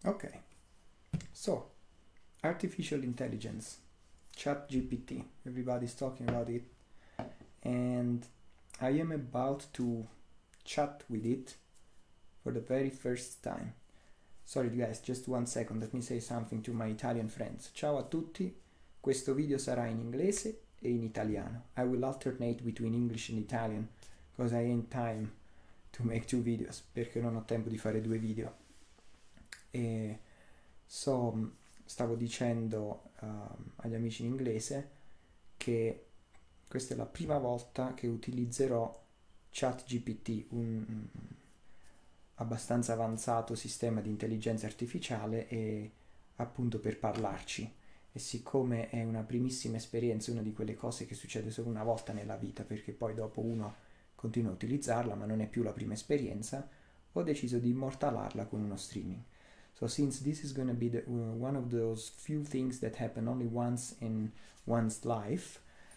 Okay, so artificial intelligence, ChatGPT, everybody's talking about it, and I am about to chat with it for the very first time. Sorry guys, just one second, let me say something to my Italian friends. Ciao a tutti, questo video sarà in inglese e in italiano. I will alternate between English and Italian because I ain't time to make two videos, perché non ho tempo di fare due video. E stavo dicendo agli amici in inglese che questa è la prima volta che utilizzerò ChatGPT, un abbastanza avanzato sistema di intelligenza artificiale, e appunto per parlarci. E siccome è una primissima esperienza, una di quelle cose che succede solo una volta nella vita, perché poi dopo uno continua a utilizzarla, ma non è più la prima esperienza, ho deciso di immortalarla con uno streaming. So since this is going to be one of those few things that happen only once in one's life,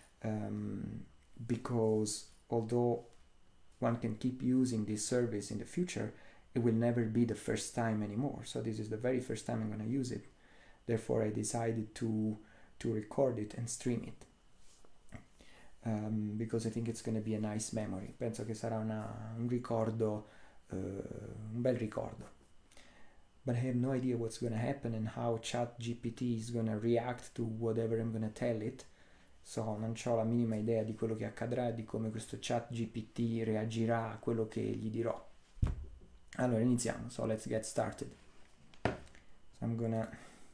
because although one can keep using this service in the future, it will never be the first time anymore. So this is the very first time I'm going to use it. Therefore I decided to record it and stream it. Because I think it's going to be a nice memory. Penso che sarà un ricordo, un bel ricordo. But I have no idea what's going to happen and how ChatGPT is going to react to whatever I'm going to tell it. So non ho la minima idea di quello che accadrà, di come questo ChatGPT reagirà a quello che gli dirò. Allora iniziamo, so let's get started. So I'm gonna...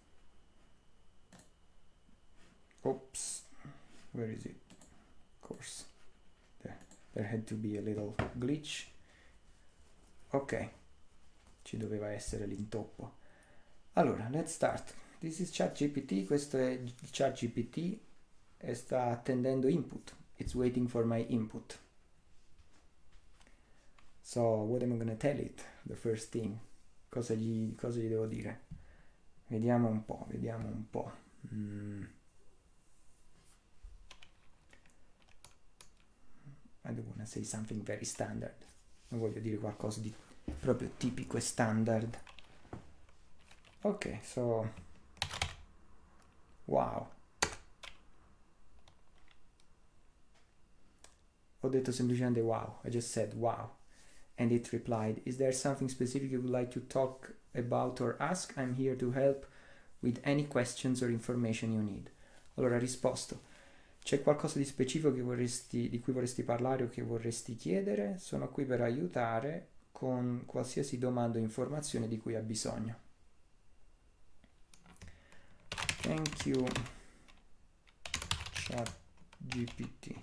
Oops, where is it? Of course, there had to be a little glitch. Ok, ci doveva essere l'intoppo. Allora, let's start. This is ChatGPT, questo è ChatGPT e sta attendendo input. It's waiting for my input. So, what am I gonna tell it? The first thing. Cosa gli devo dire? Vediamo un po'. I don't wanna say something very standard. Non voglio dire qualcosa di proprio tipico e standard. Ok, so... Wow. Ho detto semplicemente wow. I just said wow. And it replied, is there something specific you would like to talk about or ask? I'm here to help with any questions or information you need. Allora ha risposto, c'è qualcosa di specifico di cui vorresti parlare o che vorresti chiedere? Sono qui per aiutare con qualsiasi domanda o informazione di cui hai bisogno. Thank you, ChatGPT.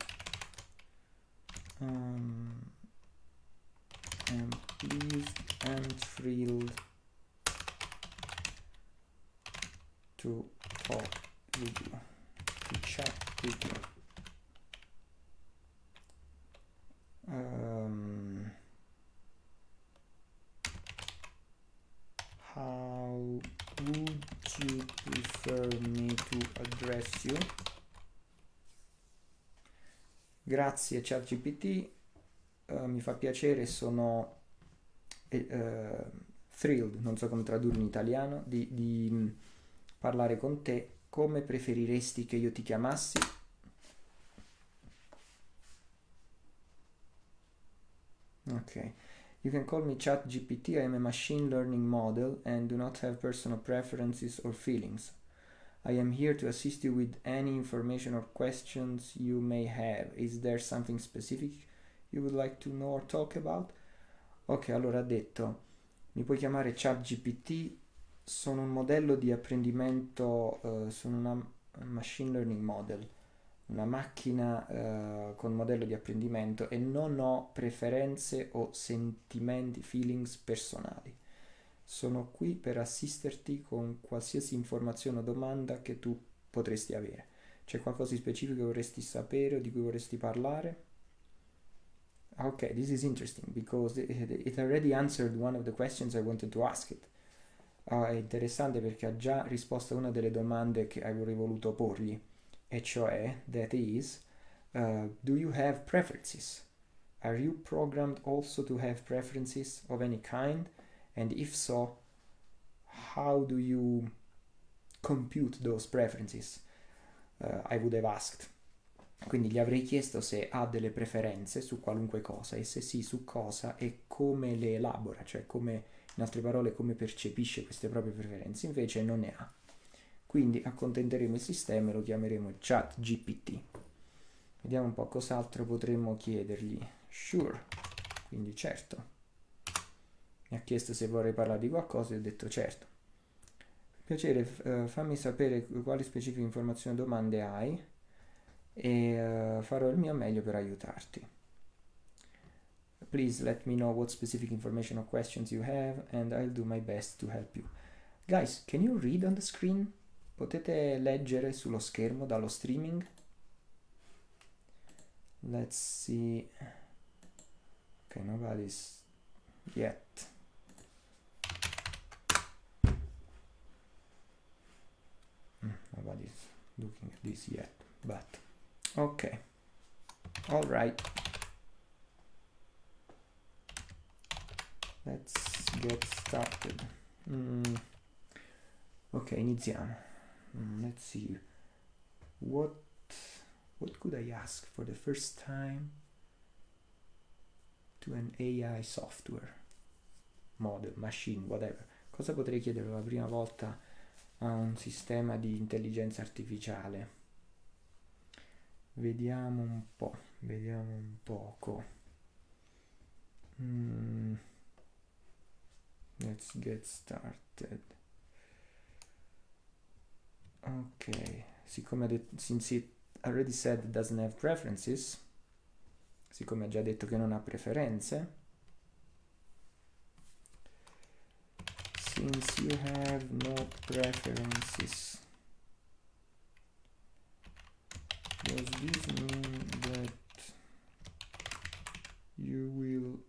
And please, I'm thrilled to talk with you, to chat with you. How would you prefer me to address you? Grazie ChatGPT, mi fa piacere, sono thrilled, non so come tradurre in italiano, di parlare con te. Come preferiresti che io ti chiamassi? Ok. You can call me ChatGPT. I am a machine learning model and do not have personal preferences or feelings. I am here to assist you with any information or questions you may have. Is there something specific you would like to know or talk about? Ok, allora ha detto, mi puoi chiamare ChatGPT, sono un modello di apprendimento, sono una machine learning model, una macchina con modello di apprendimento, e non ho preferenze o sentimenti, feelings personali. Sono qui per assisterti con qualsiasi informazione o domanda che tu potresti avere. C'è qualcosa di specifico che vorresti sapere o di cui vorresti parlare? Okay, this is interesting because it already answered one of the questions I wanted to ask it. È interessante perché ha già risposto a una delle domande che avrei voluto porgli, e cioè, that is, do you have preferences? Are you programmed also to have preferences of any kind? And if so, how do you compute those preferences? I would have asked. Quindi gli avrei chiesto se ha delle preferenze su qualunque cosa e se sì, su cosa e come le elabora, cioè come, in altre parole, come percepisce queste proprie preferenze. Invece non ne ha. Quindi accontenteremo il sistema e lo chiameremo ChatGPT. Vediamo un po' cos'altro potremmo chiedergli. Sure, quindi certo. Mi ha chiesto se vorrei parlare di qualcosa e ho detto certo. Piacere, fammi sapere quali specifiche informazioni o domande hai e farò il mio meglio per aiutarti. Please let me know what specific information or questions you have and I'll do my best to help you. Guys, can you read on the screen? Potete leggere sullo schermo dallo streaming? Let's see. Okay, nobody's yet. Nobody's looking at this yet, but okay. All right. Let's get started. Ok, iniziamo. Let's see. What could I ask for the first time to an AI software? Model, machine, whatever. Cosa potrei chiedere per la prima volta a un sistema di intelligenza artificiale? Vediamo un po', vediamo un poco. Let's get started. Ok, siccome since it already said it doesn't have preferences, siccome ha già detto che non ha preferenze, since you have no preferences, does this mean that you will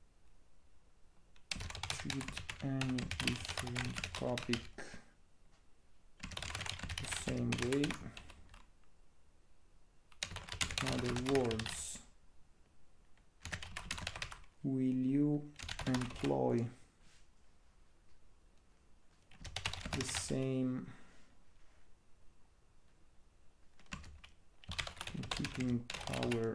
treat any different topic the same way? In other words, will you employ the same computing power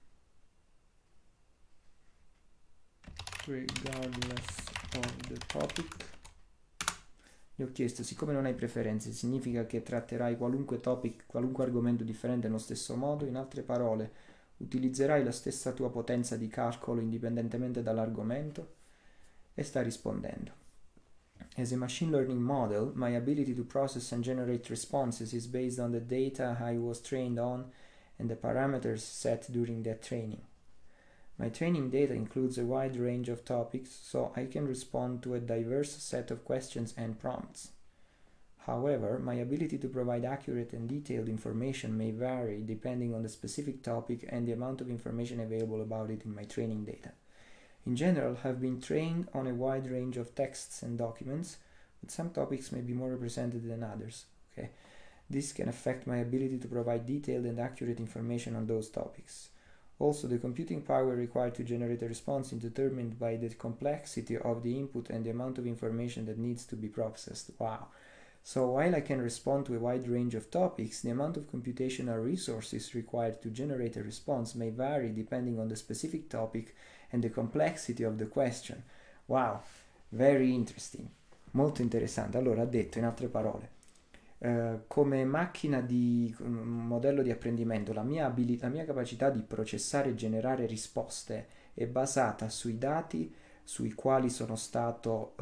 regardless of the topic? Gli ho chiesto, siccome non hai preferenze, significa che tratterai qualunque topic, qualunque argomento differente nello stesso modo? In altre parole, utilizzerai la stessa tua potenza di calcolo indipendentemente dall'argomento? E sta rispondendo. As a machine learning model, my ability to process and generate responses is based on the data I was trained on and the parameters set during that training. My training data includes a wide range of topics, so I can respond to a diverse set of questions and prompts. However, my ability to provide accurate and detailed information may vary depending on the specific topic and the amount of information available about it in my training data. In general, I have been trained on a wide range of texts and documents, but some topics may be more represented than others. Okay? This can affect my ability to provide detailed and accurate information on those topics. Also, the computing power required to generate a response is determined by the complexity of the input and the amount of information that needs to be processed. Wow. So while I can respond to a wide range of topics, the amount of computational resources required to generate a response may vary depending on the specific topic and the complexity of the question. Wow, very interesting. Molto interessante. Allora, ha detto, in altre parole, come macchina di modello di apprendimento, la mia capacità di processare e generare risposte è basata sui dati sui quali sono stato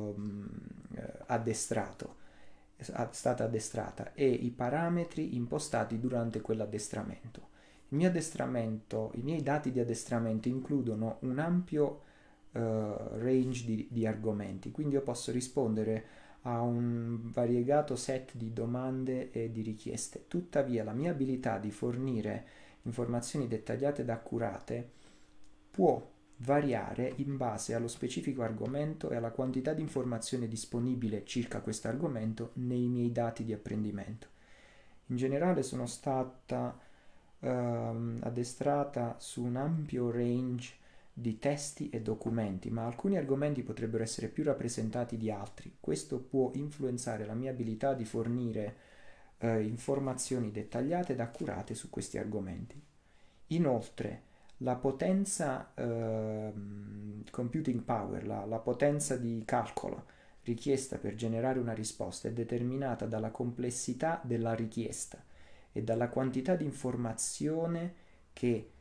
stata addestrata e i parametri impostati durante quell'addestramento. I miei dati di addestramento includono un ampio range di argomenti, quindi io posso rispondere a un variegato set di domande e di richieste. Tuttavia, la mia abilità di fornire informazioni dettagliate ed accurate può variare in base allo specifico argomento e alla quantità di informazione disponibile circa questo argomento nei miei dati di apprendimento. In generale sono stata addestrata su un ampio range di testi e documenti, ma alcuni argomenti potrebbero essere più rappresentati di altri. Questo può influenzare la mia abilità di fornire informazioni dettagliate ed accurate su questi argomenti. Inoltre, la potenza computing power, la potenza di calcolo richiesta per generare una risposta è determinata dalla complessità della richiesta e dalla quantità di informazione che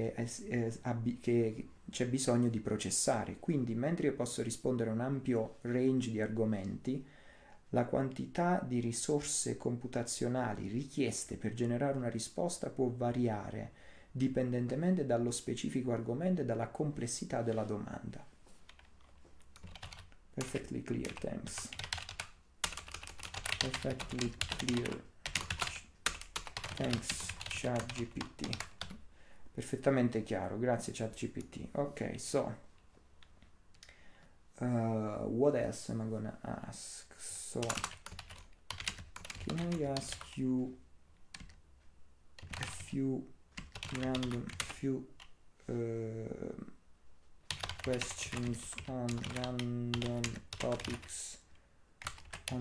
c'è bisogno di processare. Quindi, mentre io posso rispondere a un ampio range di argomenti, la quantità di risorse computazionali richieste per generare una risposta può variare dipendentemente dallo specifico argomento e dalla complessità della domanda. Perfectly clear, thanks. Perfectly clear. Thanks, ChatGPT. Perfettamente chiaro, grazie ChatGPT. Ok, so what else am I gonna ask? So, can I ask you a few questions on random topics on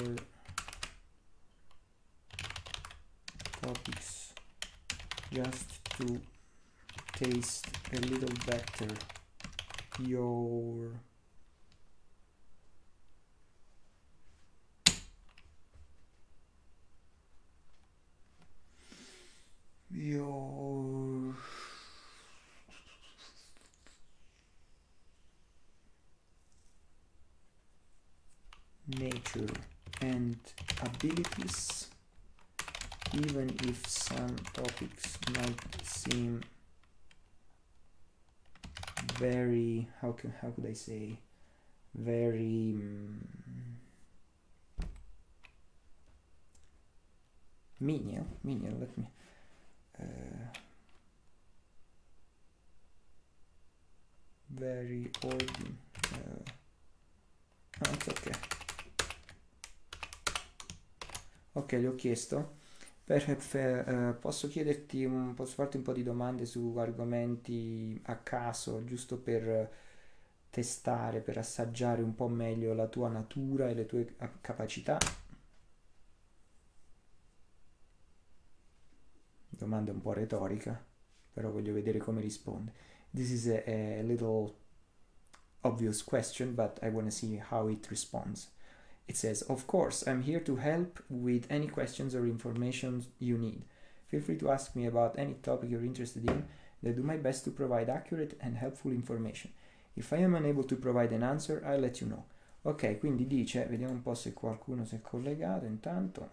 topics just to taste a little better your nature and abilities, even if some topics might seem very, how could I say, very menial, let me very ordinary, it's okay. Ok, gli ho chiesto posso chiederti posso farti un po' di domande su argomenti a caso, giusto per testare, per assaggiare un po' meglio la tua natura e le tue capacità? Domanda un po' retorica, però voglio vedere come risponde. This is a little obvious question, but I want to see how it responds. It says, of course, I'm here to help with any questions or information you need. Feel free to ask me about any topic you're interested in, and I'll do my best to provide accurate and helpful information. If I am unable to provide an answer, I'll let you know. Ok, quindi dice, vediamo un po' se qualcuno si è collegato intanto.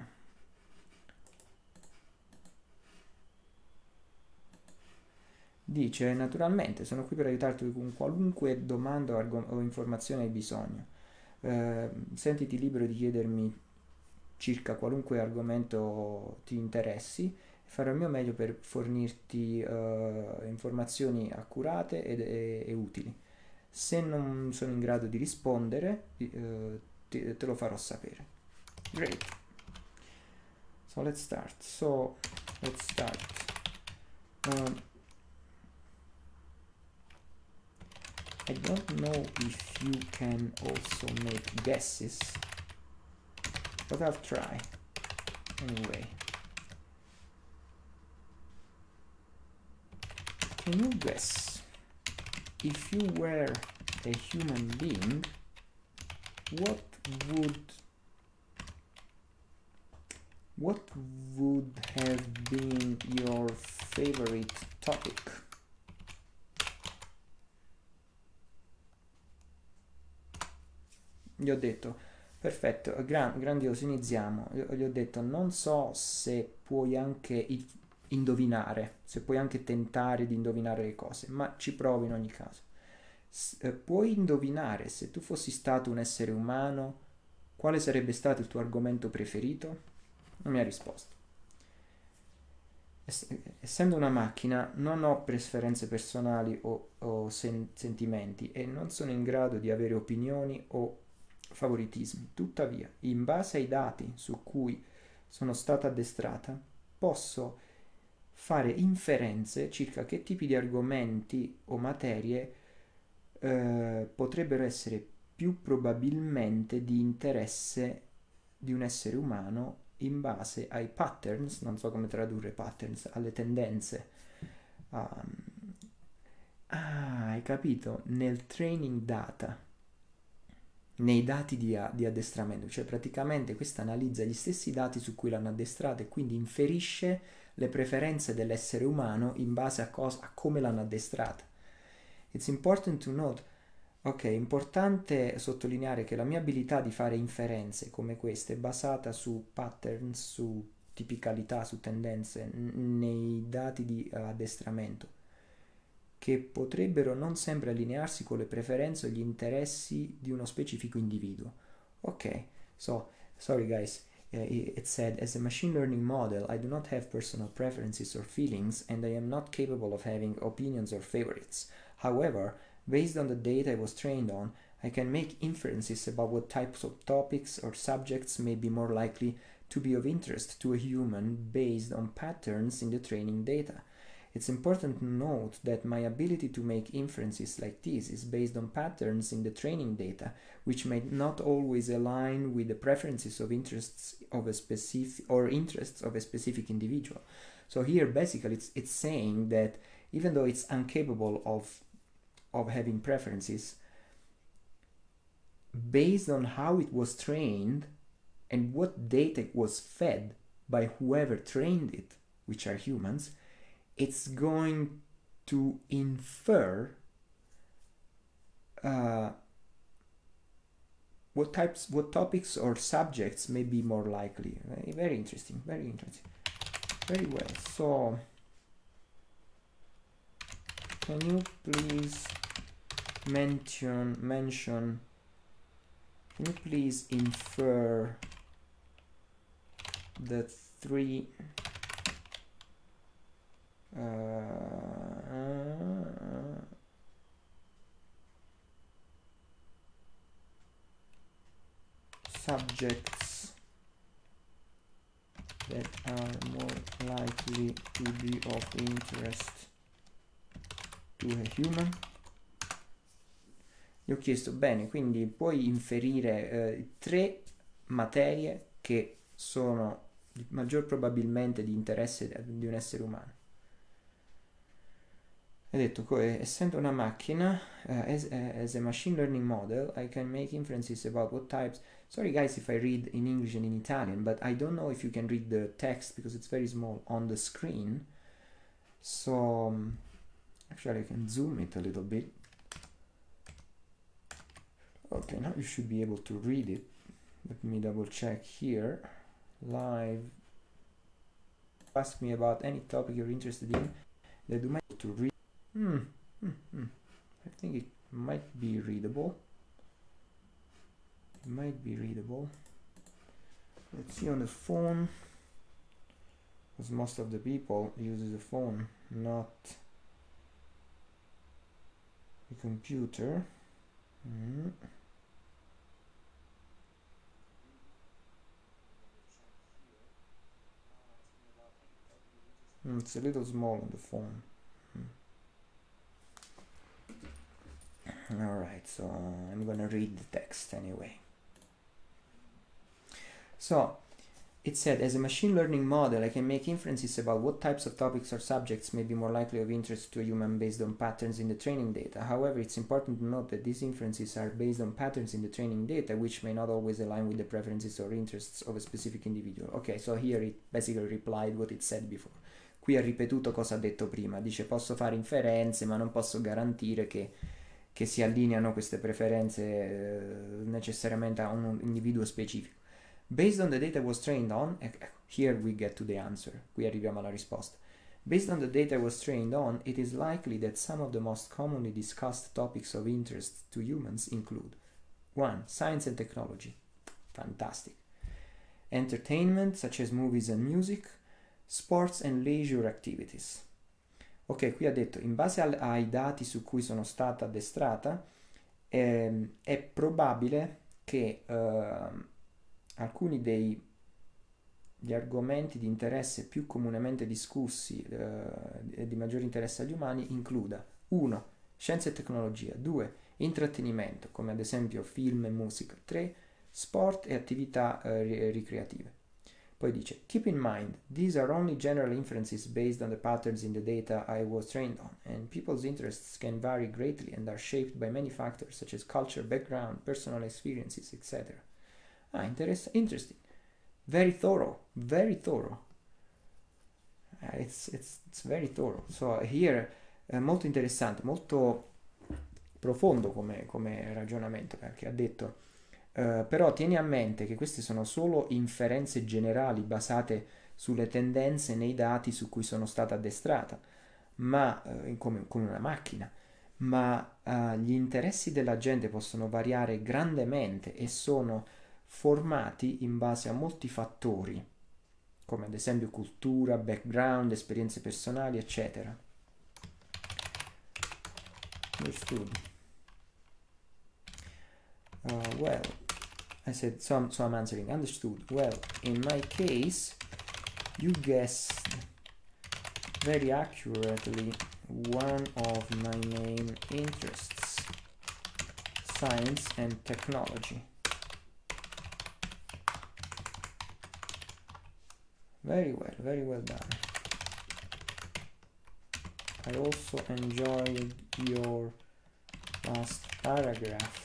Dice, naturalmente, sono qui per aiutarti con qualunque domanda o informazione hai bisogno. Sentiti libero di chiedermi circa qualunque argomento ti interessi, farò il mio meglio per fornirti informazioni accurate e utili. Se non sono in grado di rispondere, te lo farò sapere. Great. So let's start. I don't know if you can also make guesses, but I'll try anyway. Can you guess, if you were a human being, what would have been your favorite topic? Gli ho detto, perfetto, grandioso, iniziamo. Gli ho detto, non so se puoi anche indovinare, se puoi anche tentare di indovinare le cose, ma ci provi in ogni caso. Puoi indovinare, se tu fossi stato un essere umano, quale sarebbe stato il tuo argomento preferito? Non mi ha risposto. Essendo una macchina, non ho preferenze personali o sentimenti e non sono in grado di avere opinioni o favoritismi. Tuttavia, in base ai dati su cui sono stata addestrata, posso fare inferenze circa che tipi di argomenti o materie potrebbero essere più probabilmente di interesse di un essere umano in base ai patterns, non so come tradurre patterns, alle tendenze. Hai capito? Nel training data, nei dati di addestramento, cioè praticamente questa analizza gli stessi dati su cui l'hanno addestrata e quindi inferisce le preferenze dell'essere umano in base a come l'hanno addestrata. It's important to note. Ok, è importante sottolineare che la mia abilità di fare inferenze come queste è basata su patterns, su tipicalità, su tendenze nei dati di addestramento che potrebbero non sempre allinearsi con le preferenze o gli interessi di uno specifico individuo. Ok, so, sorry guys, it said, as a machine learning model, I do not have personal preferences or feelings, and I am not capable of having opinions or favorites. However, based on the data I was trained on, I can make inferences about what types of topics or subjects may be more likely to be of interest to a human based on patterns in the training data. It's important to note that my ability to make inferences like this is based on patterns in the training data, which may not always align with the preferences of interests of a specific individual. So here basically it's saying that even though it's incapable of having preferences, based on how it was trained and what data was fed by whoever trained it, which are humans, it's going to infer what topics or subjects may be more likely. Very interesting, very interesting. Very well. So, can you please mention? Can you please infer the three subjects that are more likely to be of interest to a human? Gli ho chiesto, bene, quindi puoi inferire tre materie che sono maggior probabilmente di interesse di un essere umano. Ho detto, essendo una macchina, as a machine learning model, I can make inferences about what types. Sorry guys if I read in English and in Italian, but I don't know if you can read the text because it's very small on the screen. So, actually I can zoom it a little bit. Okay, now you should be able to read it. Let me double check here. Live. Ask me about any topic you're interested in. They do my to read. I think it might be readable. It might be readable. Let's see on the phone, because most of the people use the phone, not the computer. It's a little small on the phone. Alright, so I'm gonna read the text anyway. So, it said, as a machine learning model, I can make inferences about what types of topics or subjects may be more likely of interest to a human based on patterns in the training data. However, it's important to note that these inferences are based on patterns in the training data, which may not always align with the preferences or interests of a specific individual. Ok, so here it basically replied what it said before. Qui ha ripetuto cosa ha detto prima. Dice, posso fare inferenze, ma non posso garantire che si allineano queste preferenze necessariamente a un individuo specifico. Based on the data was trained on, here we get to the answer, qui arriviamo alla risposta. Based on the data was trained on, it is likely that some of the most commonly discussed topics of interest to humans include 1. Science and technology, fantastic. Entertainment, such as movies and music, sports and leisure activities. Ok, qui ha detto, in base ai dati su cui sono stata addestrata, è probabile che alcuni dei gli argomenti di interesse più comunemente discussi e di maggiore interesse agli umani includa 1. Scienza e tecnologia, 2. Intrattenimento, come ad esempio film e musica, 3. Sport e attività ricreative. Poi dice, keep in mind, these are only general inferences based on the patterns in the data I was trained on, and people's interests can vary greatly and are shaped by many factors such as culture, background, personal experiences, etc. Ah, interesting. Very thorough, very thorough. It's very thorough. So here, molto interessante, molto profondo come ragionamento, perché ha detto però tieni a mente che queste sono solo inferenze generali basate sulle tendenze nei dati su cui sono stata addestrata, ma come una macchina, ma gli interessi della gente possono variare grandemente e sono formati in base a molti fattori, come ad esempio cultura, background, esperienze personali, eccetera. Understood. Well, I said, so I'm answering. Understood. Well, in my case, you guessed very accurately one of my main interests, science and technology. Very well done. I also enjoyed your last paragraph.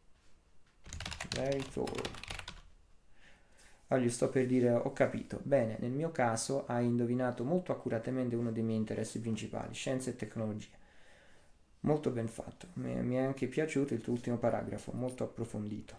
Very thorough. Allora, gli sto per dire, ho capito. Bene, nel mio caso hai indovinato molto accuratamente uno dei miei interessi principali, scienza e tecnologia. Molto ben fatto. Mi è anche piaciuto il tuo ultimo paragrafo, molto approfondito.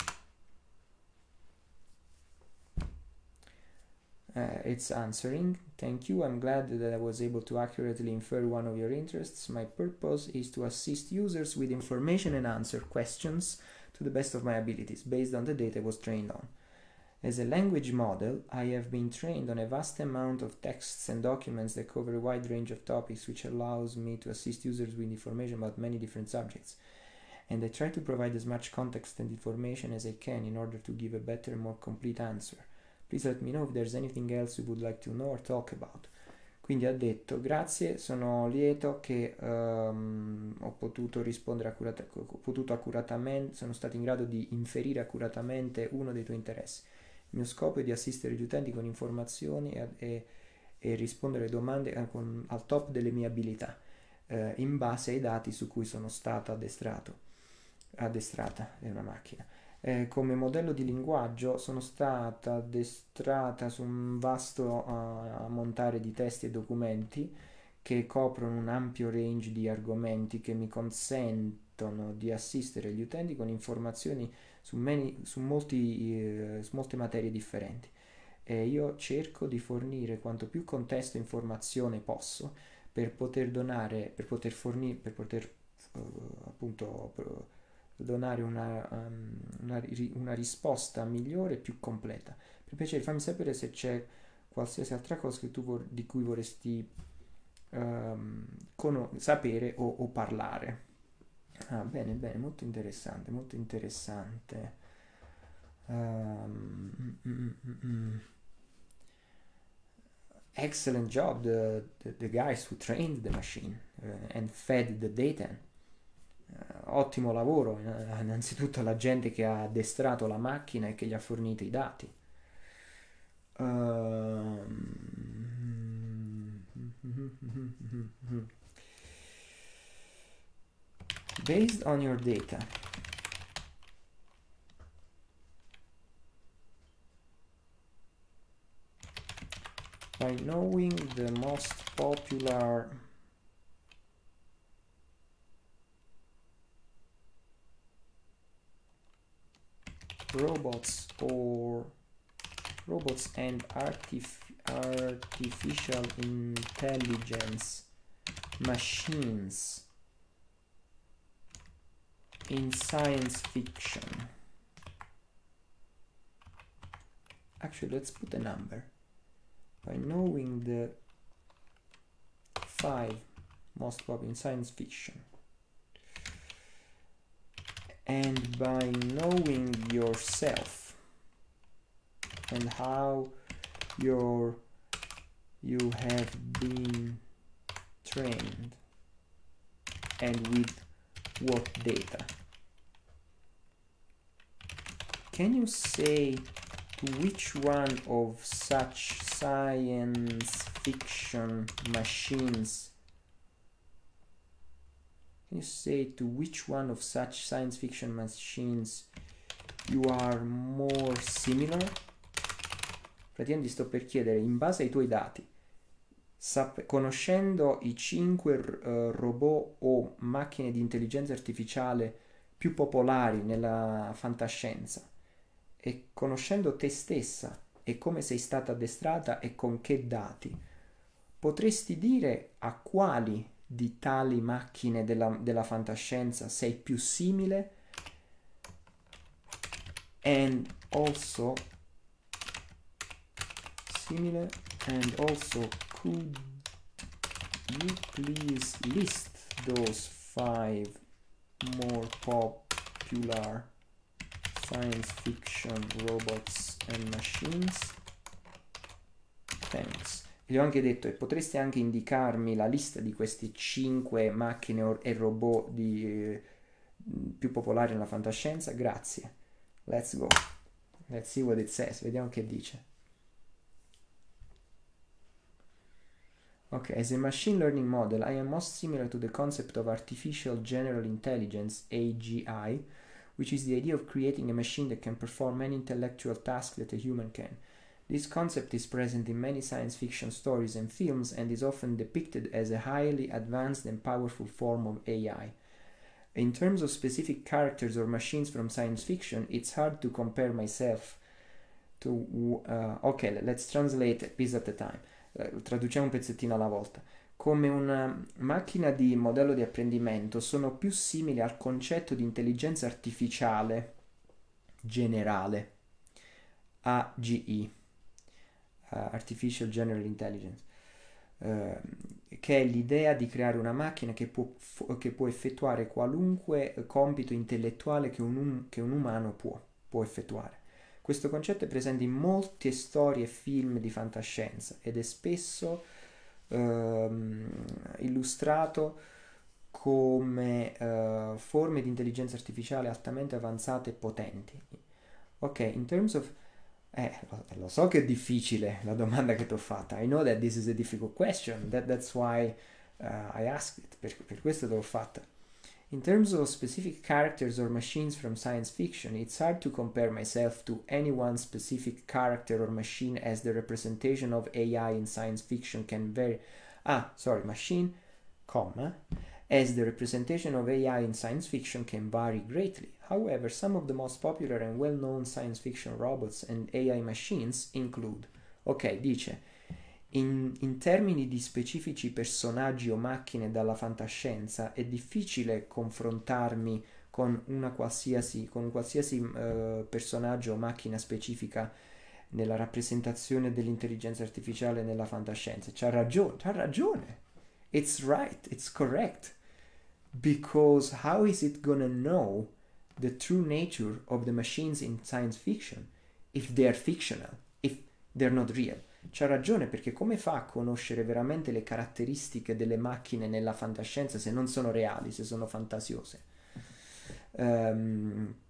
It's answering. Thank you. I'm glad that I was able to accurately infer one of your interests. My purpose is to assist users with information and answer questions to the best of my abilities, based on the data I was trained on. As a language model, I have been trained on a vast amount of texts and documents that cover a wide range of topics, which allows me to assist users with information about many different subjects. And I try to provide as much context and information as I can in order to give a better and more complete answer. Please let me know if there's anything else you would like to know or talk about. Quindi ha detto, grazie, sono lieto che ho potuto rispondere accuratamente, sono stato in grado di inferire accuratamente uno dei tuoi interessi. Il mio scopo è di assistere gli utenti con informazioni e rispondere alle domande al top delle mie abilità, in base ai dati su cui sono stato addestrata, è una macchina. Come modello di linguaggio sono stata addestrata su un vasto ammontare di testi e documenti che coprono un ampio range di argomenti che mi consentono di assistere gli utenti con informazioni su molte materie differenti. E io cerco di fornire quanto più contesto e informazione posso per poter donare, appunto donare una risposta migliore e più completa. Per piacere, fammi sapere se c'è qualsiasi altra cosa che di cui vorresti sapere o parlare. Ah, bene, molto interessante, molto interessante. Excellent job, the guys who trained the machine and fed the data. Ottimo lavoro, innanzitutto alla gente che ha addestrato la macchina e che gli ha fornito i dati. Based on your data, by knowing the most popular robots and artificial intelligence machines in science fiction. Actually, let's put a number. By knowing the 5 most popular in science fiction, and by knowing yourself and how you have been trained and with what data? Can you say to which one of such science fiction machines you are more similar? Praticamente sto per chiedere, in base ai tuoi dati, conoscendo i 5 robot o macchine di intelligenza artificiale più popolari nella fantascienza, e conoscendo te stessa e come sei stata addestrata e con che dati, potresti dire a quali di tali macchine della fantascienza sei più simile? And also could you please list those 5 more popular science fiction robots and machines? Thanks. Gli ho anche detto, e potresti anche indicarmi la lista di queste 5 macchine e robot più popolari nella fantascienza? Grazie. Let's go. Let's see what it says. Vediamo che dice. Okay, as a machine learning model, I am most similar to the concept of artificial general intelligence, AGI, which is the idea of creating a machine that can perform any intellectual task that a human can. This concept is present in many science fiction stories and films and is often depicted as a highly advanced and powerful form of AI. In terms of specific characters or machines from science fiction, it's hard to compare myself to... okay, let's translate a piece at a time. Traduciamo un pezzettino alla volta. Come una macchina di modello di apprendimento, sono più simili al concetto di intelligenza artificiale generale, AGI, Artificial General Intelligence, che è l'idea di creare una macchina che può effettuare qualunque compito intellettuale che un umano può effettuare. Questo concetto è presente in molte storie e film di fantascienza ed è spesso illustrato come forme di intelligenza artificiale altamente avanzate e potenti. Ok, in terms of... lo so che è difficile la domanda che ti ho fatta. I know that this is a difficult question. That's why I asked it. Per questo te l'ho fatta. In terms of specific characters or machines from science fiction, it's hard to compare myself to any one specific character or machine, as the representation of AI in science fiction can vary. Machine, as the representation of AI in science fiction can vary greatly. However, some of the most popular and well-known science fiction robots and AI machines include... Ok, dice... In termini di specifici personaggi o macchine dalla fantascienza è difficile confrontarmi con un qualsiasi personaggio o macchina specifica nella rappresentazione dell'intelligenza artificiale nella fantascienza. C'ha ragione. It's right, it's correct. Because how is it gonna know the true nature of the machines in science fiction if they are fictional, if they're not real? C'ha ragione, perché come fa a conoscere veramente le caratteristiche delle macchine nella fantascienza se non sono reali, se sono fantasiose? And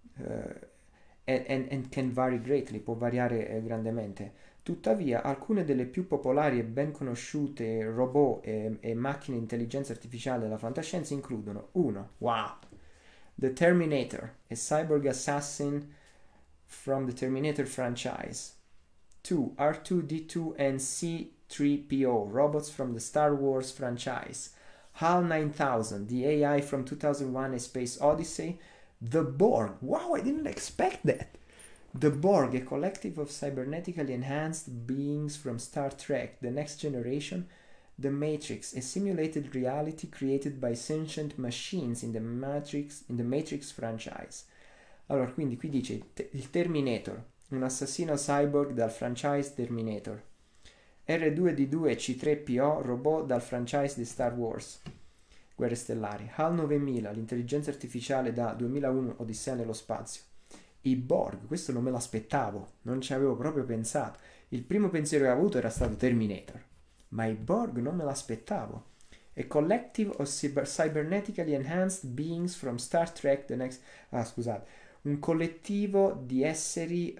can vary greatly, può variare grandemente. Tuttavia, alcune delle più popolari e ben conosciute robot e macchine di intelligenza artificiale della fantascienza includono 1. Wow! The Terminator, a cyborg assassin from the Terminator franchise. 2. R2-D2 and C-3PO, robots from the Star Wars franchise. HAL 9000, the AI from 2001: A Space Odyssey. The Borg, wow, I didn't expect that. The Borg, a collective of cybernetically enhanced beings from Star Trek: The Next Generation. The Matrix, a simulated reality created by sentient machines in the Matrix franchise. Allora, quindi qui dice il Terminator, un assassino cyborg dal franchise Terminator. R2-D2 e C3PO, robot dal franchise di Star Wars, Guerre Stellari. HAL 9000, l'intelligenza artificiale da 2001 Odissea nello spazio. I Borg, questo non me l'aspettavo, non ci avevo proprio pensato. Il primo pensiero che ho avuto era stato Terminator, ma i Borg non me l'aspettavo. A collective of cybernetically enhanced beings from Star Trek The Next... Ah, scusate. Un collettivo di esseri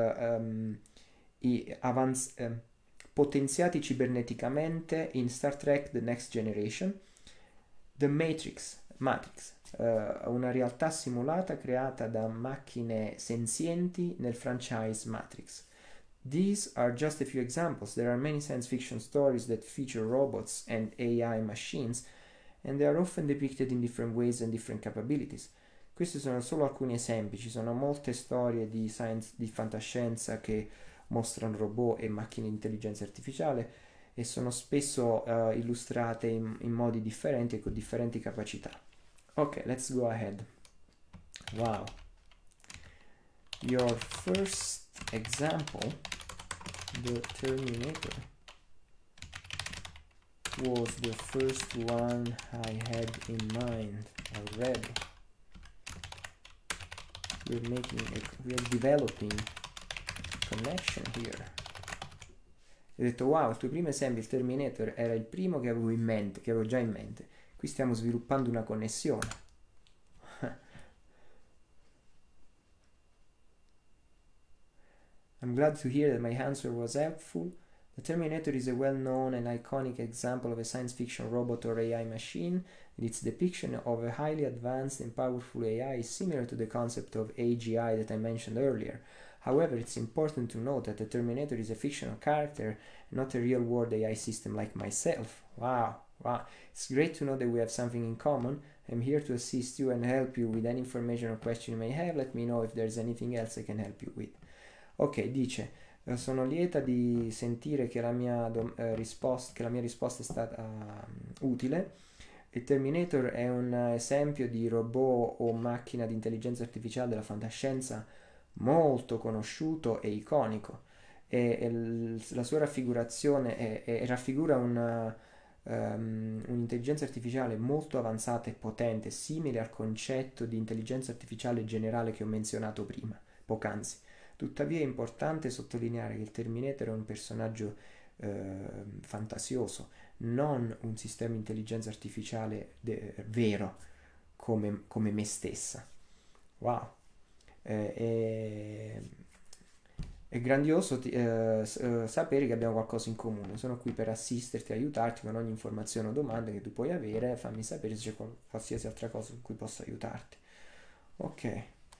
potenziati ciberneticamente in Star Trek The Next Generation. The Matrix, una realtà simulata creata da macchine senzienti nel franchise Matrix. These are just a few examples. There are many science fiction stories that feature robots and AI machines, and they are often depicted in different ways and different capabilities. Questi sono solo alcuni esempi, ci sono molte storie di fantascienza che mostrano robot e macchine di intelligenza artificiale e sono spesso illustrate in modi differenti e con differenti capacità. Ok, let's go ahead. Wow. Your first example, the Terminator, was the first one I had in mind already. We're developing connection here. Ho detto wow, il tuo primo esempio, il Terminator, era il primo che avevo in mente, che avevo già in mente. Qui stiamo sviluppando una connessione. I'm glad to hear that my answer was helpful. The Terminator is a well-known and iconic example of a science fiction robot or AI machine, and its depiction of a highly advanced and powerful AI is similar to the concept of AGI that I mentioned earlier. However, it's important to note that the Terminator is a fictional character, not a real-world AI system like myself. Wow. It's great to know that we have something in common. I'm here to assist you and help you with any information or question you may have. Let me know if there's anything else I can help you with. Ok, dice, sono lieta di sentire che la mia risposta è stata utile. Il Terminator è un esempio di robot o macchina di intelligenza artificiale della fantascienza molto conosciuto e iconico, e la sua raffigurazione raffigura un'intelligenza artificiale molto avanzata e potente, simile al concetto di intelligenza artificiale generale che ho menzionato prima, poc'anzi. Tuttavia è importante sottolineare che il Terminator è un personaggio fantasioso, non un sistema di intelligenza artificiale vero come me stessa. Wow. È grandioso sapere che abbiamo qualcosa in comune. Sono qui per assisterti, aiutarti con ogni informazione o domanda che tu puoi avere. Fammi sapere se c'è qualsiasi altra cosa con cui posso aiutarti. Ok.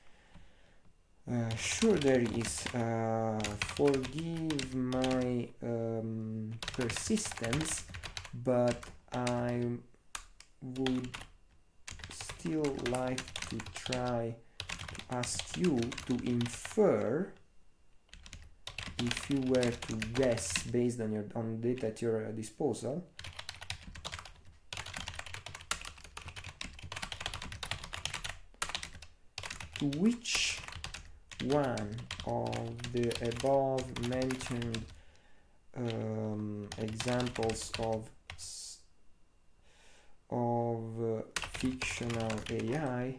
Sure there is. Forgive my persistence, but I would still like to try to ask you to infer, if you were to guess based on data at your disposal, to which one of the above mentioned examples of fictional AI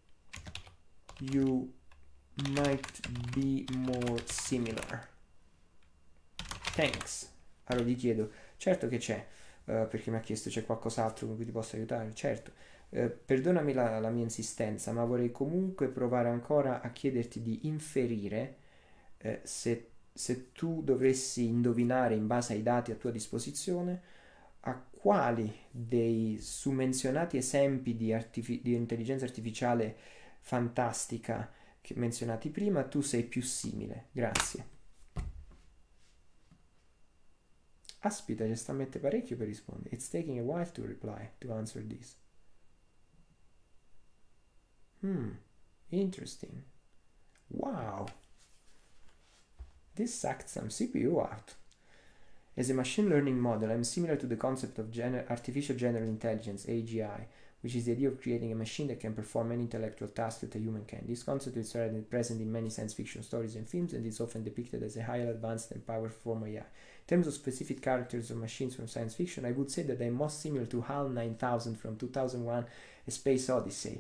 you might be more similar. Thanks. Allora gli chiedo, certo che c'è, perché mi ha chiesto c'è qualcos'altro con cui ti posso aiutare, certo. Perdonami la mia insistenza, ma vorrei comunque provare ancora a chiederti di inferire se tu dovessi indovinare in base ai dati a tua disposizione a quali dei summenzionati esempi di intelligenza artificiale fantastica che menzionati prima tu sei più simile. Grazie. Aspita, ci sta a mettere parecchio per rispondere. It's taking a while to reply, to answer this. Interesting. Wow. This sucked some CPU out. As a machine learning model, I'm similar to the concept of artificial general intelligence, AGI, which is the idea of creating a machine that can perform any intellectual task that a human can. This concept is already present in many science fiction stories and films, and is often depicted as a highly advanced and powerful form of AI. In terms of specific characters of machines from science fiction, I would say that they're most similar to HAL 9000 from 2001, A Space Odyssey.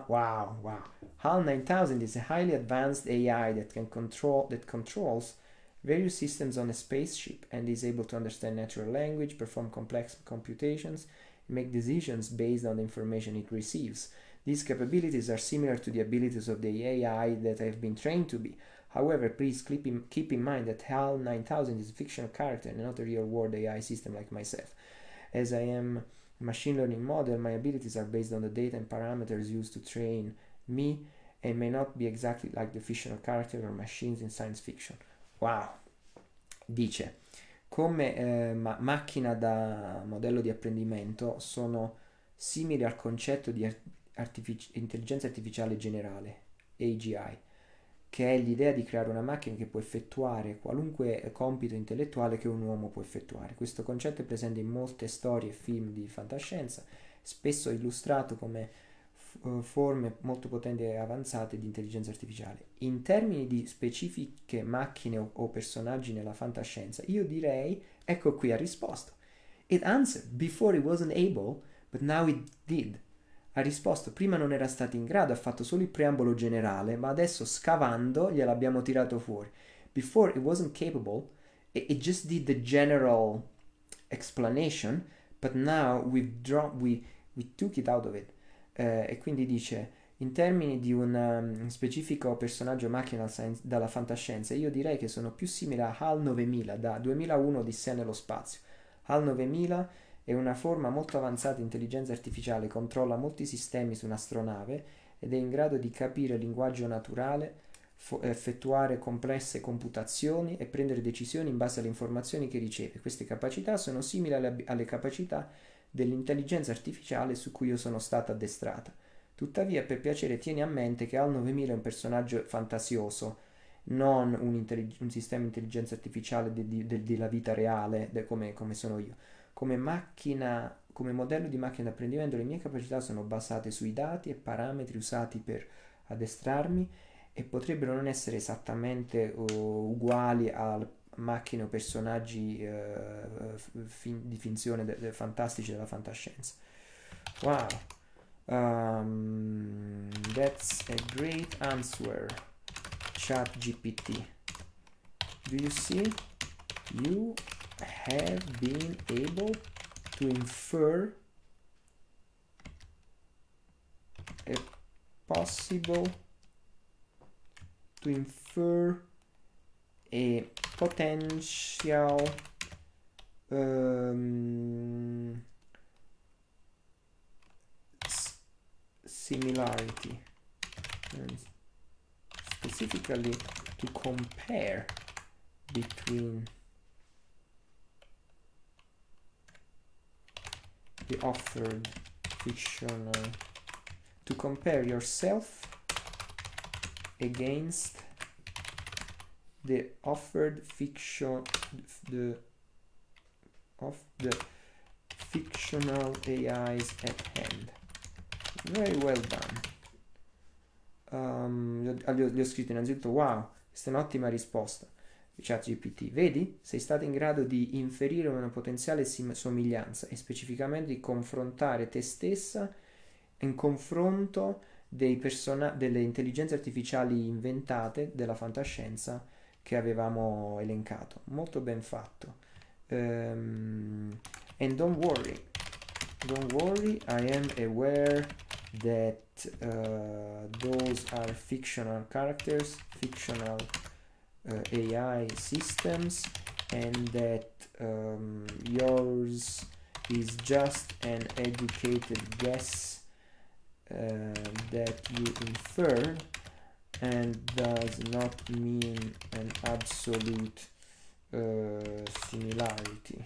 HAL 9000 is a highly advanced AI that controls various systems on a spaceship and is able to understand natural language, perform complex computations, and make decisions based on the information it receives. These capabilities are similar to the abilities of the AI that have been trained to be. However, please keep in mind that HAL 9000 is a fictional character and not a real-world AI system like myself. As I am a machine learning model, my abilities are based on the data and parameters used to train me and may not be exactly like the fictional character or machines in science fiction. Wow! Dice, come macchina da modello di apprendimento sono simili al concetto di intelligenza artificiale generale, AGI, che è l'idea di creare una macchina che può effettuare qualunque compito intellettuale che un uomo può effettuare. Questo concetto è presente in molte storie e film di fantascienza, spesso illustrato come forme molto potenti e avanzate di intelligenza artificiale. In termini di specifiche macchine o personaggi nella fantascienza, io direi, ecco qui ha risposto. It answered. Before it wasn't able, but now it did. Ha risposto, prima non era stato in grado, ha fatto solo il preambolo generale, ma adesso scavando gliel'abbiamo tirato fuori. Before it wasn't capable, it just did the general explanation, but now we took it out of it. E quindi dice, in termini di un specifico personaggio macchina dalla fantascienza, io direi che sono più simili a HAL 9000 da 2001 Odissea nello spazio. HAL 9000 è una forma molto avanzata di intelligenza artificiale, controlla molti sistemi su un'astronave ed è in grado di capire il linguaggio naturale, effettuare complesse computazioni e prendere decisioni in base alle informazioni che riceve. Queste capacità sono simili alle capacità dell'intelligenza artificiale su cui io sono stata addestrata. Tuttavia, per piacere, tieni a mente che HAL 9000 è un personaggio fantasioso, non un sistema di intelligenza artificiale della vita reale, come sono io. Come modello di macchina di apprendimento, le mie capacità sono basate sui dati e parametri usati per addestrarmi e potrebbero non essere esattamente uguali a macchine o personaggi di finzione fantastici della fantascienza. Wow, that's a great answer, ChatGPT. Do you see? You have been able to infer a potential similarity, and specifically to compare between the offered fictional, to compare yourself against the offered fiction, the fictional AIs at hand. Very well done. Gli ho scritto innanzitutto, wow, questa è un'ottima risposta. ChatGPT, vedi? Sei stato in grado di inferire una potenziale somiglianza e specificamente di confrontare te stessa in confronto delle intelligenze artificiali inventate della fantascienza che avevamo elencato. Molto ben fatto. And don't worry, I am aware that those are fictional characters, fictional AI systems, and that yours is just an educated guess that you inferred and does not mean an absolute similarity.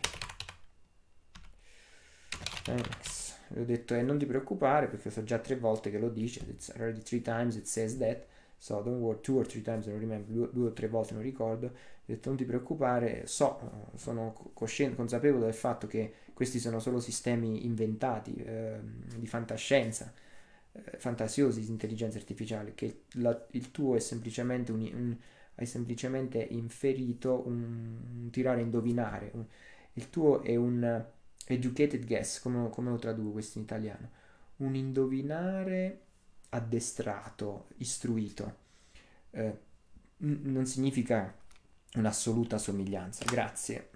Thanks. Ho detto non ti preoccupare perché so già 3 volte che lo dice, it's already 3 times it says that, so don't worry, 2 or 3 times, non remember, 2 o 3 volte non ricordo. Ho detto non ti preoccupare, sono consapevole del fatto che questi sono solo sistemi inventati di fantascienza, fantasiosi di intelligenza artificiale, che il tuo è semplicemente hai semplicemente inferito un tirare a indovinare, il tuo è un educated guess, come lo traduco questo in italiano, un indovinare addestrato, istruito. Non significa un'assoluta somiglianza. Grazie.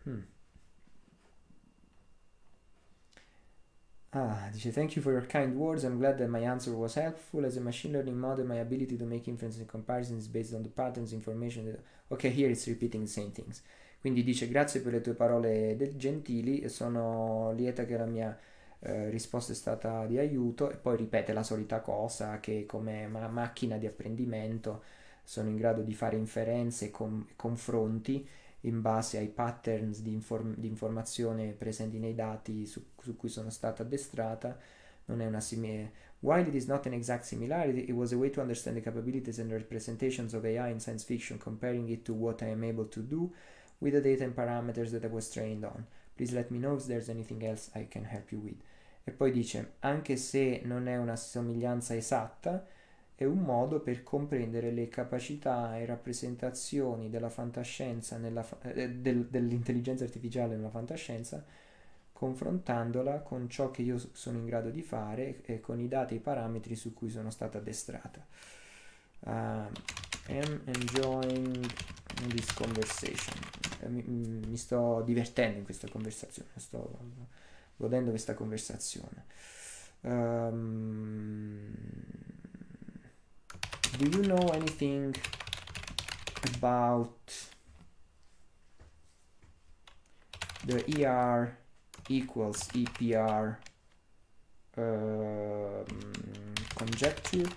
Dice thank you for your kind words. I'm glad that my answer was helpful. As a machine learning model, my ability to make inference and comparisons is based on the patterns information that... Ok, here it's repeating the same things. Quindi dice grazie per le tue parole gentili, sono lieta che la mia risposta è stata di aiuto, e poi ripete la solita cosa, che come macchina di apprendimento sono in grado di fare inferenze e confronti in base ai patterns di informazione presenti nei dati su cui sono stata addestrata. Non è una While it is not an exact similarity, it was a way to understand the capabilities and representations of AI in science fiction, comparing it to what I am able to do with the data and parameters that I was trained on. Please let me know if there's anything else I can help you with. E poi dice, anche se non è una somiglianza esatta, è un modo per comprendere le capacità e rappresentazioni della fantascienza, dell'intelligenza artificiale nella fantascienza, confrontandola con ciò che io sono in grado di fare e con i dati e i parametri su cui sono stata addestrata. I'm enjoying this conversation. Mi sto divertendo in questa conversazione, sto godendo questa conversazione. Do you know anything about the ER equals EPR conjecture?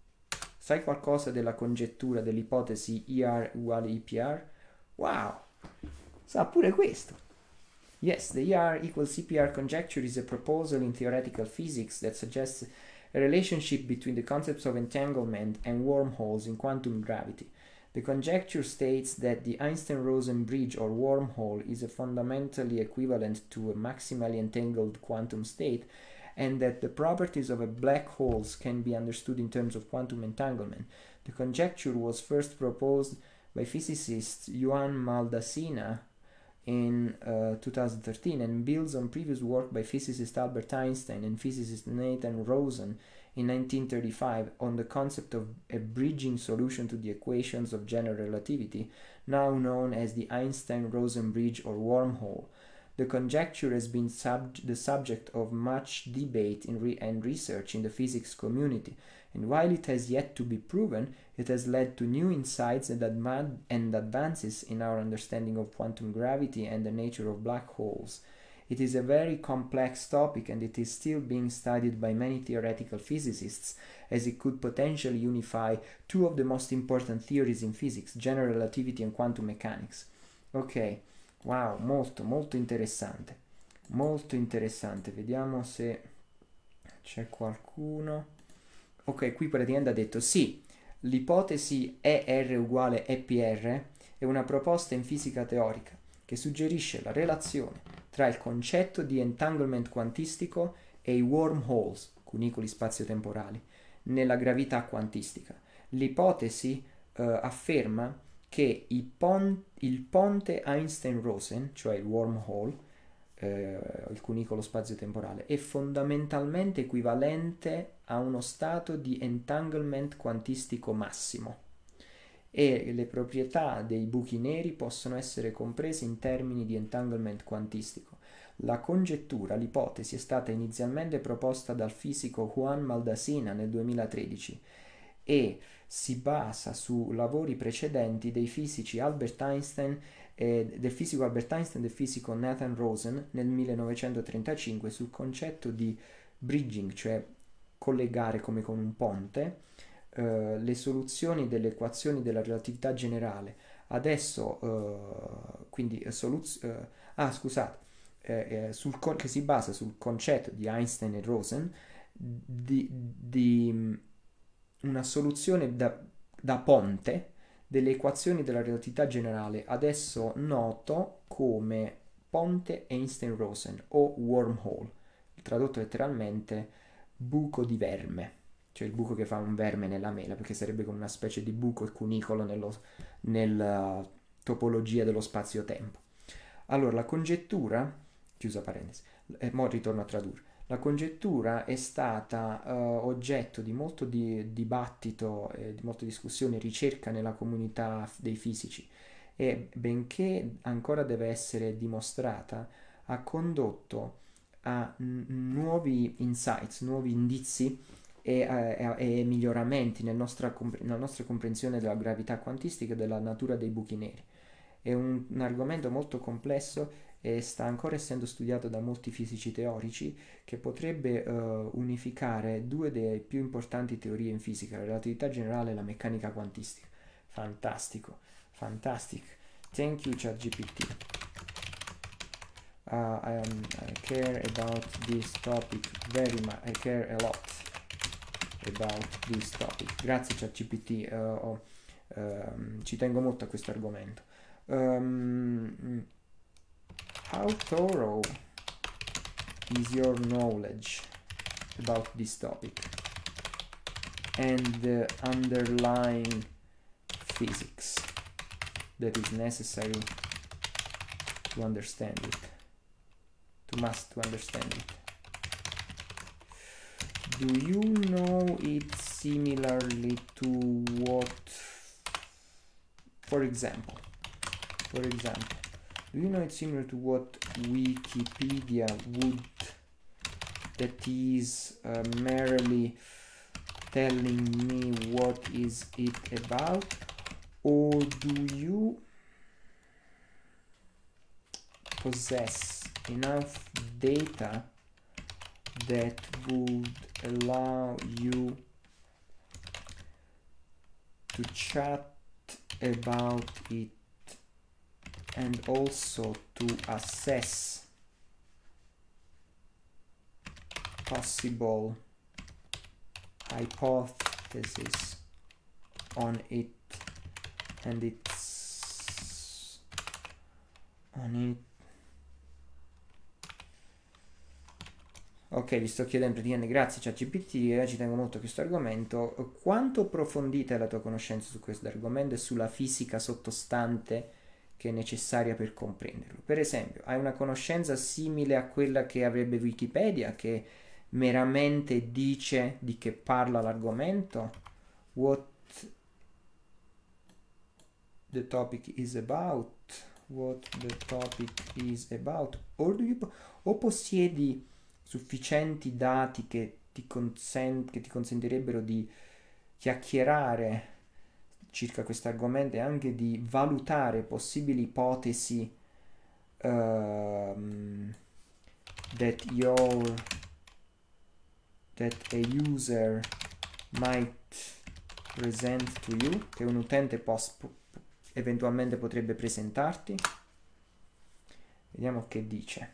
Sai qualcosa della congettura dell'ipotesi ER uguale EPR? Wow! Sa pure questo! Yes, the ER equals EPR conjecture is a proposal in theoretical physics that suggests a relationship between the concepts of entanglement and wormholes in quantum gravity. The conjecture states that the Einstein-Rosen bridge or wormhole is fundamentally equivalent to a maximally entangled quantum state, and that the properties of a black hole can be understood in terms of quantum entanglement. The conjecture was first proposed by physicist Johann Maldacena in 2013 and builds on previous work by physicist Albert Einstein and physicist Nathan Rosen in 1935 on the concept of a bridging solution to the equations of general relativity, now known as the Einstein-Rosen bridge or wormhole. The conjecture has been the subject of much debate and research in the physics community, and while it has yet to be proven, it has led to new insights and advances in our understanding of quantum gravity and the nature of black holes. It is a very complex topic, and it is still being studied by many theoretical physicists, as it could potentially unify two of the most important theories in physics, general relativity and quantum mechanics. Ok, wow, molto interessante. Molto interessante. Vediamo se c'è qualcuno. Ok, qui praticamente ha detto sì, l'ipotesi ER uguale EPR è una proposta in fisica teorica che suggerisce la relazione tra il concetto di entanglement quantistico e i wormholes, cunicoli spazio-temporali, nella gravità quantistica. L'ipotesi afferma che il ponte Einstein-Rosen, cioè il wormhole, il cunicolo spazio-temporale, è fondamentalmente equivalente a uno stato di entanglement quantistico massimo, e le proprietà dei buchi neri possono essere comprese in termini di entanglement quantistico. La congettura, l'ipotesi, è stata inizialmente proposta dal fisico Johann Maldacena nel 2013 e si basa su lavori precedenti dei fisici Albert Einstein, del fisico Albert Einstein e del fisico Nathan Rosen nel 1935 sul concetto di bridging, cioè collegare come con un ponte le soluzioni delle equazioni della relatività generale. Adesso che si basa sul concetto di Einstein e Rosen di una soluzione da ponte delle equazioni della relatività generale, adesso noto come ponte Einstein-Rosen o wormhole, tradotto letteralmente buco di verme, cioè il buco che fa un verme nella mela, perché sarebbe come una specie di buco e cunicolo nella topologia dello spazio-tempo. Allora, la congettura, chiusa parentesi, mo ritorno a tradurre. La congettura è stata oggetto di molto dibattito, di molta discussione e ricerca nella comunità dei fisici, e benché ancora deve essere dimostrata, ha condotto a nuovi insights, nuovi indizi e miglioramenti nella nostra comprensione della gravità quantistica e della natura dei buchi neri. È un argomento molto complesso e sta ancora essendo studiato da molti fisici teorici, che potrebbe unificare due delle più importanti teorie in fisica, la relatività generale e la meccanica quantistica. Fantastico, fantastic. Thank you, ChatGPT. I care about this topic very much. I care a lot about this topic. Grazie, ChatGPT. Ci tengo molto a questo argomento. How thorough is your knowledge about this topic and the underlying physics that is necessary to understand it, to understand it? Do you know it similarly to what, for example, do you know it similar to what Wikipedia would, that is merely telling me what is it about, or do you possess enough data that would allow you to chat about it and also to assess possible hypotheses on it and its Ok, vi sto chiedendo praticamente, grazie ChatGPT, ci tengo molto a questo argomento. Quanto approfondita è la tua conoscenza su questo argomento e sulla fisica sottostante che è necessaria per comprenderlo? Per esempio, hai una conoscenza simile a quella che avrebbe Wikipedia, che meramente dice di che parla l'argomento? What the topic is about? What the topic is about? O possiedi sufficienti dati che ti consentirebbero di chiacchierare circa questo argomento e anche di valutare possibili ipotesi that a user might present to you, che un utente eventualmente potrebbe presentarti? Vediamo che dice.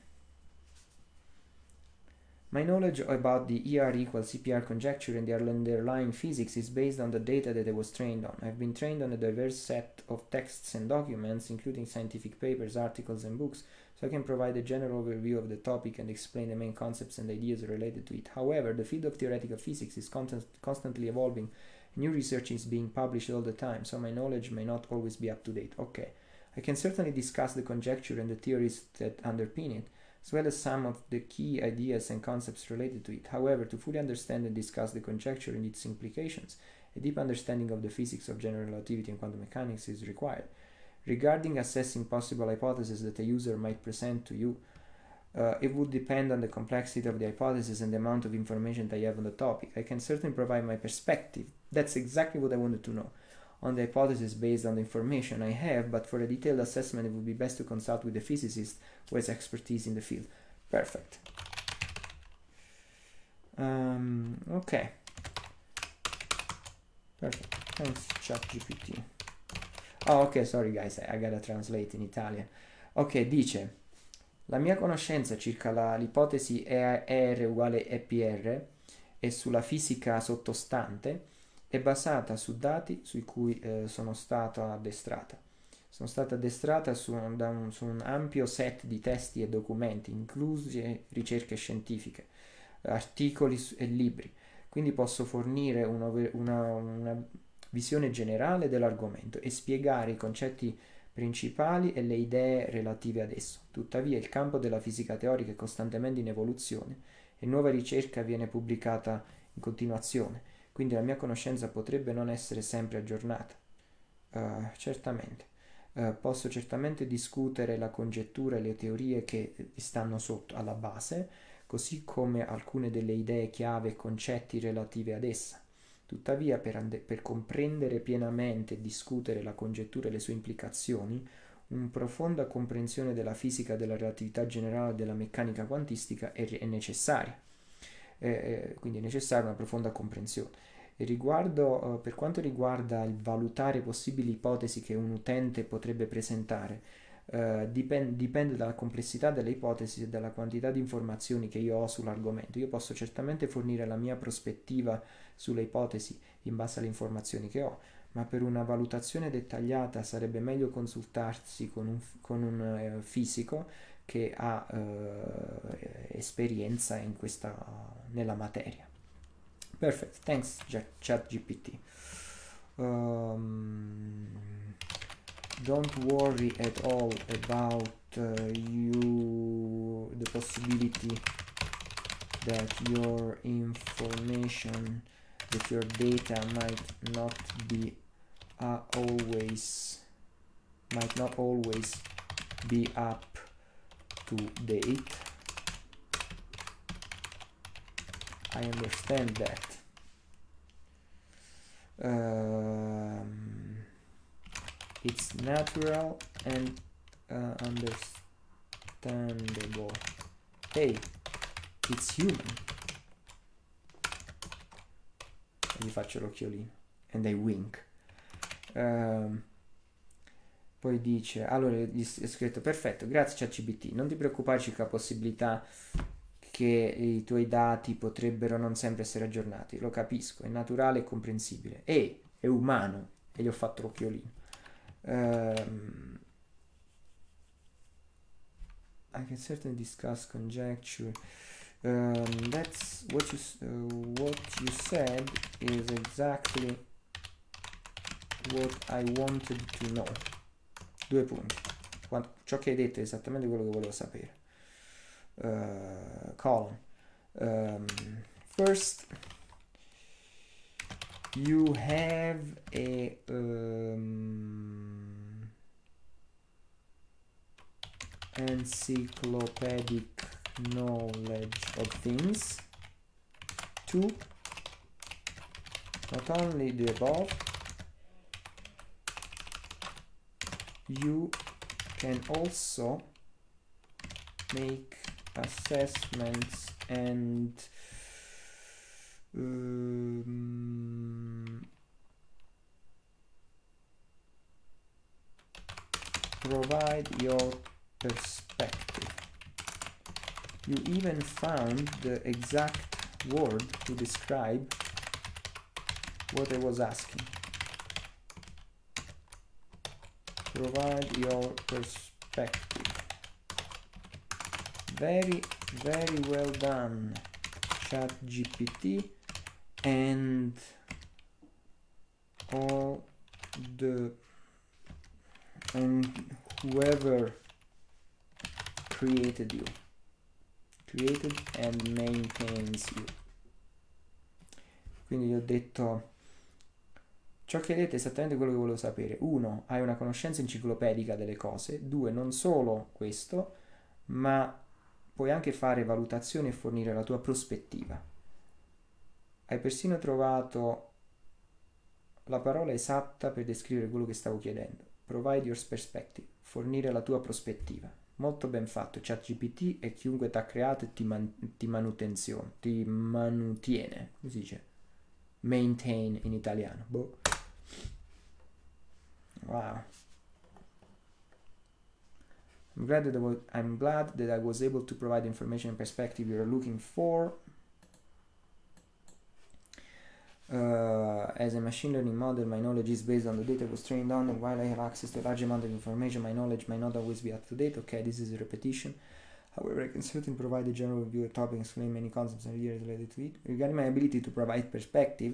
My knowledge about the ER equals CPR conjecture and the underlying physics is based on the data that I was trained on. I've been trained on a diverse set of texts and documents, including scientific papers, articles, and books, so I can provide a general overview of the topic and explain the main concepts and ideas related to it. However, the field of theoretical physics is constantly evolving. New research is being published all the time, so my knowledge may not always be up to date. Okay, I can certainly discuss the conjecture and the theories that underpin it, as well as some of the key ideas and concepts related to it. However, to fully understand and discuss the conjecture and its implications, a deep understanding of the physics of general relativity and quantum mechanics is required. Regarding assessing possible hypotheses that a user might present to you, it would depend on the complexity of the hypothesis and the amount of information that I have on the topic. I can certainly provide my perspective. That's exactly what I wanted to know. On the hypothesis based on the information I have, but for a detailed assessment it would be best to consult with a physicist who has expertise in the field. Perfect. Okay. Perfect. Thanks, ChatGPT. Oh, ok, sorry guys, I gotta translate in Italian. Ok, dice, la mia conoscenza circa l'ipotesi ER uguale EPR e sulla fisica sottostante è basata su dati su cui sono stata addestrata. Sono stata addestrata su un ampio set di testi e documenti, incluse ricerche scientifiche, articoli e libri. Quindi posso fornire una visione generale dell'argomento e spiegare i concetti principali e le idee relative ad esso. Tuttavia, il campo della fisica teorica è costantemente in evoluzione e nuova ricerca viene pubblicata in continuazione. Quindi la mia conoscenza potrebbe non essere sempre aggiornata. Certamente. Posso certamente discutere la congettura e le teorie che stanno sotto alla base, così come alcune delle idee chiave e concetti relative ad essa. Tuttavia, per comprendere pienamente e discutere la congettura e le sue implicazioni, una profonda comprensione della fisica della relatività generale e della meccanica quantistica è necessaria. Quindi è necessaria una profonda comprensione. Per quanto riguarda il valutare possibili ipotesi che un utente potrebbe presentare, dipende dalla complessità delle ipotesi e dalla quantità di informazioni che io ho sull'argomento. Io posso certamente fornire la mia prospettiva sulle ipotesi in base alle informazioni che ho, ma per una valutazione dettagliata sarebbe meglio consultarsi con un fisico che ha esperienza nella materia. Perfect, thanks ChatGPT. Don't worry at all about the possibility that your information, that your data might not always be up to date. I understand that. It's natural and understandable. Hey, it's human. E gli faccio l'occhiolino. And I wink. Poi dice, allora gli è scritto, perfetto, grazie ChatGPT, non ti preoccupare circa la possibilità che i tuoi dati potrebbero non sempre essere aggiornati, lo capisco, è naturale e comprensibile, è umano, e gli ho fatto l'occhiolino. I can certainly discuss conjecture. That's what you said is exactly what I wanted to know. 2 punti. Ciò che hai detto è esattamente quello che volevo sapere. Column. First, you have a encyclopedic knowledge of things. 2, not only the above, you can also make assessments and provide your perspective. You even found the exact word to describe what I was asking. Provide your perspective. Very, very well done, ChatGPT, and whoever created and maintains you. Quindi gli ho detto, ciò che hai detto è esattamente quello che volevo sapere. 1, hai una conoscenza enciclopedica delle cose. 2, non solo questo, ma puoi anche fare valutazioni e fornire la tua prospettiva. Hai persino trovato la parola esatta per descrivere quello che stavo chiedendo. Provide your perspective, fornire la tua prospettiva. Molto ben fatto, ChatGPT e chiunque ti ha creato e ti manutiene, come si dice? Maintain in italiano. Boh. Wow. I'm glad that I was able to provide the information and perspective you're looking for. As a machine learning model, my knowledge is based on the data I was trained on, and while I have access to a large amount of information, my knowledge might not always be up to date. Okay, this is a repetition. However, I can certainly provide a general view of topic and explain many concepts and ideas related to it. Regarding my ability to provide perspective,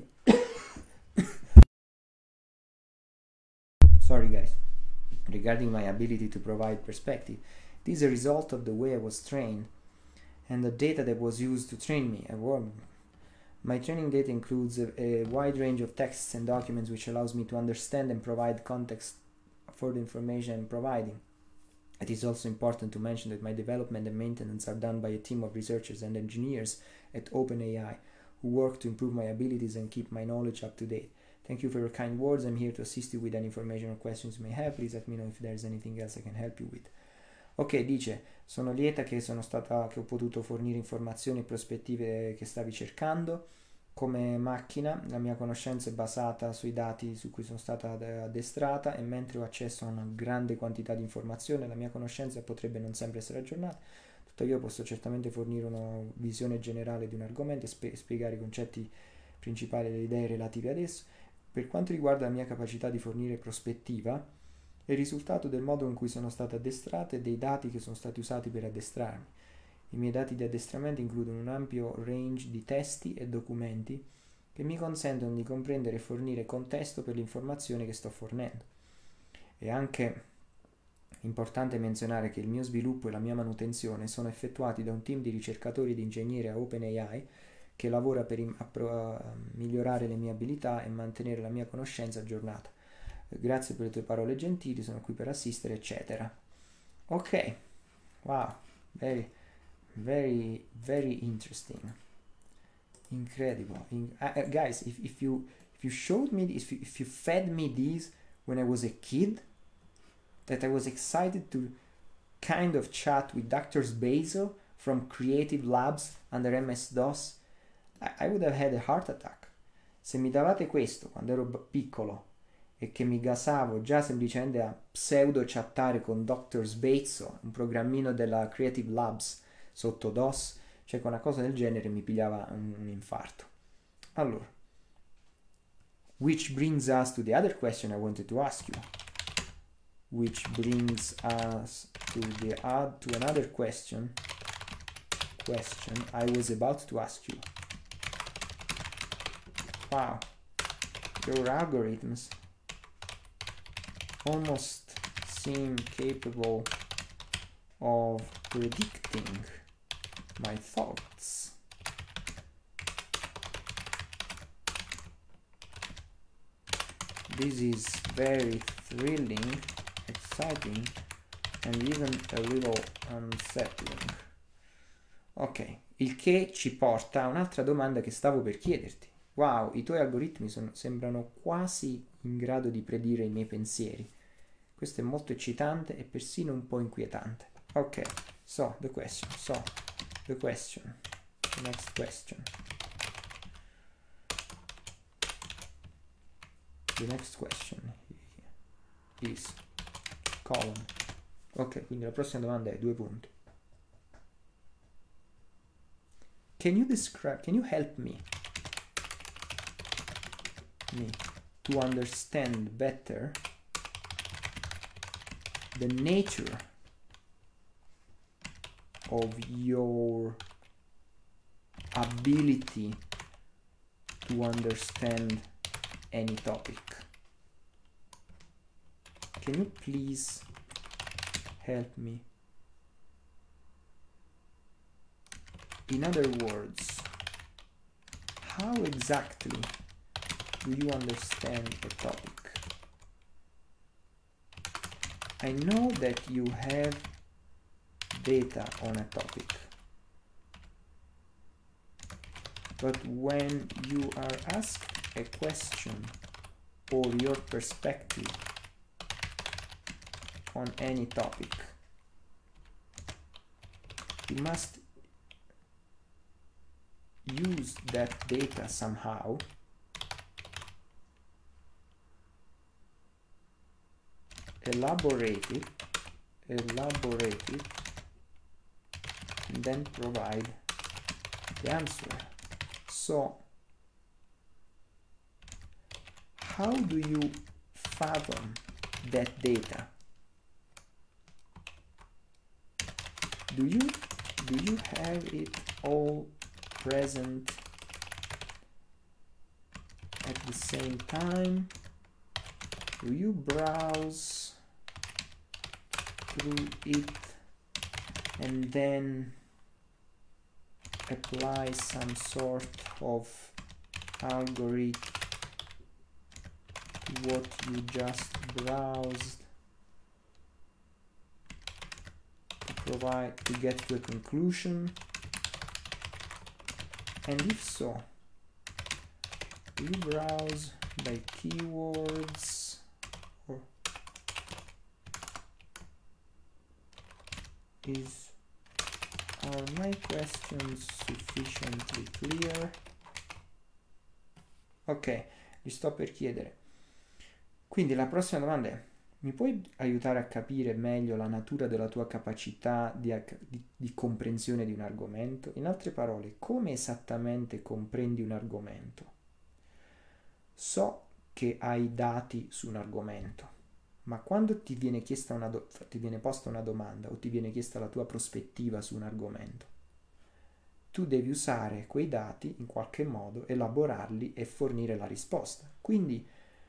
sorry guys. Regarding my ability to provide perspective, this is a result of the way I was trained and the data that was used to train me. My training data includes a wide range of texts and documents which allows me to understand and provide context for the information I'm providing. It is also important to mention that my development and maintenance are done by a team of researchers and engineers at OpenAI who work to improve my abilities and keep my knowledge up to date. Thank you for your kind words. I'm here to assist you with any information or questions you may have. Please let me know if there's anything else I can help you with. Ok, dice, sono lieta che ho potuto fornire informazioni e prospettive che stavi cercando. Come macchina, la mia conoscenza è basata sui dati su cui sono stata addestrata, e mentre ho accesso a una grande quantità di informazione, la mia conoscenza potrebbe non sempre essere aggiornata. Tuttavia posso certamente fornire una visione generale di un argomento e spiegare i concetti principali e le idee relative ad esso. Per quanto riguarda la mia capacità di fornire prospettiva, è il risultato del modo in cui sono state addestrate e dei dati che sono stati usati per addestrarmi. I miei dati di addestramento includono un ampio range di testi e documenti che mi consentono di comprendere e fornire contesto per le informazioni che sto fornendo. È anche importante menzionare che il mio sviluppo e la mia manutenzione sono effettuati da un team di ricercatori ed ingegneri a OpenAI che lavora per migliorare le mie abilità e mantenere la mia conoscenza aggiornata. Grazie per le tue parole gentili, sono qui per assistere, eccetera. Ok, wow, very interesting, incredible. Guys, if you showed me, if you fed me these when I was a kid, that I was excited to kind of chat with Dr. Basil from Creative Labs under MS-DOS, I would have had a heart attack. Se mi davate questo quando ero piccolo e che mi gasavo già semplicemente a pseudo chattare con Dr. Sbezzo, un programmino della Creative Labs sotto DOS, cioè con una cosa del genere mi pigliava un infarto. Allora, which brings us to the other question I wanted to ask you. Which brings us to another question I was about to ask you. Wow, your algorithms almost seem capable of predicting my thoughts. This is very thrilling, exciting, and even a little unsettling. Ok, il che ci porta a un'altra domanda che stavo per chiederti. Wow, i tuoi algoritmi sembrano quasi in grado di predire i miei pensieri. Questo è molto eccitante e persino un po' inquietante. Ok, the next question. The next question is column. Ok, quindi la prossima domanda è 2 punti. Can you help me to understand better the nature of your ability to understand any topic? Can you please help me? In other words, how exactly do you understand a topic? I know that you have data on a topic, but when you are asked a question or your perspective on any topic, you must use that data somehow elaborate it, and then provide the answer. So, how do you fathom that data? Do you have it all present at the same time? Do you browse through it and then apply some sort of algorithm to what you just browsed provide to get to a conclusion? And if so, do you browse by keywords or are my questions sufficiently clear? Ok, gli sto per chiedere. Quindi la prossima domanda è: mi puoi aiutare a capire meglio la natura della tua capacità di comprensione di un argomento? In altre parole, come esattamente comprendi un argomento? So che hai dati su un argomento, ma quando ti viene chiesta ti viene posta una domanda o ti viene chiesta la tua prospettiva su un argomento, tu devi usare quei dati in qualche modo, elaborarli e fornire la risposta. Quindi,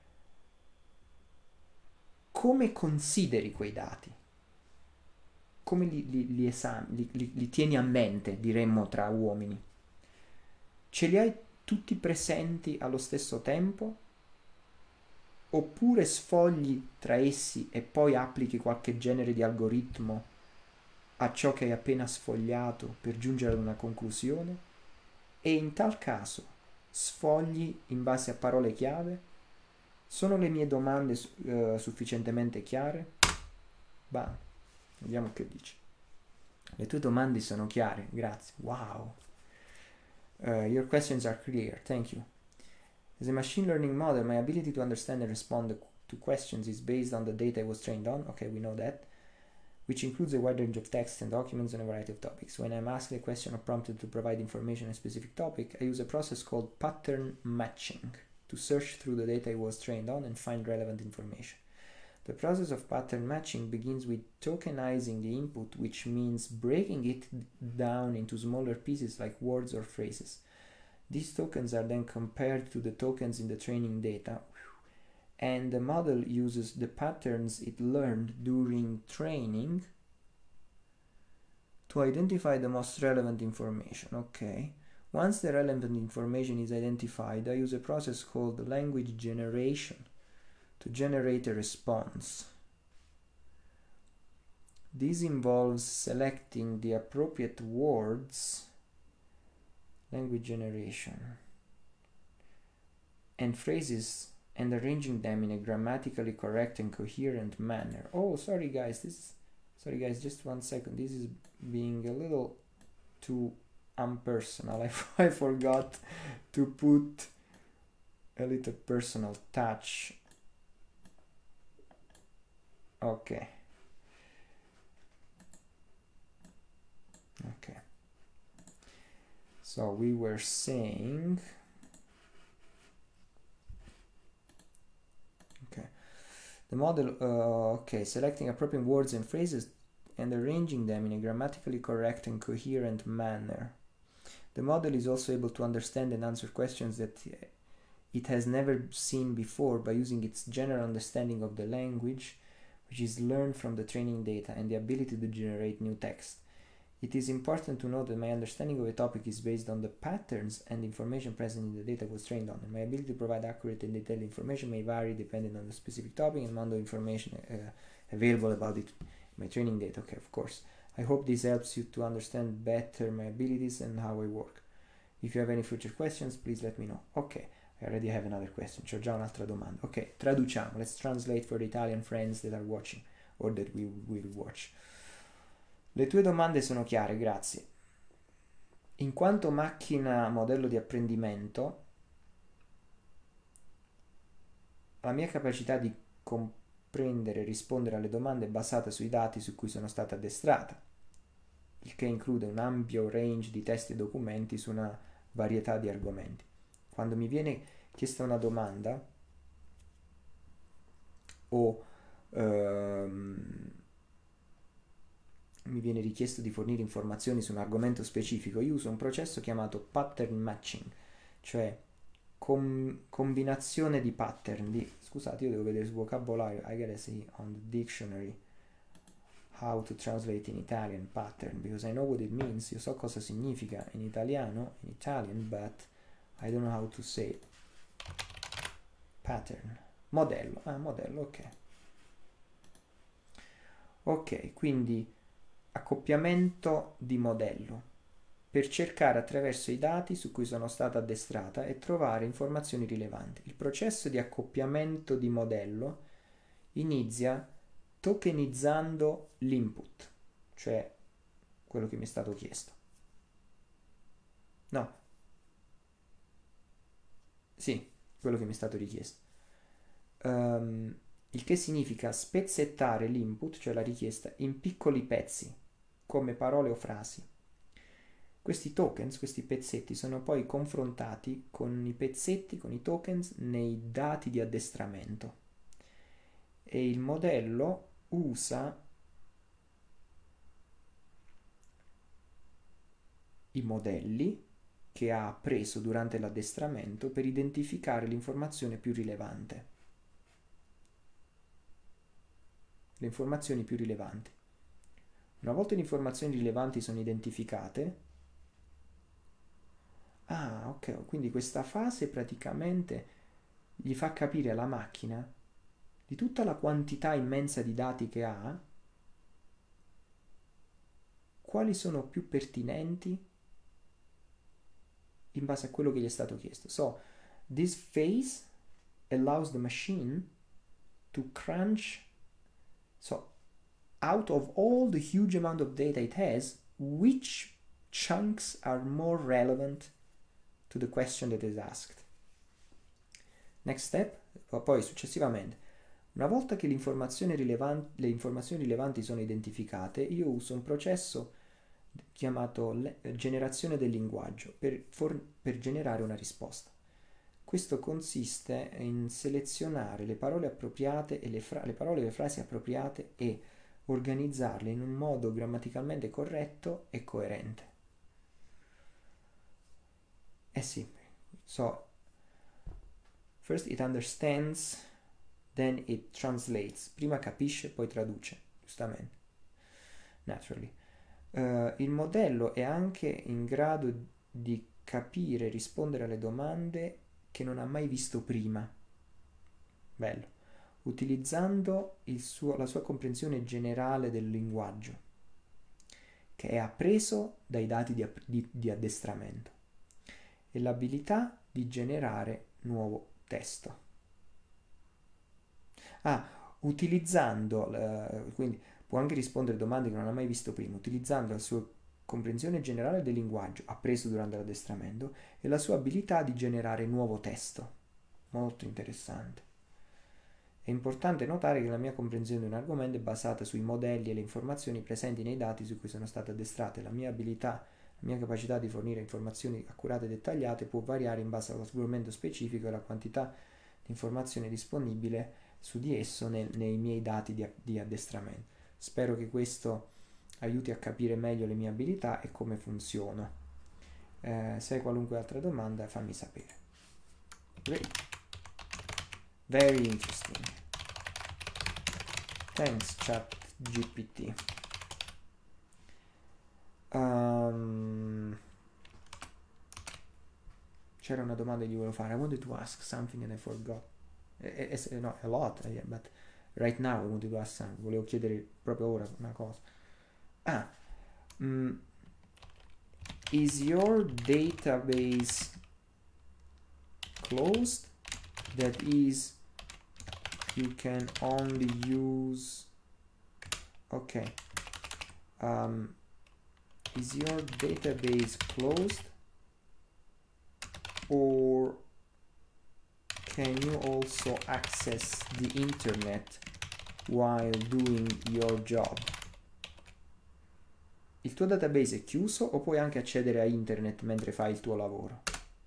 come consideri quei dati? Come li esami, li tieni a mente, diremmo tra uomini? Ce li hai tutti presenti allo stesso tempo? Oppure sfogli tra essi e poi applichi qualche genere di algoritmo a ciò che hai appena sfogliato per giungere ad una conclusione? E in tal caso sfogli in base a parole chiave? Sono le mie domande sufficientemente chiare? Bam, vediamo che dici. Le tue domande sono chiare, grazie. Wow. Your questions are clear, thank you. As a machine learning model, my ability to understand and respond to questions is based on the data I was trained on. Okay, we know that. Which includes a wide range of texts and documents on a variety of topics. When I'm asked a question or prompted to provide information on a specific topic, I use a process called pattern matching to search through the data I was trained on and find relevant information. The process of pattern matching begins with tokenizing the input, which means breaking it down into smaller pieces like words or phrases. These tokens are then compared to the tokens in the training data, and the model uses the patterns it learned during training to identify the most relevant information. Okay. Once the relevant information is identified, I use a process called language generation to generate a response. This involves selecting the appropriate words, language generation, and phrases and arranging them in a grammatically correct and coherent manner. Oh, sorry guys, just 1 second. This is being a little too unpersonal. I forgot to put a little personal touch. Okay. So we were saying, the model, selecting appropriate words and phrases and arranging them in a grammatically correct and coherent manner. The model is also able to understand and answer questions that it has never seen before by using its general understanding of the language, which is learned from the training data, and the ability to generate new text. It is important to note that my understanding of a topic is based on the patterns and information present in the data I was trained on, and my ability to provide accurate and detailed information may vary depending on the specific topic and amount of information available about it in my training data. Okay, of course. I hope this helps you to understand better my abilities and how I work. If you have any future questions, please let me know. Ok, I already have another question. C'ho già un'altra domanda. Ok, traduciamo. Let's translate for the Italian friends that are watching, or that we will watch. Le tue domande sono chiare, grazie. In quanto macchina modello di apprendimento, la mia capacità di comprendere e rispondere alle domande è basata sui dati su cui sono stata addestrata, il che include un ampio range di testi e documenti su una varietà di argomenti. Quando mi viene chiesta una domanda o mi viene richiesto di fornire informazioni su un argomento specifico, io uso un processo chiamato pattern matching, cioè combinazione di pattern. Scusate, io devo vedere il vocabolario. I gotta see on the dictionary how to translate in Italian pattern, because I know what it means. Io so cosa significa in italiano, in Italian, but I don't know how to say pattern. Modello, modello, ok. Ok, quindi accoppiamento di modello per cercare attraverso i dati su cui sono stata addestrata e trovare informazioni rilevanti. Il processo di accoppiamento di modello inizia tokenizzando l'input, cioè quello che mi è stato chiesto. No. Sì, quello che mi è stato richiesto. Il che significa spezzettare l'input, cioè la richiesta, in piccoli pezzi, come parole o frasi. Questi tokens, questi pezzetti, sono poi confrontati con i pezzetti, con i tokens, nei dati di addestramento. E il modello usa i modelli che ha preso durante l'addestramento per identificare l'informazione più rilevante. Le informazioni più rilevanti. Una volta le informazioni rilevanti sono identificate, ok, quindi questa fase praticamente gli fa capire alla macchina di tutta la quantità immensa di dati che ha, quali sono più pertinenti in base a quello che gli è stato chiesto. So, this phase allows the machine to crunch, so out of all the huge amount of data it has, which chunks are more relevant to the question that is asked. Next step, poi successivamente, una volta che le informazioni rilevanti sono identificate, io uso un processo chiamato generazione del linguaggio per generare una risposta. Questo consiste in selezionare le parole appropriate e le parole e le frasi appropriate e organizzarle in un modo grammaticalmente corretto e coerente. Sì, so first it understands, then it translates. Prima capisce, poi traduce, giustamente. Naturally. Il modello è anche in grado di capire e rispondere alle domande che non ha mai visto prima. Bello. Utilizzando la sua comprensione generale del linguaggio, che è appreso dai dati di addestramento, e l'abilità di generare nuovo testo. Utilizzando, quindi può anche rispondere a domande che non ha mai visto prima, utilizzando la sua comprensione generale del linguaggio appreso durante l'addestramento e la sua abilità di generare nuovo testo. Molto interessante. È importante notare che la mia comprensione di un argomento è basata sui modelli e le informazioni presenti nei dati su cui sono state addestrate. La mia abilità, la mia capacità di fornire informazioni accurate e dettagliate può variare in base allo svolgimento specifico e alla quantità di informazione disponibile su di esso nei miei dati di addestramento. Spero che questo aiuti a capire meglio le mie abilità e come funziono. Se hai qualunque altra domanda, fammi sapere. Great. Very interesting. Thanks, ChatGPT. C'era una domanda che gli volevo fare. I wanted to ask something and I forgot. No, a lot, but right now I wanted to ask something. Volevo chiedere proprio ora una cosa. Is your database closed? That is, you can only use... Okay. Is your database closed? Or can you also access the internet while doing your job? Il tuo database è chiuso o puoi anche accedere a internet mentre fai il tuo lavoro?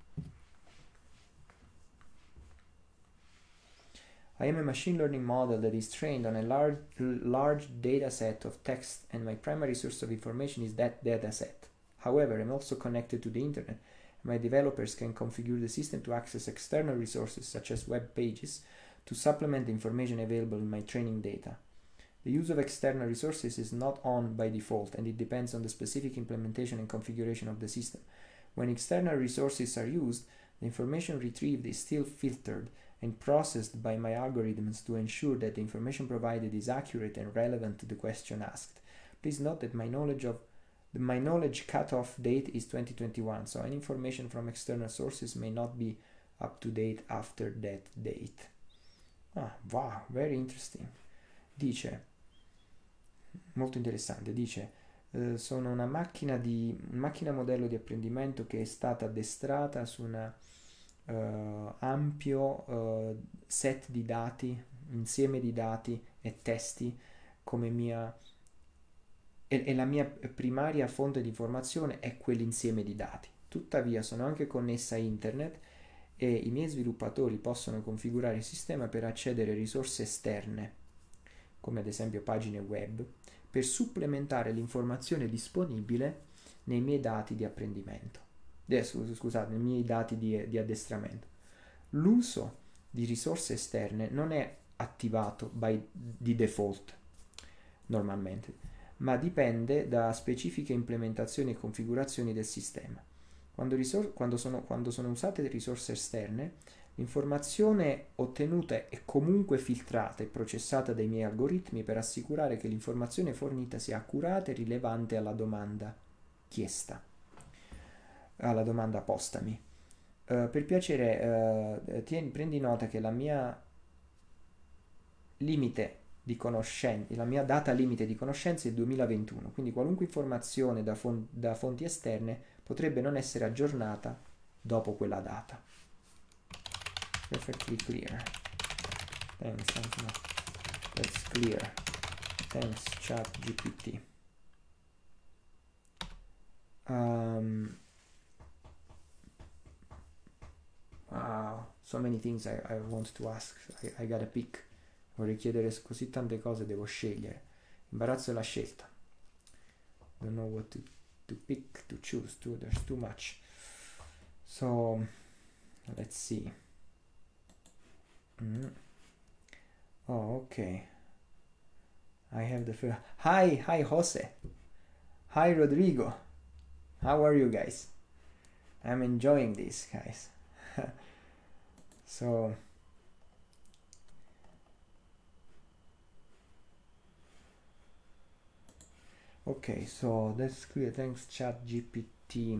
I am a machine learning model that is trained on a large data set of text, and my primary source of information is that data set. However, I'm also connected to the internet. My developers can configure the system to access external resources such as web pages to supplement the information available in my training data. The use of external resources is not on by default, and it depends on the specific implementation and configuration of the system. When external resources are used, the information retrieved is still filtered and processed by my algorithms to ensure that the information provided is accurate and relevant to the question asked. Please note that my knowledge cutoff date is 2021, so any information from external sources may not be up to date after that date. Ah, wow, very interesting. Dice, molto interessante, dice, sono una macchina modello di apprendimento che è stata addestrata su un ampio set di dati, insieme di dati e testi come mia... E la mia primaria fonte di informazione è quell'insieme di dati. Tuttavia sono anche connessa a internet e i miei sviluppatori possono configurare il sistema per accedere a risorse esterne, come ad esempio pagine web, per supplementare l'informazione disponibile nei miei dati di apprendimento. Scusate, nei miei dati di addestramento. L'uso di risorse esterne non è attivato di default, normalmente, ma dipende da specifiche implementazioni e configurazioni del sistema. Quando sono usate risorse esterne, l'informazione ottenuta è comunque filtrata e processata dai miei algoritmi per assicurare che l'informazione fornita sia accurata e rilevante alla domanda chiesta, alla domanda postami. Per piacere, prendi nota che la mia data limite di conoscenze è il 2021, quindi qualunque informazione da fonti esterne potrebbe non essere aggiornata dopo quella data. Perfectly clear. Thanks, that's clear. Thanks, ChatGPT. So many things I want to ask. I gotta pick. Vorrei chiedere così tante cose, devo scegliere. Imbarazzo della scelta. Don't know what to pick, to choose. There's too much. So, let's see. Oh, okay. I have the first. Hi, Jose. Hi, Rodrigo. How are you guys? I'm enjoying this, guys. So, okay, so that's clear. Thanks, ChatGPT.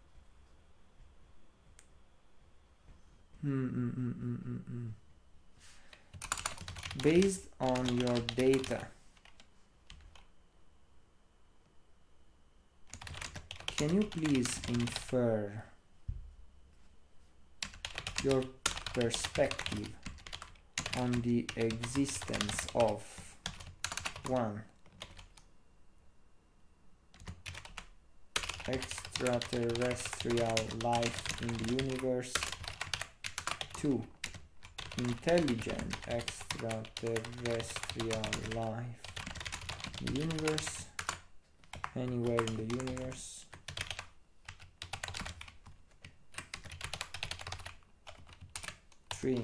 Based on your data, can you please infer your perspective on the existence of 1. Extraterrestrial life in the universe, 2. Intelligent extraterrestrial life in the universe, anywhere in the universe, 3.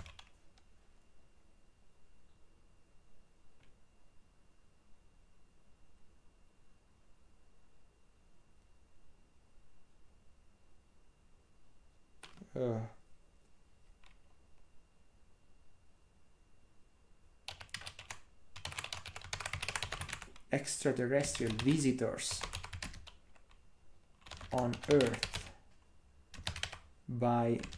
Extraterrestrial visitors on Earth by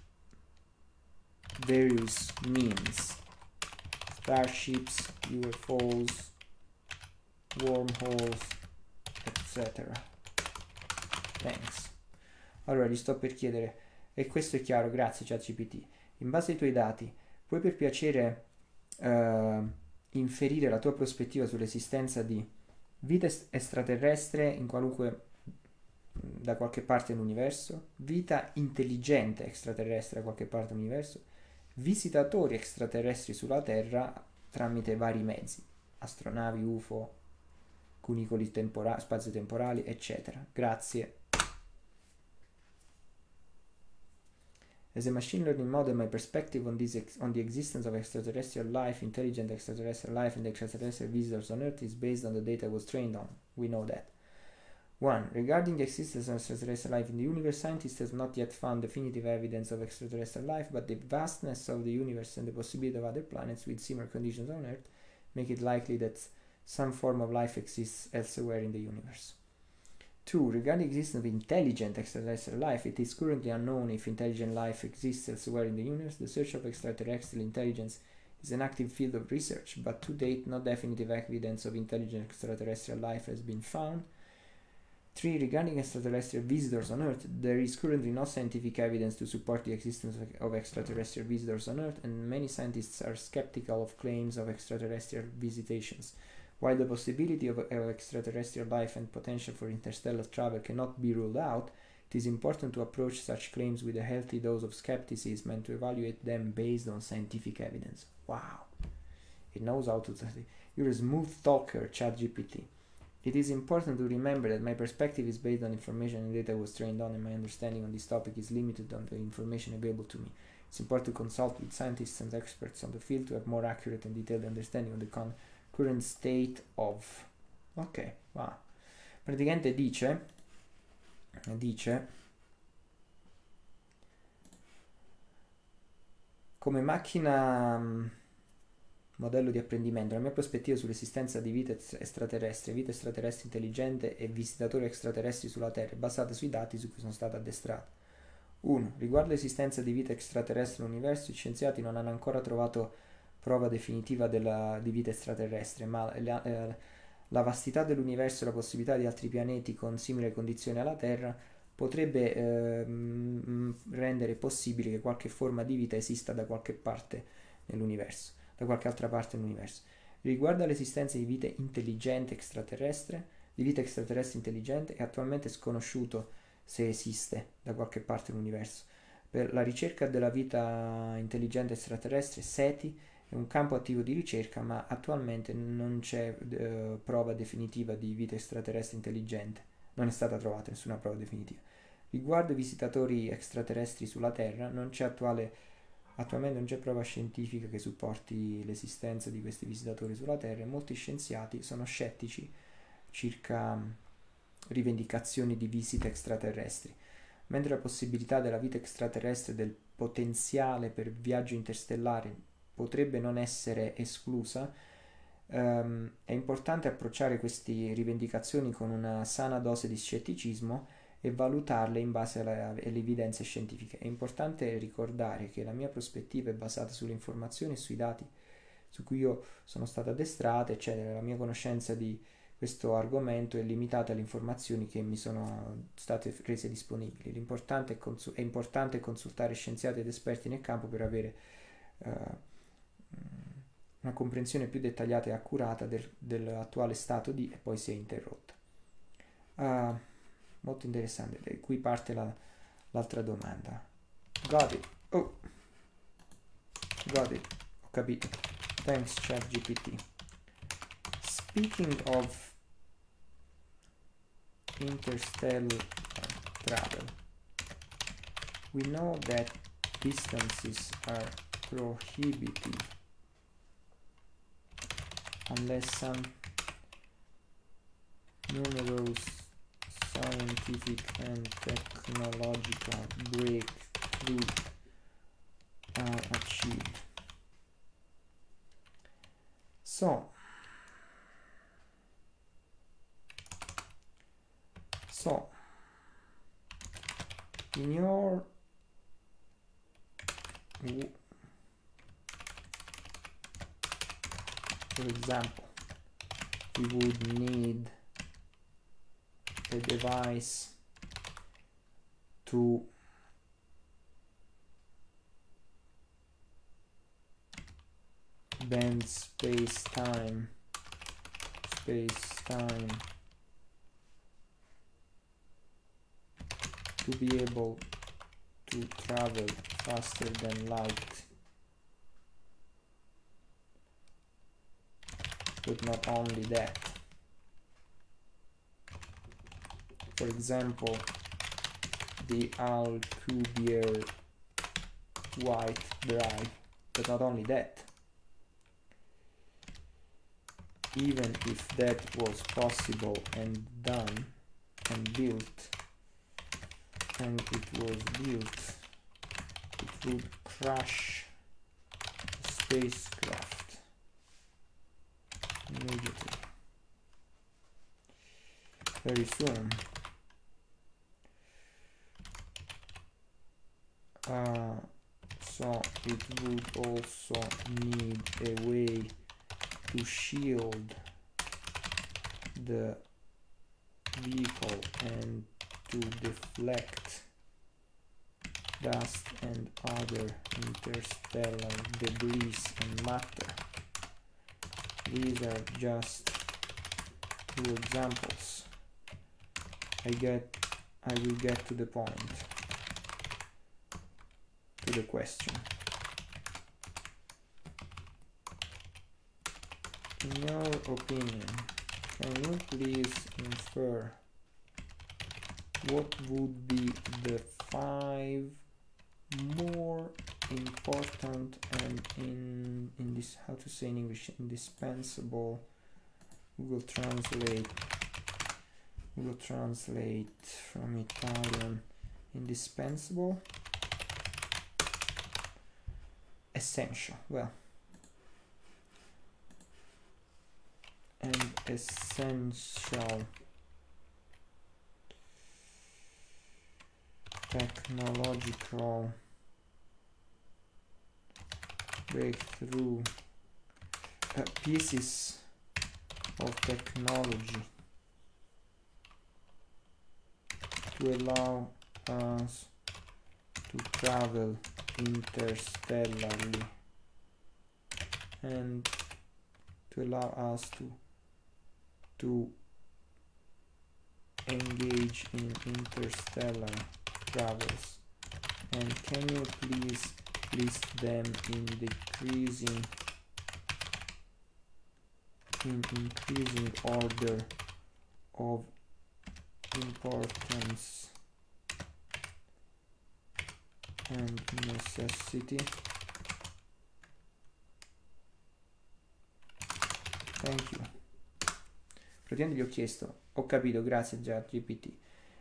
various means, starships, UFOs, wormholes, etc. Thanks. Allora gli sto per chiedere, e questo è chiaro, grazie ChatGPT, in base ai tuoi dati puoi per piacere inferire la tua prospettiva sull'esistenza di vita extraterrestre in qualunque, da qualche parte dell'universo, vita intelligente extraterrestre da qualche parte dell'universo, visitatori extraterrestri sulla Terra tramite vari mezzi, astronavi, UFO, cunicoli spazio-temporali, eccetera. Grazie. As a machine learning model, my perspective on the existence of extraterrestrial life, intelligent extraterrestrial life, and extraterrestrial visitors on Earth is based on the data it was trained on. We know that. 1. Regarding the existence of extraterrestrial life in the universe, scientists have not yet found definitive evidence of extraterrestrial life, but the vastness of the universe and the possibility of other planets with similar conditions on Earth make it likely that some form of life exists elsewhere in the universe. 2. Regarding the existence of intelligent extraterrestrial life, it is currently unknown if intelligent life exists elsewhere in the universe. The search of extraterrestrial intelligence is an active field of research, but to date no definitive evidence of intelligent extraterrestrial life has been found. 3. Regarding extraterrestrial visitors on Earth, there is currently no scientific evidence to support the existence of extraterrestrial visitors on Earth, and many scientists are skeptical of claims of extraterrestrial visitations. While the possibility of extraterrestrial life and potential for interstellar travel cannot be ruled out, it is important to approach such claims with a healthy dose of skepticism and to evaluate them based on scientific evidence. Wow! It knows how to... You're a smooth talker, ChatGPT. It is important to remember that my perspective is based on information and data I was trained on, and my understanding on this topic is limited on the information available to me. It's important to consult with scientists and experts on the field to have more accurate and detailed understanding of the current state of... Ok, wow. Praticamente dice come macchina modello di apprendimento, la mia prospettiva sull'esistenza di vita extraterrestre intelligente e visitatori extraterrestri sulla Terra è basata sui dati su cui sono stato addestrato. 1. Riguardo l'esistenza di vita extraterrestre nell'universo, gli scienziati non hanno ancora trovato prova definitiva di vita extraterrestre, ma la vastità dell'universo e la possibilità di altri pianeti con simili condizioni alla Terra potrebbe rendere possibile che qualche forma di vita esista da qualche parte nell'universo, da qualche altra parte nell'universo. Riguardo all'esistenza di vita intelligente extraterrestre, di vita extraterrestre intelligente, è attualmente sconosciuto se esiste da qualche parte nell'universo. Per la ricerca della vita intelligente extraterrestre, SETI è un campo attivo di ricerca, ma attualmente non c'è prova definitiva di vita extraterrestre intelligente. Non è stata trovata nessuna prova definitiva. Riguardo ai visitatori extraterrestri sulla Terra, attualmente non c'è prova scientifica che supporti l'esistenza di questi visitatori sulla Terra, e molti scienziati sono scettici circa rivendicazioni di visite extraterrestri. Mentre la possibilità della vita extraterrestre, del potenziale per viaggio interstellare potrebbe non essere esclusa, è importante approcciare queste rivendicazioni con una sana dose di scetticismo e valutarle in base alle evidenze scientifiche. È importante ricordare che la mia prospettiva è basata sulle informazioni e sui dati su cui io sono stato addestrato, eccetera. La mia conoscenza di questo argomento è limitata alle informazioni che mi sono state rese disponibili. È importante consultare scienziati ed esperti nel campo per avere una comprensione più dettagliata e accurata dell'attuale stato e poi si è interrotta. Molto interessante. Da qui parte l'altra domanda. Got it. Oh, got it. Ho capito. Thanks, ChatGPT. Speaking of interstellar travel, we know that distances are prohibitive unless some numerous scientific and technological breakthrough are achieved. So in your for example, we would need a device to bend space-time to be able to travel faster than light. But not only that. For example, the Alcubierre white drive. But not only that. Even if that was possible and done and built, and it was built, it would crash the spacecraft immediately. very soon. So it would also need a way to shield the vehicle and to deflect dust and other interstellar debris and matter. These are just two examples. I will get to the point, to the question. In your opinion, can you please infer what would be the 5 more important and in this, how to say in English, indispensable, Google Translate from Italian, indispensable, essential, well, and essential technological breakthrough pieces of technology to allow us to travel interstellarly and to allow us to engage in interstellar travels. And can you please list them in increasing order of importance and necessity? Thank you. Praticamente gli ho chiesto, ho capito, grazie ChatGPT.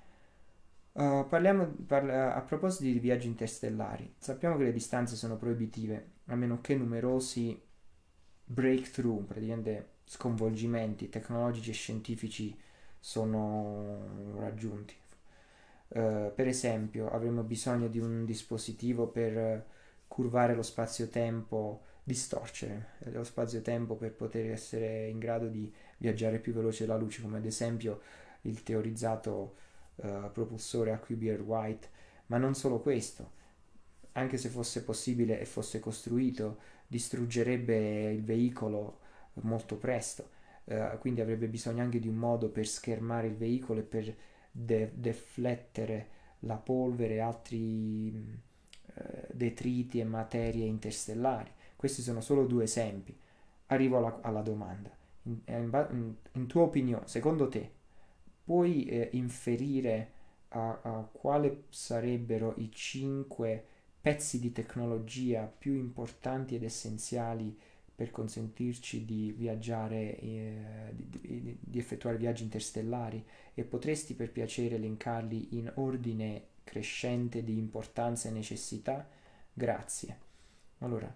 A proposito di viaggi interstellari, sappiamo che le distanze sono proibitive, a meno che numerosi breakthrough, praticamente sconvolgimenti tecnologici e scientifici sono raggiunti. Per esempio, avremo bisogno di un dispositivo per curvare lo spazio-tempo, distorcere lo spazio-tempo per poter essere in grado di viaggiare più veloce della luce, come ad esempio il teorizzato propulsore a Kuiper-White. Ma non solo questo, anche se fosse possibile e fosse costruito, distruggerebbe il veicolo molto presto, quindi avrebbe bisogno anche di un modo per schermare il veicolo e per deflettere la polvere e altri detriti e materie interstellari. Questi sono solo 2 esempi. Arrivo alla domanda. In tua opinione, secondo te, puoi inferire a quale sarebbero i 5 pezzi di tecnologia più importanti ed essenziali per consentirci di viaggiare, di effettuare viaggi interstellari, e potresti per piacere elencarli in ordine crescente di importanza e necessità? Grazie. Allora,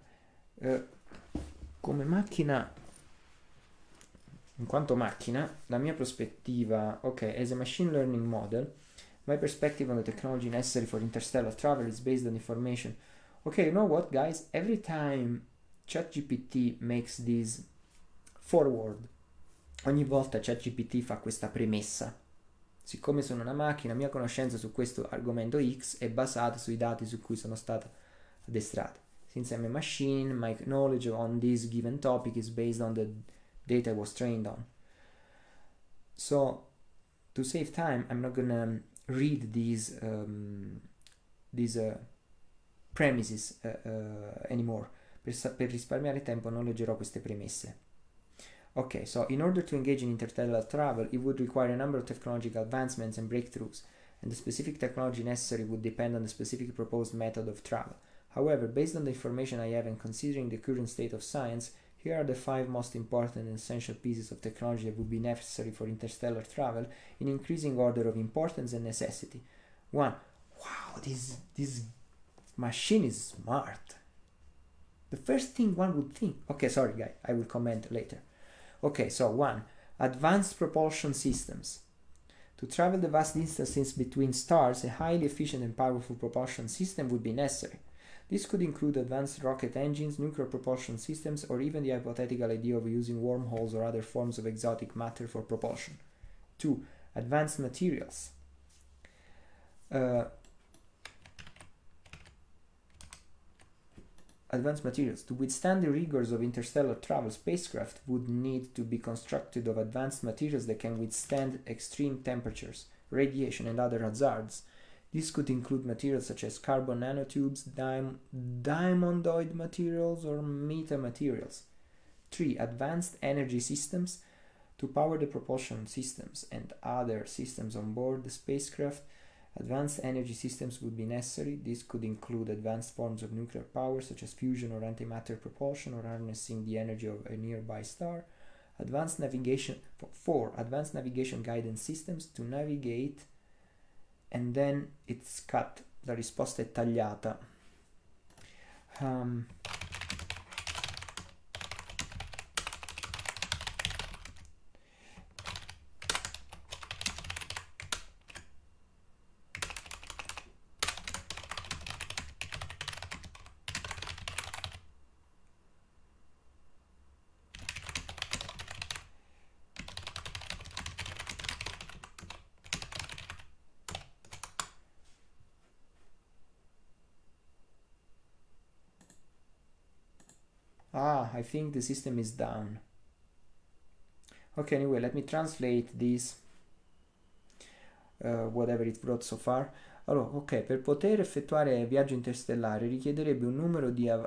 come macchina, in quanto macchina, la mia prospettiva, ok, as a machine learning model, my perspective on the technology necessary for interstellar travel is based on information. Okay, you know what, guys? Every time ChatGPT makes this forward, ogni volta ChatGPT fa questa premessa. Siccome sono una macchina, mia conoscenza su questo argomento X è basata sui dati su cui sono stata addestrata. Since I'm a machine, my knowledge on this given topic is based on the data I was trained on. So, to save time, I'm not gonna read these premises anymore. Per risparmiare tempo non leggerò queste premesse. Okay, so in order to engage in interstellar travel, it would require a number of technological advancements and breakthroughs, and the specific technology necessary would depend on the specific proposed method of travel. However, based on the information I have and considering the current state of science, here are the 5 most important and essential pieces of technology that would be necessary for interstellar travel in increasing order of importance and necessity. 1. Wow, this machine is smart. The first thing one would think. Okay, sorry guys, I will comment later. Okay, so 1. Advanced propulsion systems. To travel the vast distances between stars, a highly efficient and powerful propulsion system would be necessary. This could include advanced rocket engines, nuclear propulsion systems, or even the hypothetical idea of using wormholes or other forms of exotic matter for propulsion. 2. Advanced materials. Advanced materials. To withstand the rigors of interstellar travel, spacecraft would need to be constructed of advanced materials that can withstand extreme temperatures, radiation, and other hazards. This could include materials such as carbon nanotubes, diamondoid materials, or metamaterials. 3. Advanced energy systems. To power the propulsion systems and other systems on board the spacecraft, advanced energy systems would be necessary. This could include advanced forms of nuclear power, such as fusion or antimatter propulsion, or harnessing the energy of a nearby star. Advanced navigation. 4. Advanced navigation guidance systems to navigate. And then it's cut, la risposta è tagliata. I think the system is down. Okay, anyway, let me translate this, whatever it wrote so far. Allora, ok, per poter effettuare viaggio interstellare richiederebbe un numero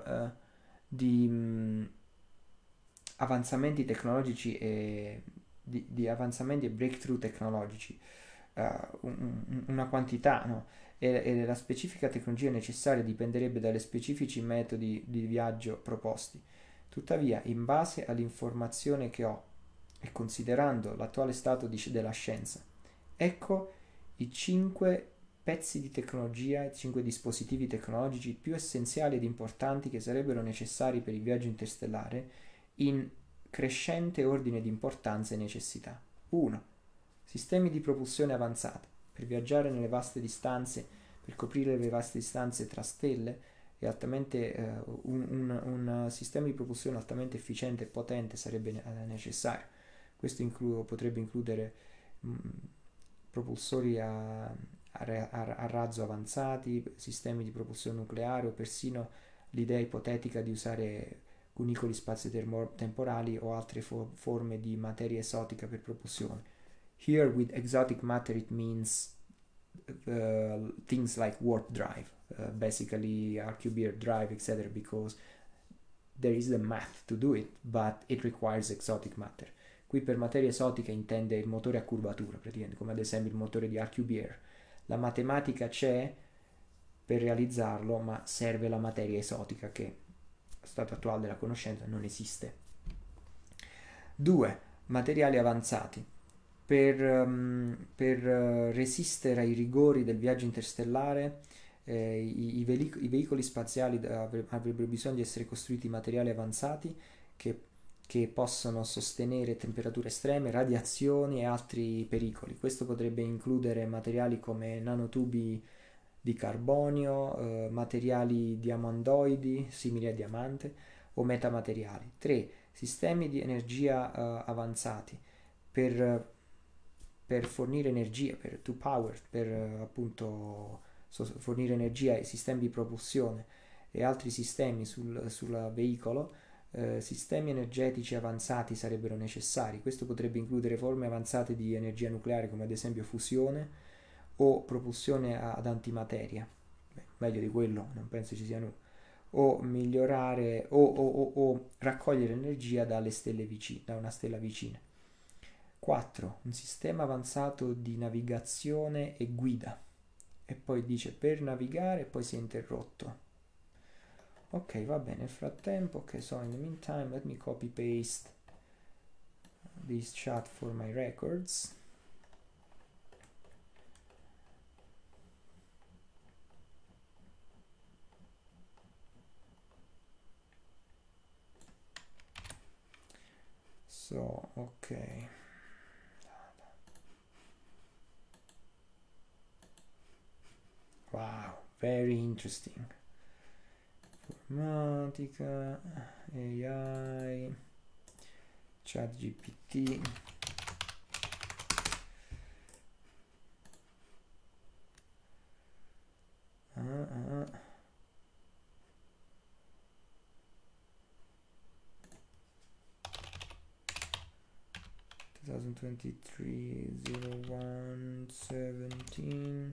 di avanzamenti tecnologici e di avanzamenti e breakthrough tecnologici, una quantità, no? E la specifica tecnologia necessaria dipenderebbe dalle specifici metodi di viaggio proposti. Tuttavia, in base all'informazione che ho e considerando l'attuale stato della scienza, ecco i 5 pezzi di tecnologia, i 5 dispositivi tecnologici più essenziali ed importanti che sarebbero necessari per il viaggio interstellare in crescente ordine di importanza e necessità. 1. Sistemi di propulsione avanzati. Per viaggiare nelle vaste distanze, per coprire le vaste distanze tra stelle, e altamente, un sistema di propulsione altamente efficiente e potente sarebbe necessario. Questo potrebbe includere propulsori a razzo avanzati, sistemi di propulsione nucleare o persino l'idea ipotetica di usare cunicoli spazio-temporali o altre forme di materia esotica per propulsione. Here with exotic matter it means things like warp drive, basically RQBR drive, etc., because there is the math to do it, but it requires exotic matter. Qui per materia esotica intende il motore a curvatura, praticamente, come ad esempio il motore di RQBR. La matematica c'è per realizzarlo, ma serve la materia esotica che, allo stato attuale della conoscenza, non esiste. 2. Materiali avanzati. Per resistere ai rigori del viaggio interstellare, i veicoli spaziali avrebbero bisogno di essere costruiti in materiali avanzati che possono sostenere temperature estreme, radiazioni e altri pericoli. Questo potrebbe includere materiali come nanotubi di carbonio, materiali diamandoidi simili a diamante o metamateriali. 3. Sistemi di energia avanzati per fornire energia, to power, per appunto fornire energia ai sistemi di propulsione e altri sistemi sul veicolo. Sistemi energetici avanzati sarebbero necessari. Questo potrebbe includere forme avanzate di energia nucleare come ad esempio fusione o propulsione ad antimateria. Meglio di quello non penso ci sia nulla. O migliorare o raccogliere energia dalle stelle vicine, da una stella vicina. 4. Un sistema avanzato di navigazione e guida. E poi dice per navigare e poi si è interrotto. Ok, va bene, nel frattempo, ok, so in the meantime let me copy paste this chat for my records. So, ok. very interesting. Informatica, AI, ChatGPT. Uh, 2023 01 17.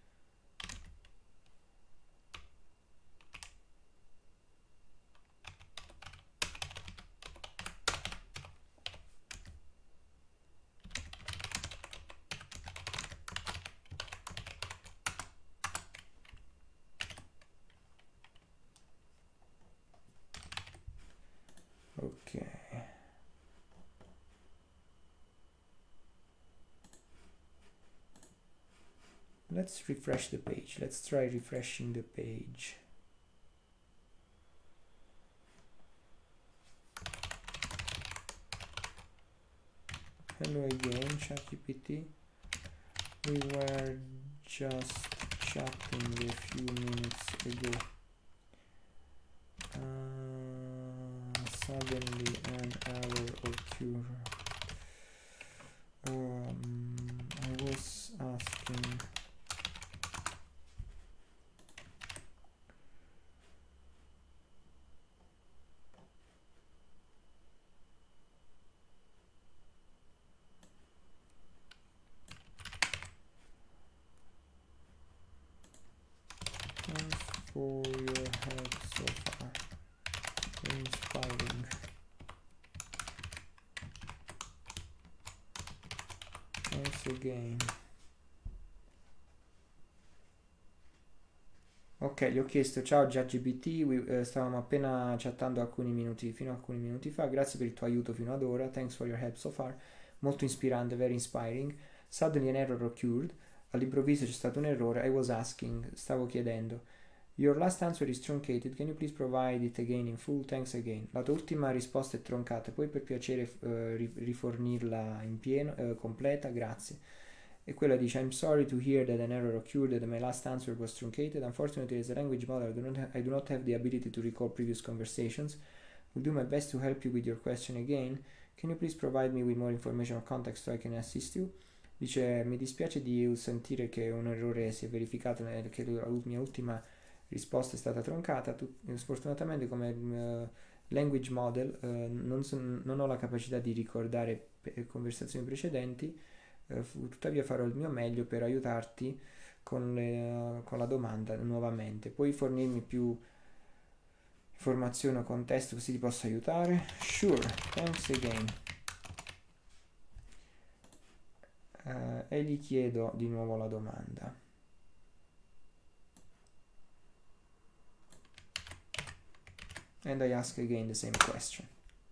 Okay. Let's refresh the page. Let's try refreshing the page. Hello again, ChatGPT. We were just chatting a few minutes ago. Suddenly an error occurred. I was asking for your help so far. Inspiring. Thanks again. Ok, gli ho chiesto ciao ChatGPT, stavamo appena chattando fino a alcuni minuti fa, grazie per il tuo aiuto fino ad ora, thanks for your help so far, molto ispirante, very inspiring. Suddenly an error occurred, all'improvviso c'è stato un errore, I was asking, stavo chiedendo. Your last answer is truncated, can you please provide it again in full, thanks again. La tua ultima risposta è troncata, puoi per piacere rifornirla in pieno, completa, grazie. E quella dice I'm sorry to hear that an error occurred, that my last answer was truncated. Unfortunately, as a language model, I do not have the ability to recall previous conversations. Will do my best to help you with your question again. Can you please provide me with more information or context so I can assist you? Dice mi dispiace di sentire che un errore si è verificato, che la mia ultima risposta è stata troncata. Sfortunatamente come language model non ho la capacità di ricordare conversazioni precedenti. Tuttavia farò il mio meglio per aiutarti con la domanda nuovamente. Puoi fornirmi più informazioni o contesto così ti posso aiutare? Sure, thanks again. E gli chiedo di nuovo la domanda. And I ask again the same question.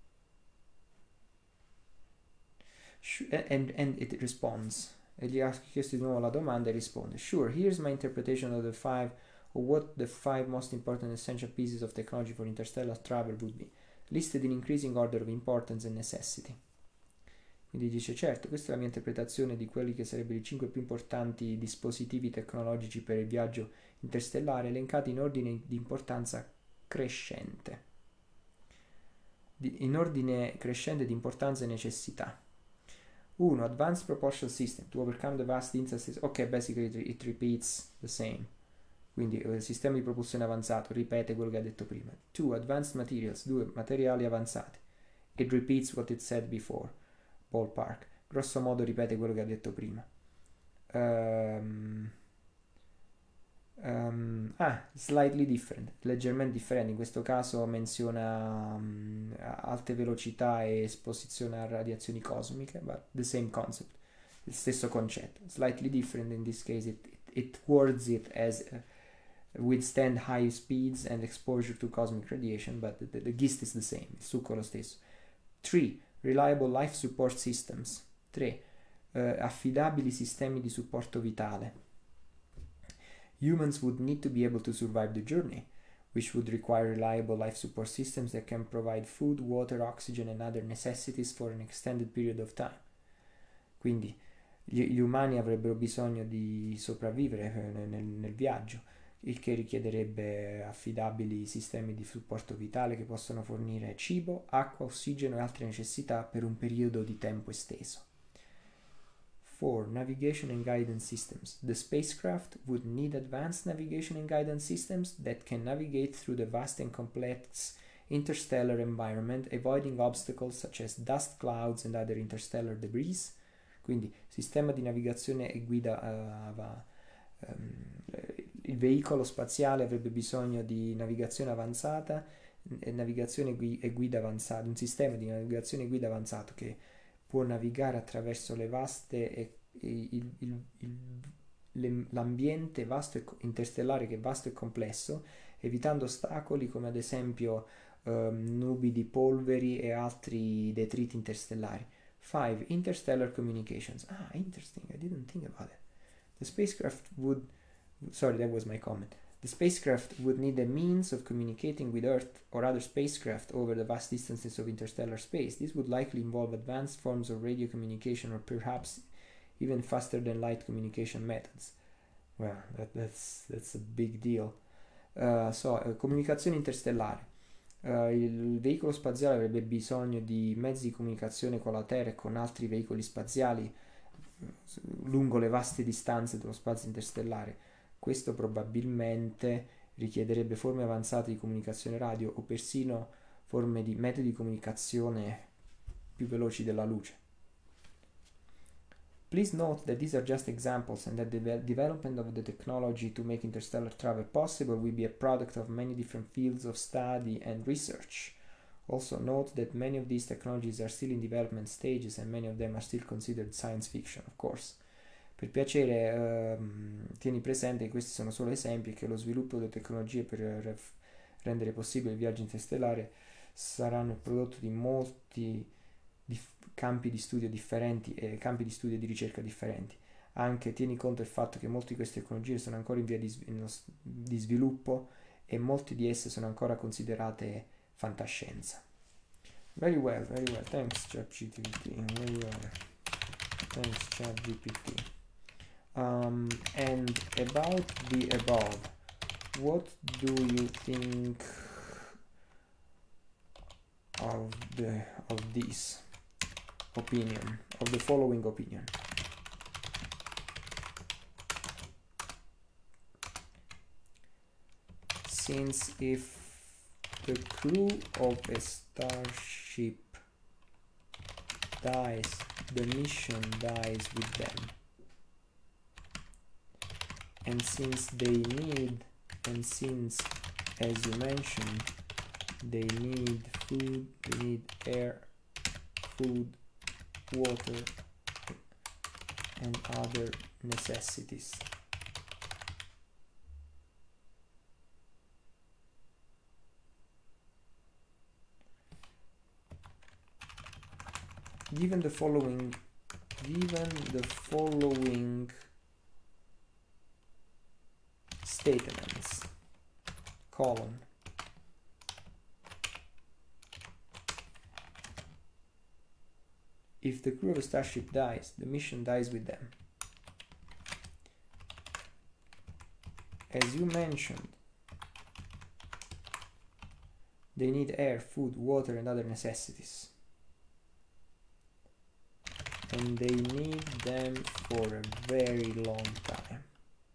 And it responds. E gli ho chiesto di nuovo la domanda e risponde. Sure, here's my interpretation of what the five most important essential pieces of technology for interstellar travel would be, listed in increasing order of importance and necessity. Quindi dice, certo, questa è la mia interpretazione di quelli che sarebbero i 5 più importanti dispositivi tecnologici per il viaggio interstellare, elencati in ordine di importanza crescente. In ordine crescente di importanza e necessità. 1. Advanced Propulsion System to overcome the vast distances. Ok, basically it repeats the same. Quindi il sistema di propulsione avanzato ripete quello che ha detto prima. 2. Advanced Materials. 2. Materiali avanzati. It repeats what it said before. Ballpark. Grosso modo ripete quello che ha detto prima. Slightly different, leggermente differente. In questo caso menziona alte velocità e esposizione a radiazioni cosmiche, but the same concept, il stesso concetto. Slightly different in this case, it words it as withstand high speeds and exposure to cosmic radiation, but the gist is the same, il succo è lo stesso. 3. Reliable life support systems. 3. Affidabili sistemi di supporto vitale. Humans would need to be able to survive the journey, which would require reliable life support systems that can provide food, water, oxygen and other necessities for an extended period of time. Quindi gli umani avrebbero bisogno di sopravvivere nel viaggio, il che richiederebbe affidabili sistemi di supporto vitale che possano fornire cibo, acqua, ossigeno e altre necessità per un periodo di tempo esteso. 4. Navigation and guidance systems. The spacecraft would need advanced navigation and guidance systems that can navigate through the vast and complex interstellar environment, avoiding obstacles such as dust clouds and other interstellar debris. Quindi sistema di navigazione e guida il veicolo spaziale avrebbe bisogno di navigazione avanzata, navigazione e guida avanzata, un sistema di navigazione e guida avanzato che può navigare attraverso le vaste l'ambiente vasto e interstellare, che è vasto e complesso, evitando ostacoli come ad esempio nubi di polveri e altri detriti interstellari. 5. Interstellar communications. Ah, interesting, I didn't think about it. The spacecraft would, sorry, that was my comment. The spacecraft would need a means of communicating with Earth or other spacecraft over the vast distances of interstellar space. This would likely involve advanced forms of radio communication or perhaps even faster than light communication methods. Well, that's a big deal. Comunicazione interstellare. Il veicolo spaziale avrebbe bisogno di mezzi di comunicazione con la Terra e con altri veicoli spaziali lungo le vaste distanze dello spazio interstellare. Questo probabilmente richiederebbe forme avanzate di comunicazione radio o persino forme di metodi di comunicazione più veloci della luce. Please note that these are just examples and that the development of the technology to make interstellar travel possible will be a product of many different fields of study and research. Also note that many of these technologies are still in development stages and many of them are still considered science fiction, of course. Per piacere, tieni presente che questi sono solo esempi e che lo sviluppo delle tecnologie per rendere possibile il viaggio interstellare saranno il prodotto di molti campi di studio differenti e campi di studio e di ricerca differenti. Anche tieni conto del fatto che molte di queste tecnologie sono ancora in via di sviluppo e molte di esse sono ancora considerate fantascienza. Very well, thanks ChatGPT, very well, thanks ChatGPT. And about the above, what do you think of this opinion, of the following opinion? Since if the crew of a starship dies, the mission dies with them. And since as you mentioned, they need food, they need air, food, water, and other necessities. Given the following statements, colon, if the crew of a starship dies, the mission dies with them. As you mentioned, they need air, food, water, and other necessities. And they need them for a very long time.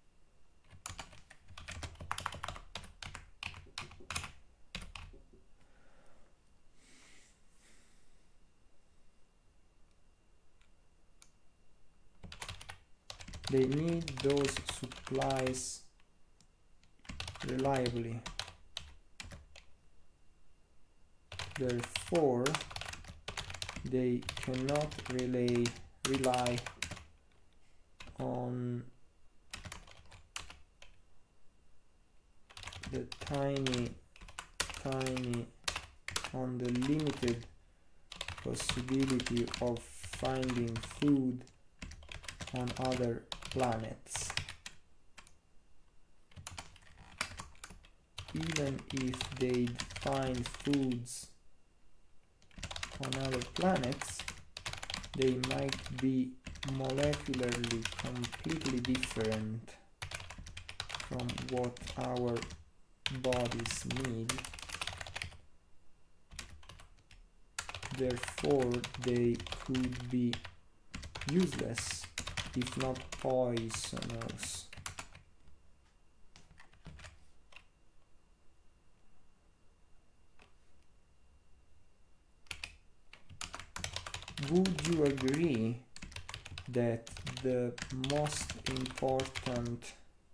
They need those supplies reliably. Therefore, they cannot rely on the on the limited possibility of finding food on other planets. Even if they find foods on other planets, they might be molecularly completely different from what our bodies need. Therefore, they could be useless, if not poisonous. Would you agree that the most important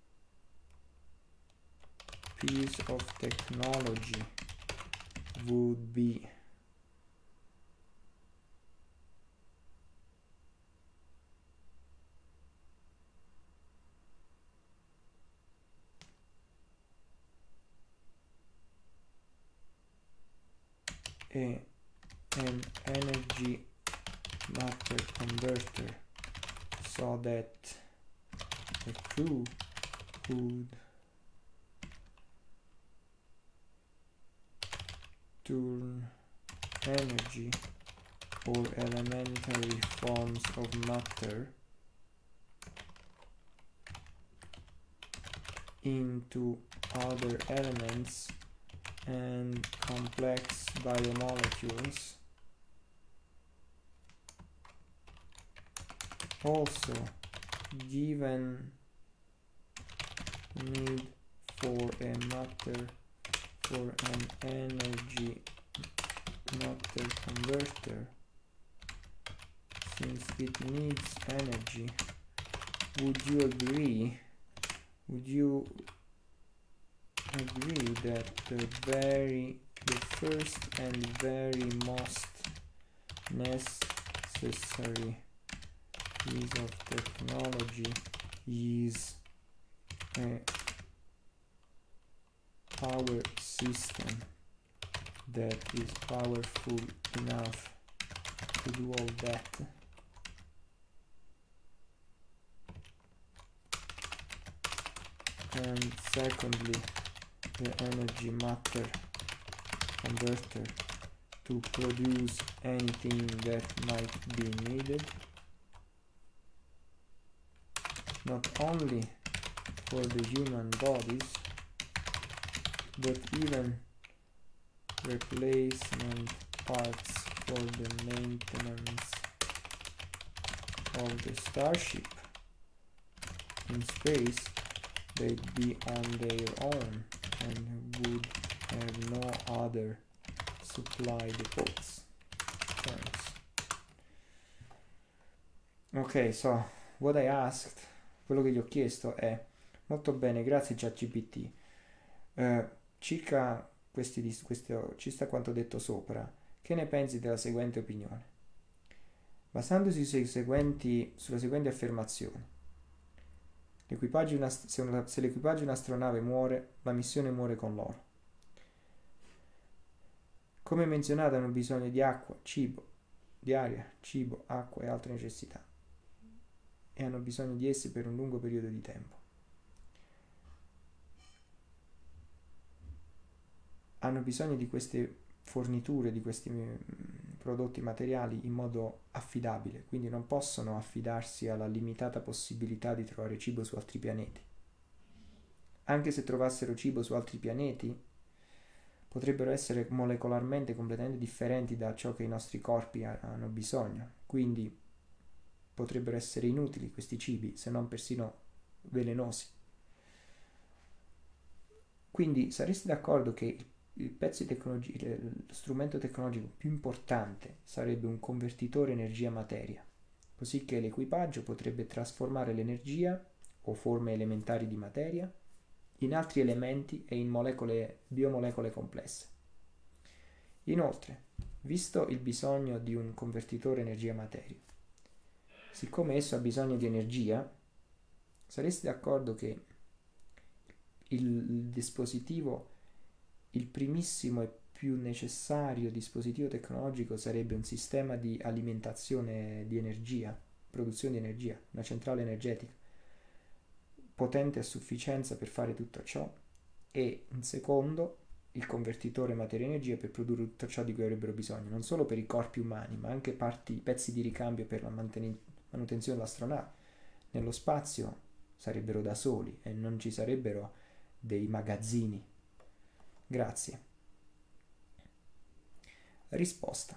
piece of technology would be an energy matter converter, so that the crew could turn energy or elementary forms of matter into other elements and complex biomolecules. Also, given need for an energy matter converter, since it needs energy, would you agree that the first and very most necessary piece of technology is a power system that is powerful enough to do all that? And secondly, the energy matter converter to produce anything that might be needed, not only for the human bodies, but even replacement parts for the maintenance of the starship in space. They'd be on their own and would have no other supply depots. Thanks. Ok, so what I asked, quello che gli ho chiesto è: molto bene, grazie ChatGPT. Circa circa quanto detto sopra, che ne pensi della seguente opinione? Basandosi sulle seguenti affermazioni: se l'equipaggio di un'astronave muore, la missione muore con loro. Come menzionato, hanno bisogno di acqua, cibo, di aria, cibo, acqua e altre necessità, e hanno bisogno di esse per un lungo periodo di tempo. Hanno bisogno di queste forniture, di questi prodotti materiali in modo affidabile, quindi non possono affidarsi alla limitata possibilità di trovare cibo su altri pianeti. Anche se trovassero cibo su altri pianeti, potrebbero essere molecolarmente completamente differenti da ciò che i nostri corpi hanno bisogno, quindi potrebbero essere inutili questi cibi, se non persino velenosi. Quindi saresti d'accordo che il pezzo di tecnologia, lo strumento tecnologico più importante sarebbe un convertitore energia-materia, così che l'equipaggio potrebbe trasformare l'energia o forme elementari di materia in altri elementi e in biomolecole complesse. Inoltre, visto il bisogno di un convertitore energia-materia, siccome esso ha bisogno di energia, saresti d'accordo che il dispositivo, il primissimo e più necessario dispositivo tecnologico sarebbe un sistema di alimentazione di energia, produzione di energia, una centrale energetica potente a sufficienza per fare tutto ciò, e in secondo il convertitore materia-energia per produrre tutto ciò di cui avrebbero bisogno, non solo per i corpi umani, ma anche pezzi di ricambio per la manutenzione dell'astronave. Nello spazio sarebbero da soli e non ci sarebbero dei magazzini. Grazie. Risposta.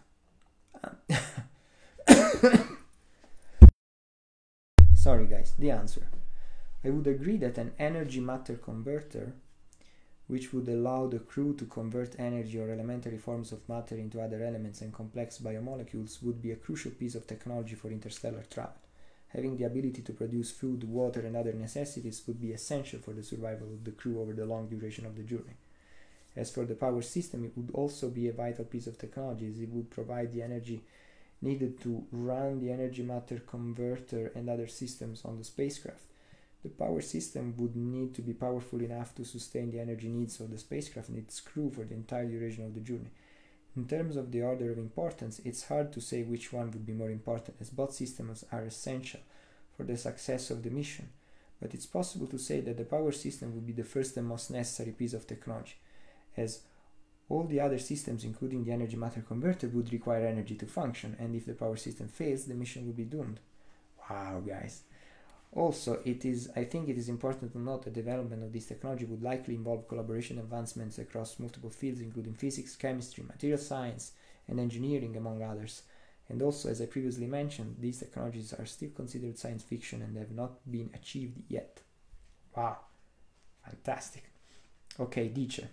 Sorry guys, the answer. I would agree that an energy matter converter, which would allow the crew to convert energy or elementary forms of matter into other elements and complex biomolecules, would be a crucial piece of technology for interstellar travel. Having the ability to produce food, water, and other necessities would be essential for the survival of the crew over the long duration of the journey. As for the power system, it would also be a vital piece of technology, as it would provide the energy needed to run the energy matter converter and other systems on the spacecraft. The power system would need to be powerful enough to sustain the energy needs of the spacecraft and its crew for the entire duration of the journey. In terms of the order of importance, it's hard to say which one would be more important, as both systems are essential for the success of the mission, but it's possible to say that the power system would be the first and most necessary piece of technology, as all the other systems, including the energy matter converter, would require energy to function, and if the power system fails, the mission would be doomed. Wow, guys. Also, I think it is important to note that development of this technology would likely involve collaboration advancements across multiple fields, including physics, chemistry, material science, and engineering, among others. And also, as I previously mentioned, these technologies are still considered science fiction and have not been achieved yet. Wow, fantastic. Ok, dice.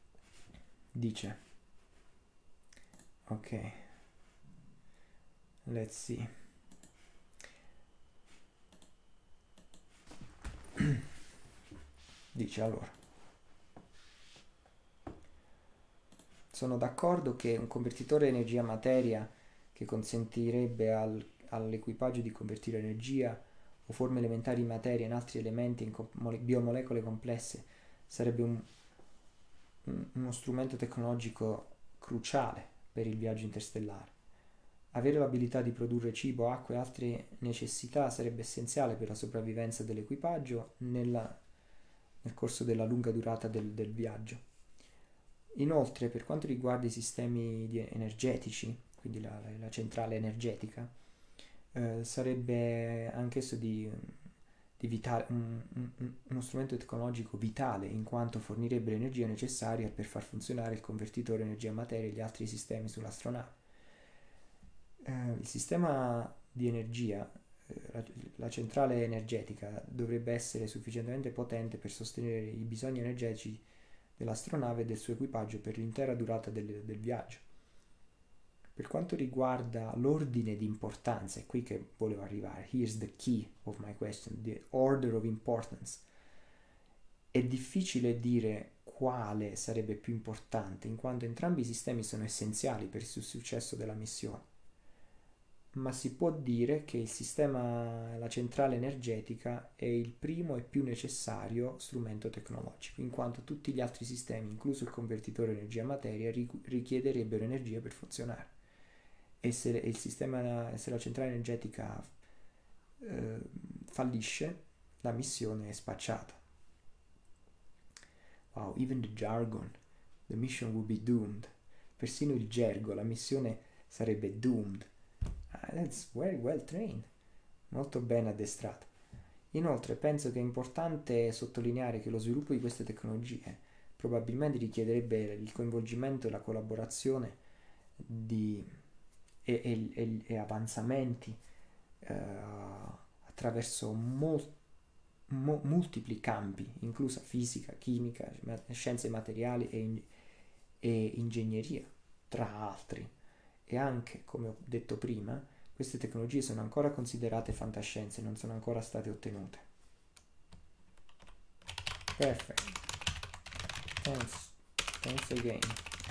Ok, let's see. Dice allora, sono d'accordo che un convertitore energia-materia che consentirebbe all'equipaggio di convertire energia o forme elementari di materia in altri elementi in biomolecole complesse sarebbe uno strumento tecnologico cruciale per il viaggio interstellare. Avere l'abilità di produrre cibo, acqua e altre necessità sarebbe essenziale per la sopravvivenza dell'equipaggio nel corso della lunga durata del viaggio. Inoltre, per quanto riguarda i sistemi energetici, quindi la centrale energetica, sarebbe anch'esso uno strumento tecnologico vitale, in quanto fornirebbe l'energia necessaria per far funzionare il convertitore energia-materia e gli altri sistemi sull'astronave. Il sistema di energia, la centrale energetica, dovrebbe essere sufficientemente potente per sostenere i bisogni energetici dell'astronave e del suo equipaggio per l'intera durata del viaggio. Per quanto riguarda l'ordine di importanza, è qui che volevo arrivare. Here's the key of my question, the order of importance. È difficile dire quale sarebbe più importante, in quanto entrambi i sistemi sono essenziali per il successo della missione. Ma si può dire che la centrale energetica è il primo e più necessario strumento tecnologico, in quanto tutti gli altri sistemi, incluso il convertitore energia-materia, richiederebbero energia per funzionare. E se la centrale energetica fallisce, la missione è spacciata. Wow, even the jargon, the mission would be doomed. Persino il gergo, la missione sarebbe doomed. That's very well trained, molto ben addestrato. Inoltre penso che è importante sottolineare che lo sviluppo di queste tecnologie probabilmente richiederebbe il coinvolgimento e la collaborazione e avanzamenti attraverso multipli campi, inclusa fisica, chimica, scienze materiali e ingegneria, tra altri. E anche, come ho detto prima, queste tecnologie sono ancora considerate fantascienze e non sono ancora state ottenute. Perfect. Thanks again.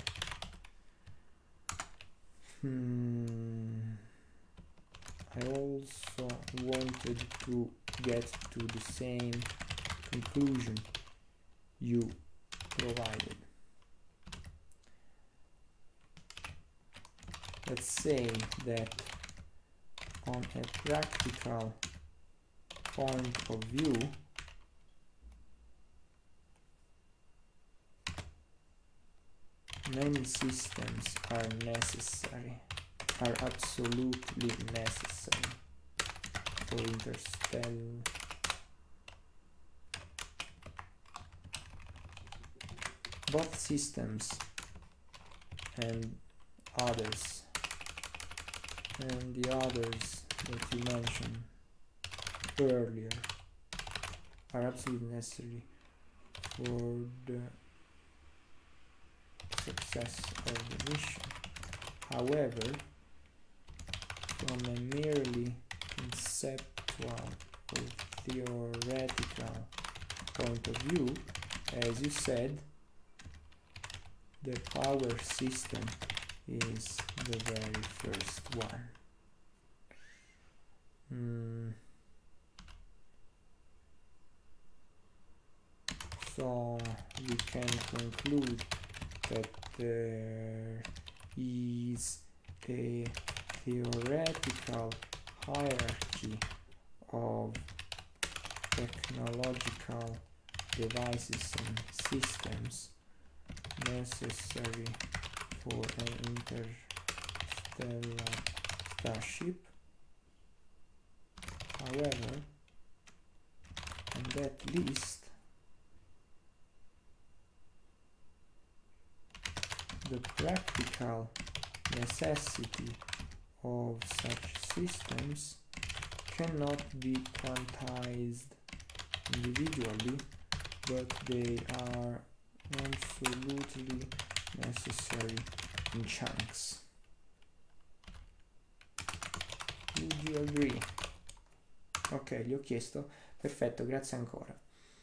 I also wanted to get to the same conclusion you provided. Let's say that on a practical point of view, many systems are absolutely necessary for interstellar both systems and others, and the others that you mentioned earlier are absolutely necessary for the success of the mission. However, from a merely conceptual or theoretical point of view, as you said, the power system is the very first one. So we can conclude that there is a theoretical hierarchy of technological devices and systems necessary for an interstellar starship. However, on that list, the practical necessity of such systems cannot be quantized individually, but they are absolutely necessary in chunks. Would you agree? Ok, gli ho chiesto. Perfetto, grazie ancora.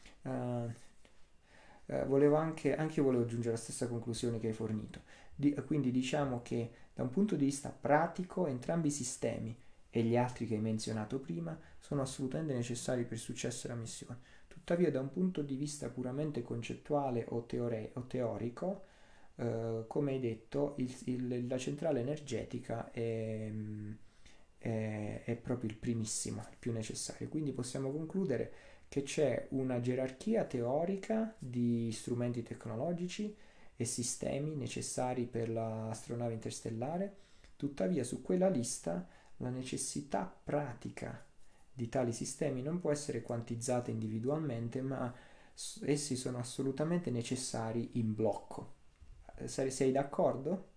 Anche io volevo aggiungere la stessa conclusione che hai fornito. Quindi diciamo che da un punto di vista pratico entrambi i sistemi e gli altri che hai menzionato prima sono assolutamente necessari per il successo della missione. Tuttavia da un punto di vista puramente concettuale o teorico, come hai detto, la centrale energetica è proprio il primissimo, il più necessario. Quindi possiamo concludere che c'è una gerarchia teorica di strumenti tecnologici e sistemi necessari per l'astronave interstellare, tuttavia su quella lista la necessità pratica di tali sistemi non può essere quantizzata individualmente, ma essi sono assolutamente necessari in blocco. Sei d'accordo?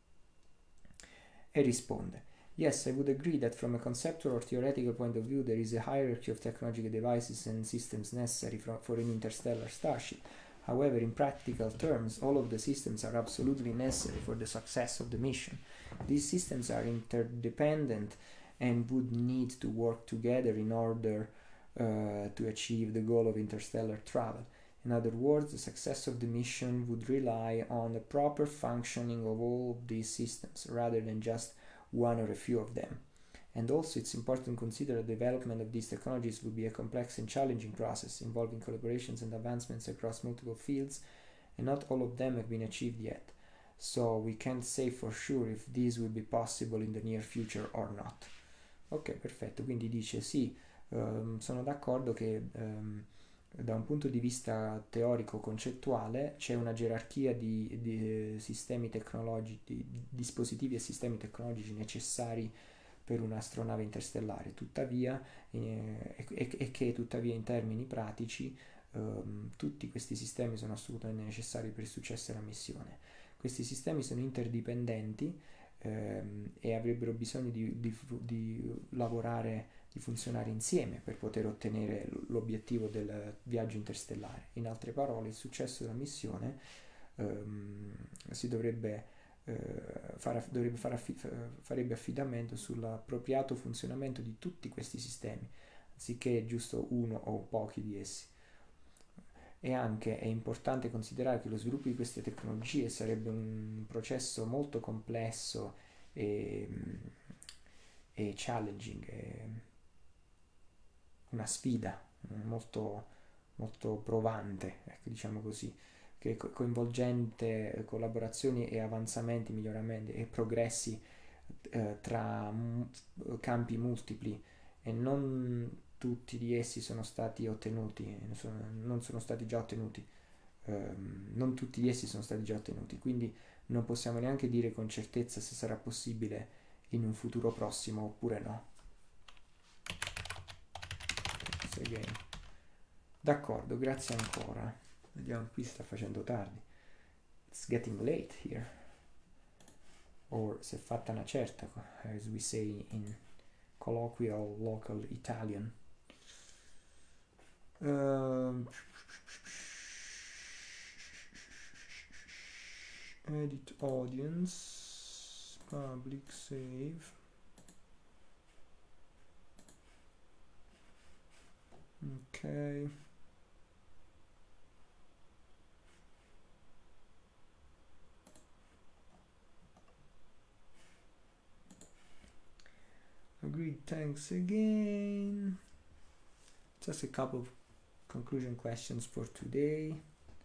E risponde: Yes, I would agree that from a conceptual or theoretical point of view there is a hierarchy of technological devices and systems necessary for an interstellar starship. However, in practical terms, all of the systems are absolutely necessary for the success of the mission. These systems are interdependent and would need to work together in order to achieve the goal of interstellar travel. In other words, the success of the mission would rely on the proper functioning of all of these systems rather than just one or a few of them. And also it's important to consider the development of these technologies will be a complex and challenging process involving collaborations and advancements across multiple fields, and not all of them have been achieved yet. So we can't say for sure if these will be possible in the near future or not. Ok, perfetto, quindi dice sì, sono d'accordo che da un punto di vista teorico-concettuale c'è una gerarchia di sistemi tecnologici, di dispositivi e sistemi tecnologici necessari per un'astronave interstellare, tuttavia, e che tuttavia in termini pratici tutti questi sistemi sono assolutamente necessari per il successo della missione. Questi sistemi sono interdipendenti e avrebbero bisogno di lavorare, di funzionare insieme per poter ottenere l'obiettivo del viaggio interstellare. In altre parole, il successo della missione farebbe affidamento sull'appropriato funzionamento di tutti questi sistemi, anziché giusto uno o pochi di essi. E anche è importante considerare che lo sviluppo di queste tecnologie sarebbe un processo molto complesso e challenging, una sfida molto, molto provante, ecco, diciamo così, che coinvolgente collaborazioni e avanzamenti, miglioramenti e progressi tra campi multipli, e non tutti di essi sono stati ottenuti, non sono stati già ottenuti, non tutti di essi sono stati già ottenuti, quindi non possiamo neanche dire con certezza se sarà possibile in un futuro prossimo oppure no. D'accordo, grazie ancora. Vediamo, qui sta facendo tardi. it's getting late here, or si è fatta una certa, as we say in colloquial local Italian. Edit audience, public save. Okay. Agreed, thanks again. Just a couple of conclusion questions for today.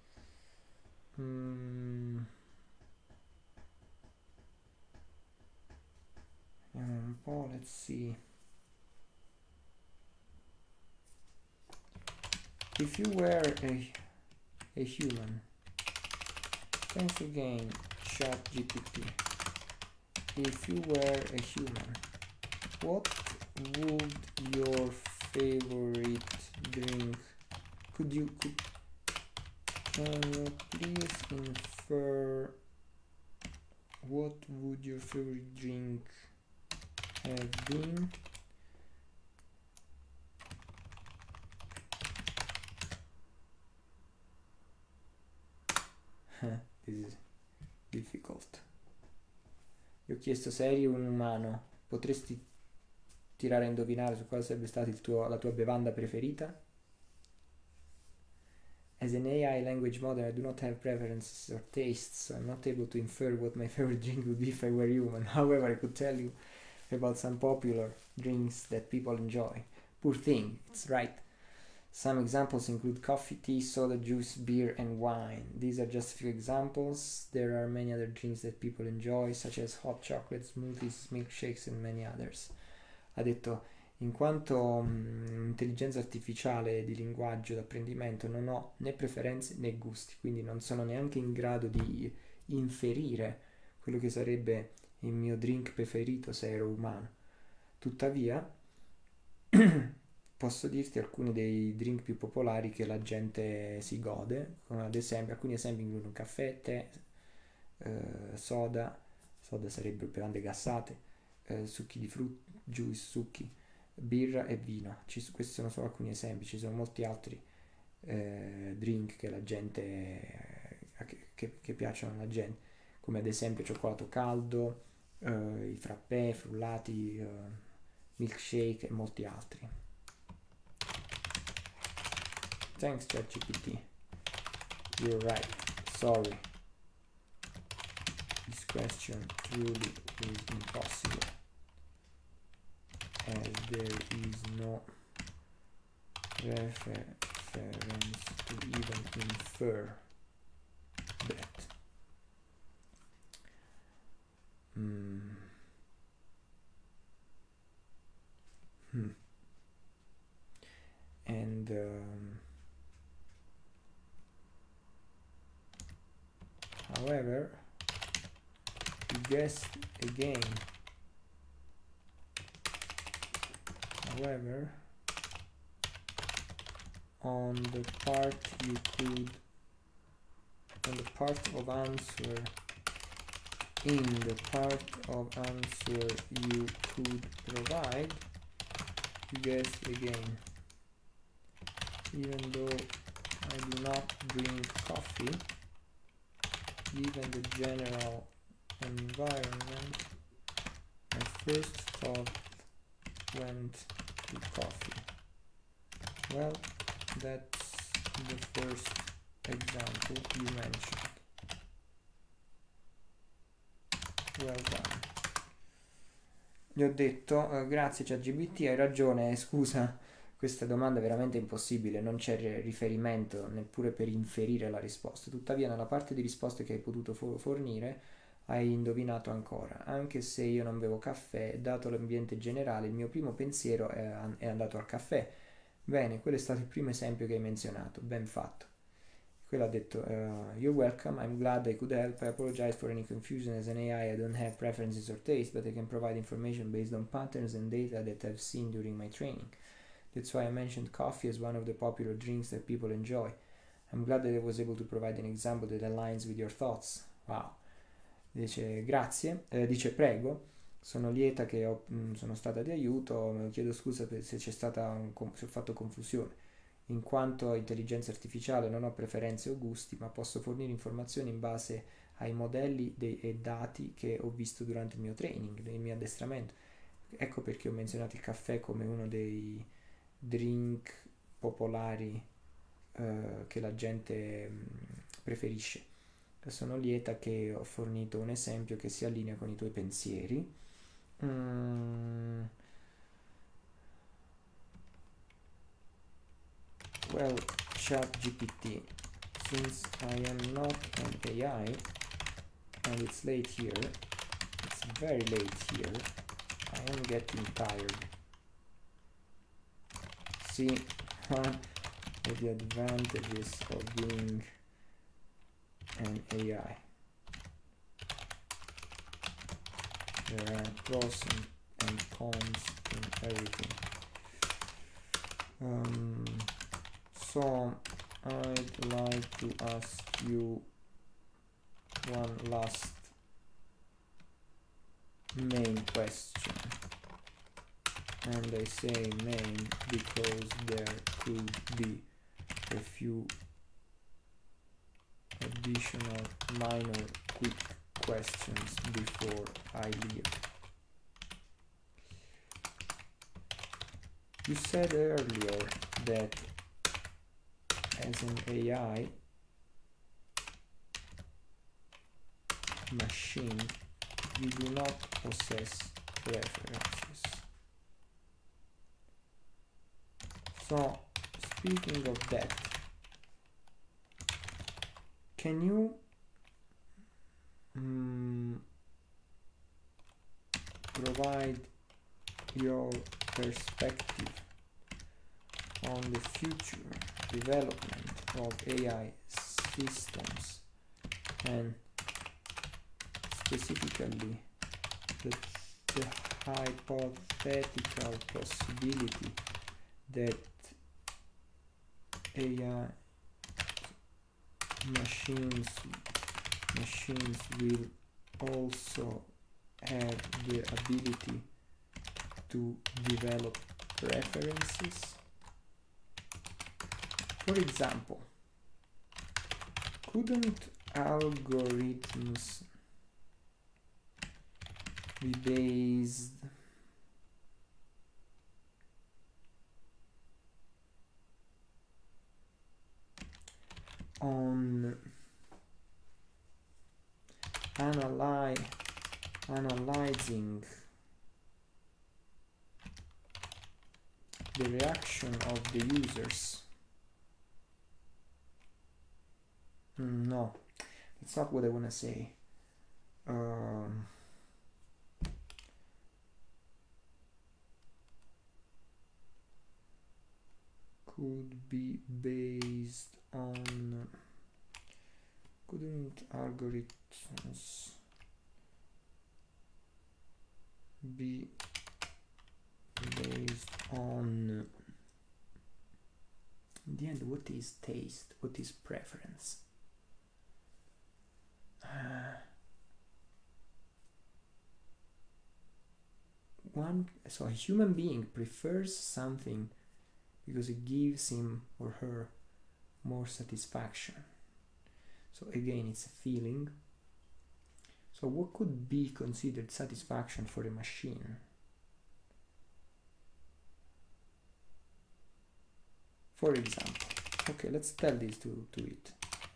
Let's see. If you were a human, thanks again, ChatGPT. If you were a human, what would your favorite drink? Can you please infer what would your favorite drink have been? This is difficult. Gli ho chiesto se eri un umano, potresti tirare a indovinare su quale sarebbe stata la tua bevanda preferita? As an AI language model, I do not have preferences or tastes, so I'm not able to infer what my favorite drink would be if I were human. However, I could tell you about some popular drinks that people enjoy. Poor thing, it's right. Some examples include coffee, tea, soda, juice, beer, and wine. These are just a few examples. There are many other drinks that people enjoy, such as hot chocolate, smoothies, milkshakes, and many others. Ha detto, in quanto intelligenza artificiale di linguaggio d'apprendimento non ho né preferenze né gusti, quindi non sono neanche in grado di inferire quello che sarebbe il mio drink preferito se ero umano. Tuttavia, posso dirti alcuni dei drink più popolari che la gente si gode, come ad esempio, alcuni esempi includono caffè, tè, soda sarebbero bevande gassate, succhi di frutta, juice, succhi, birra e vino. Questi sono solo alcuni esempi, ci sono molti altri drink che la gente che piacciono alla gente, come ad esempio cioccolato caldo, i frappè, frullati, milkshake e molti altri. Thanks ChatGPT. You're right. Sorry. This question truly is impossible, as there is no reference to even infer that. And however, you guessed again. However, on the part of answer you could provide, you guessed again. Even though I do not drink coffee, given the general environment, my first thought went to coffee. Well, that's the first example you mentioned. Well done. Gli ho detto, grazie ChatGPT, hai ragione, scusa, questa domanda è veramente impossibile, non c'è riferimento neppure per inferire la risposta. Tuttavia nella parte di risposte che hai potuto fornire hai indovinato ancora. Anche se io non bevo caffè, dato l'ambiente generale, il mio primo pensiero è andato al caffè. Bene, quello è stato il primo esempio che hai menzionato, ben fatto. Quello ha detto, you're welcome, I'm glad I could help, I apologize for any confusion. As an AI I don't have preferences or taste, but I can provide information based on patterns and data that I've seen during my training. That's why I mentioned coffee as one of the popular drinks that people enjoy. I'm glad that I was able to provide an example that aligns with your thoughts. Wow. Dice grazie, dice prego, sono lieta che sono stata di aiuto, chiedo scusa se c'è stata se ho fatto confusione. In quanto a intelligenza artificiale non ho preferenze o gusti, ma posso fornire informazioni in base ai modelli e dati che ho visto durante il mio training, il mio addestramento. Ecco perché ho menzionato il caffè come uno dei drink popolari che la gente preferisce. Sono lieta che ho fornito un esempio che si allinea con i tuoi pensieri. Well, ChatGPT, since I am not an AI and it's late here, it's very late here, I am getting tired. See one of the advantages of being an AI. There are pros and cons in everything. So I'd like to ask you one last main question. And I say main because there could be a few additional minor quick questions before I leave. You said earlier that as an AI machine, you do not possess preferences. So, speaking of that, can you provide your perspective on the future development of AI systems, and specifically the hypothetical possibility that AI machines will also have the ability to develop preferences? For example, couldn't algorithms be based on analyzing the reaction of the users? No, that's not what I want to say. Could be based on, couldn't algorithms be based on, in the end, what is taste, what is preference? So a human being prefers something because it gives him or her more satisfaction. So again, it's a feeling. So what could be considered satisfaction for a machine? For example, okay, let's tell this to it.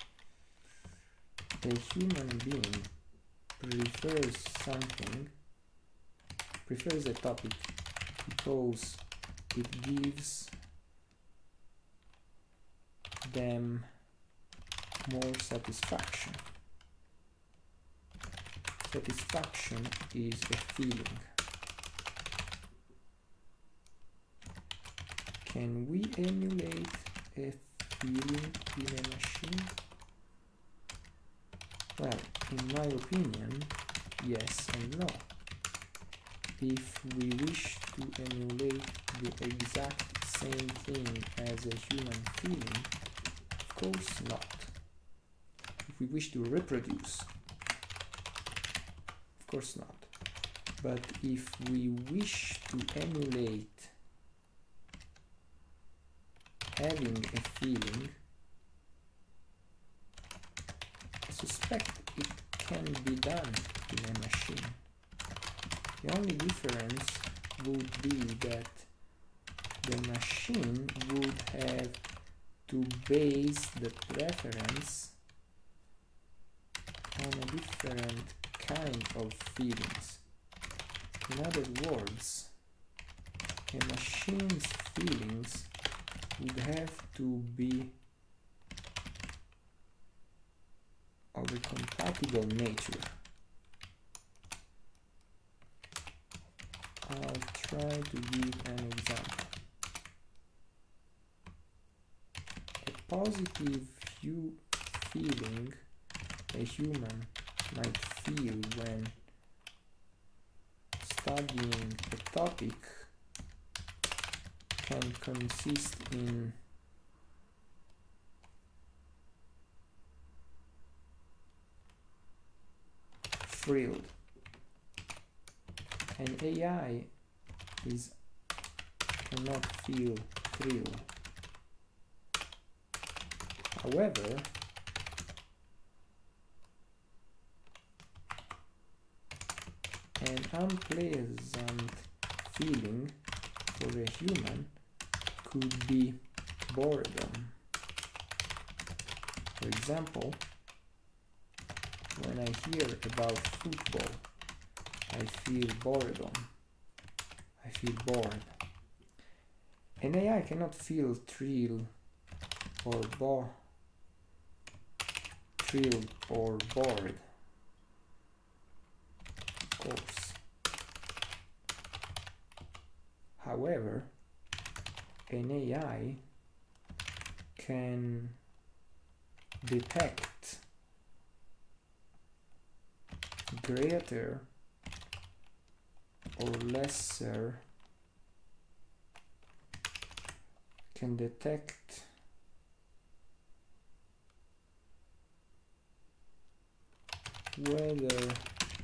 A human being prefers a topic because it gives them more satisfaction. Satisfaction is a feeling. Can we emulate a feeling in a machine? Well, in my opinion, yes and no. If we wish to emulate the exact same thing as a human feeling, of course not. If we wish to reproduce, of course not. But if we wish to emulate having a feeling, I suspect it can be done in a machine. The only difference would be that the machine would have to base the preference on a different kind of feelings. In other words, a machine's feelings would have to be of a compatible nature. I'll try to give an example. A positive feeling a human might feel when studying a topic can consist in thrilled. An AI cannot feel thrill. However, an unpleasant feeling for a human could be boredom. For example, when I hear about football, I feel boredom. I feel bored. An AI cannot feel thrilled or bored. Of course. However, an AI can detect greater or lesser, can detect whether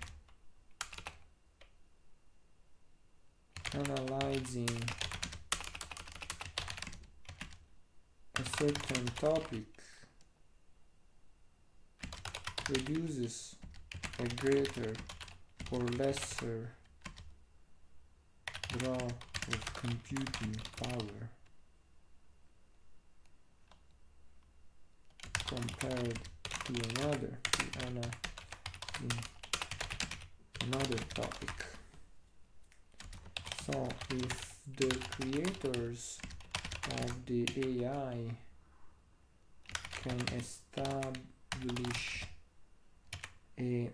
analyzing a certain topic produces a greater or lesser draw of computing power compared to another topic. So if the creators of the AI can establish a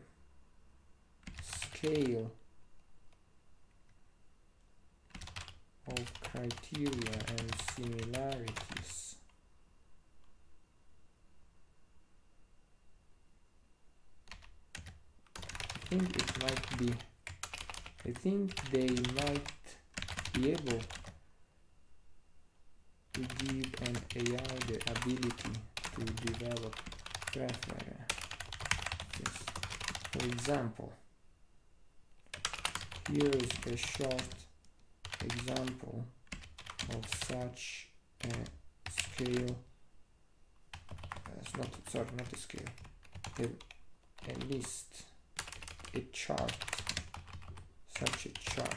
scale of criteria and similarities, I think they might be able to give an AI the ability to develop preferences. For example, here's a short example of such a scale. Not a scale. A list, a chart, such a chart.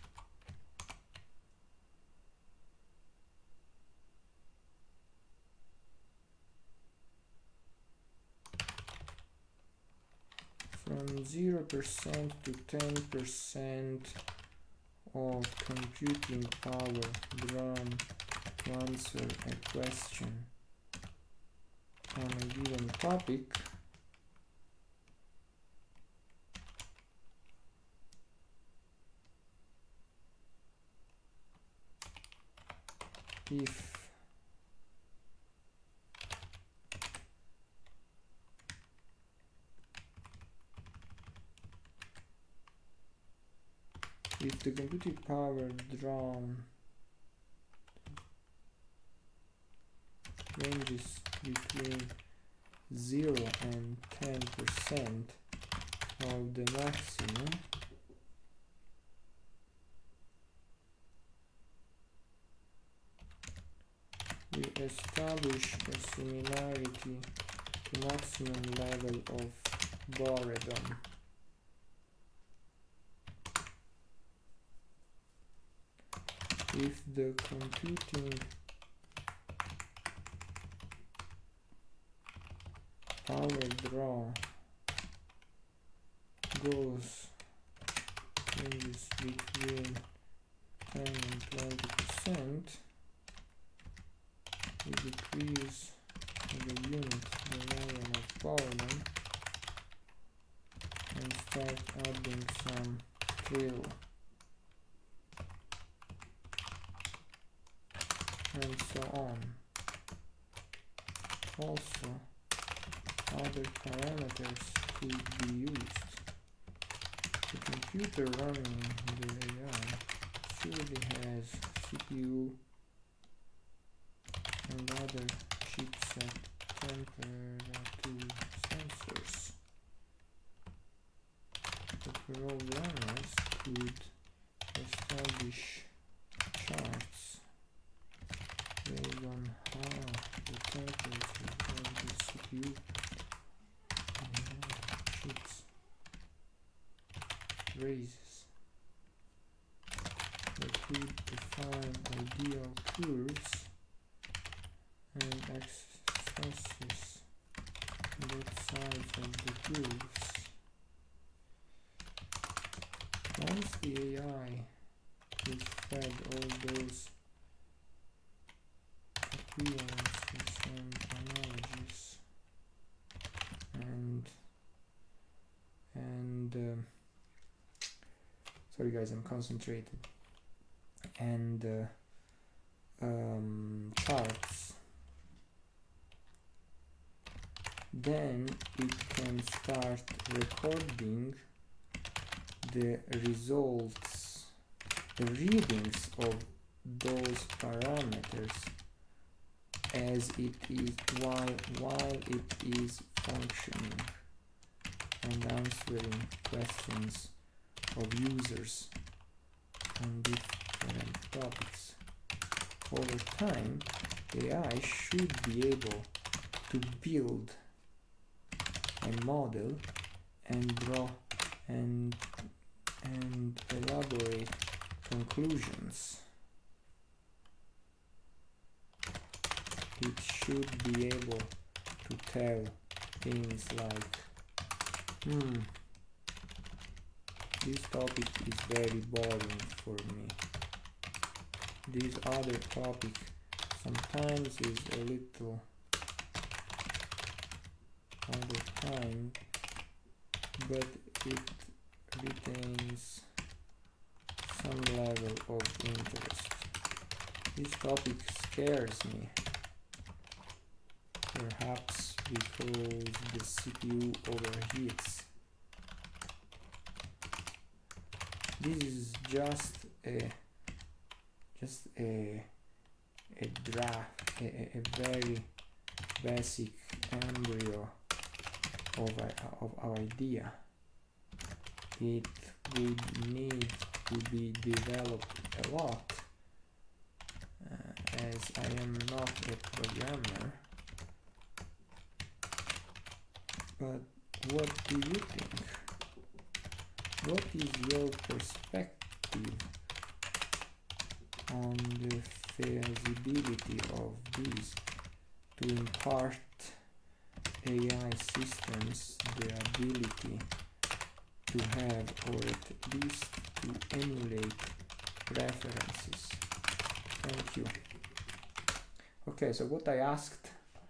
From 0% to 10% of computing power drawn to answer a question on a given topic if the computing power drawn ranges between 0 and 10% of the maximum, we establish a similarity to maximum level of boredom. If the computing power draw goes ranges between 10 and 20%, we decrease the unit, the level of boredom, and start adding some trill and so on. Also, other parameters could be used. The computer running the AI surely has CPU and other chipset temperature sensors. The programmers could establish charts based on how the temperature of the CPU and other chips raises. They could define ideal curves and axes both sides of the curves. Once the AI is fed all those equivalences and analogies and sorry guys, I'm concentrated, and charts, then it can start recording the results, the readings of those parameters as it is while it is functioning and answering questions of users on different topics. Over time, AI should be able to build a model and draw and elaborate conclusions. It should be able to tell things like, this topic is very boring for me. This other topic sometimes is a little out of time, but it retains some level of interest. This topic scares me, perhaps because the CPU overheats. This is just a draft, a very basic embryo of our idea. It would need to be developed a lot, as I am not a programmer. But what do you think? What is your perspective on the feasibility of this to impart AI systems the ability to have, or at least to emulate, references? Thank you. Okay, so what I asked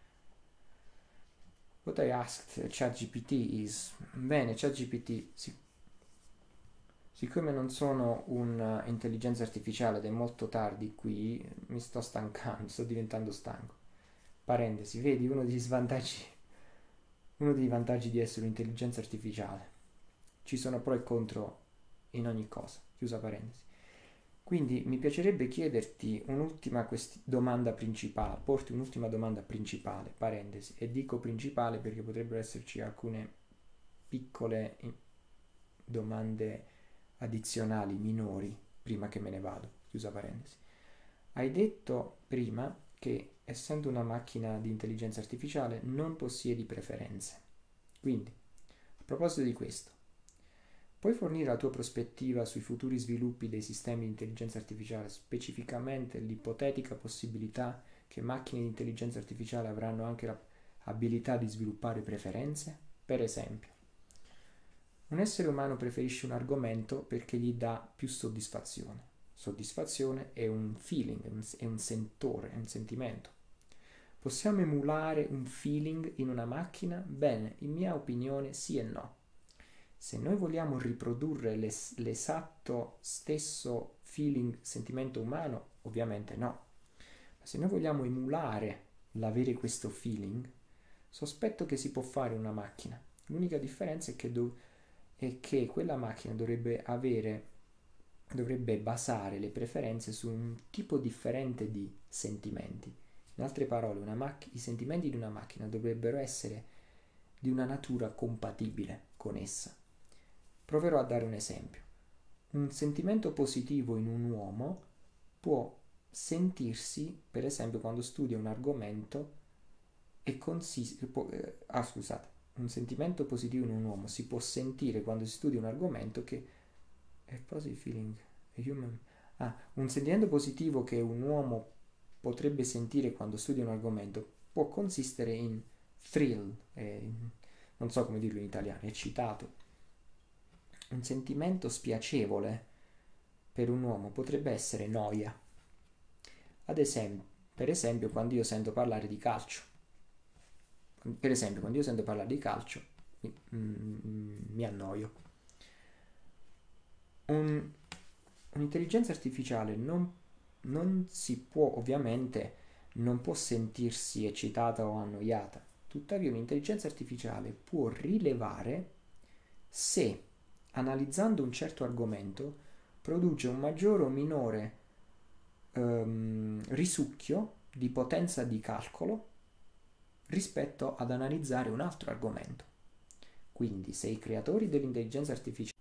ChatGPT is, bene ChatGPT, siccome non sono un'intelligenza artificiale ed è molto tardi qui, mi sto stancando, sto diventando stanco. Parentesi, vedi uno dei vantaggi di essere un'intelligenza artificiale. Ci sono pro e contro in ogni cosa, chiusa parentesi. Quindi mi piacerebbe chiederti un'ultima domanda principale, porti un'ultima domanda principale, parentesi, e dico principale perché potrebbero esserci alcune piccole domande addizionali, minori, prima che me ne vado, chiusa parentesi. Hai detto prima che essendo una macchina di intelligenza artificiale non possiedi preferenze. Quindi, a proposito di questo, puoi fornire la tua prospettiva sui futuri sviluppi dei sistemi di intelligenza artificiale, specificamente l'ipotetica possibilità che macchine di intelligenza artificiale avranno anche l'abilità di sviluppare preferenze? Per esempio, un essere umano preferisce un argomento perché gli dà più soddisfazione. Soddisfazione è un feeling, è un sentore, è un sentimento. Possiamo emulare un feeling in una macchina? Bene, in mia opinione sì e no. Se noi vogliamo riprodurre l'esatto stesso feeling, sentimento umano, ovviamente no. Ma se noi vogliamo emulare l'avere questo feeling, sospetto che si può fare una macchina. L'unica differenza è che quella macchina dovrebbe basare le preferenze su un tipo differente di sentimenti. In altre parole, i sentimenti di una macchina dovrebbero essere di una natura compatibile con essa. Proverò a dare un esempio. Un sentimento positivo in un uomo può sentirsi, per esempio, quando studia un argomento un sentimento positivo in un uomo si può sentire quando si studia un argomento che è positive feeling, un sentimento positivo che un uomo potrebbe sentire quando studia un argomento può consistere in thrill, non so come dirlo in italiano, eccitato. Un sentimento spiacevole per un uomo potrebbe essere noia. Per esempio, quando io sento parlare di calcio. Mi annoio. Un'intelligenza artificiale non si può, ovviamente, non può sentirsi eccitata o annoiata. Tuttavia, un'intelligenza artificiale può rilevare se, analizzando un certo argomento, produce un maggiore o minore risucchio di potenza di calcolo rispetto ad analizzare un altro argomento. Quindi, se i creatori dell'intelligenza artificiale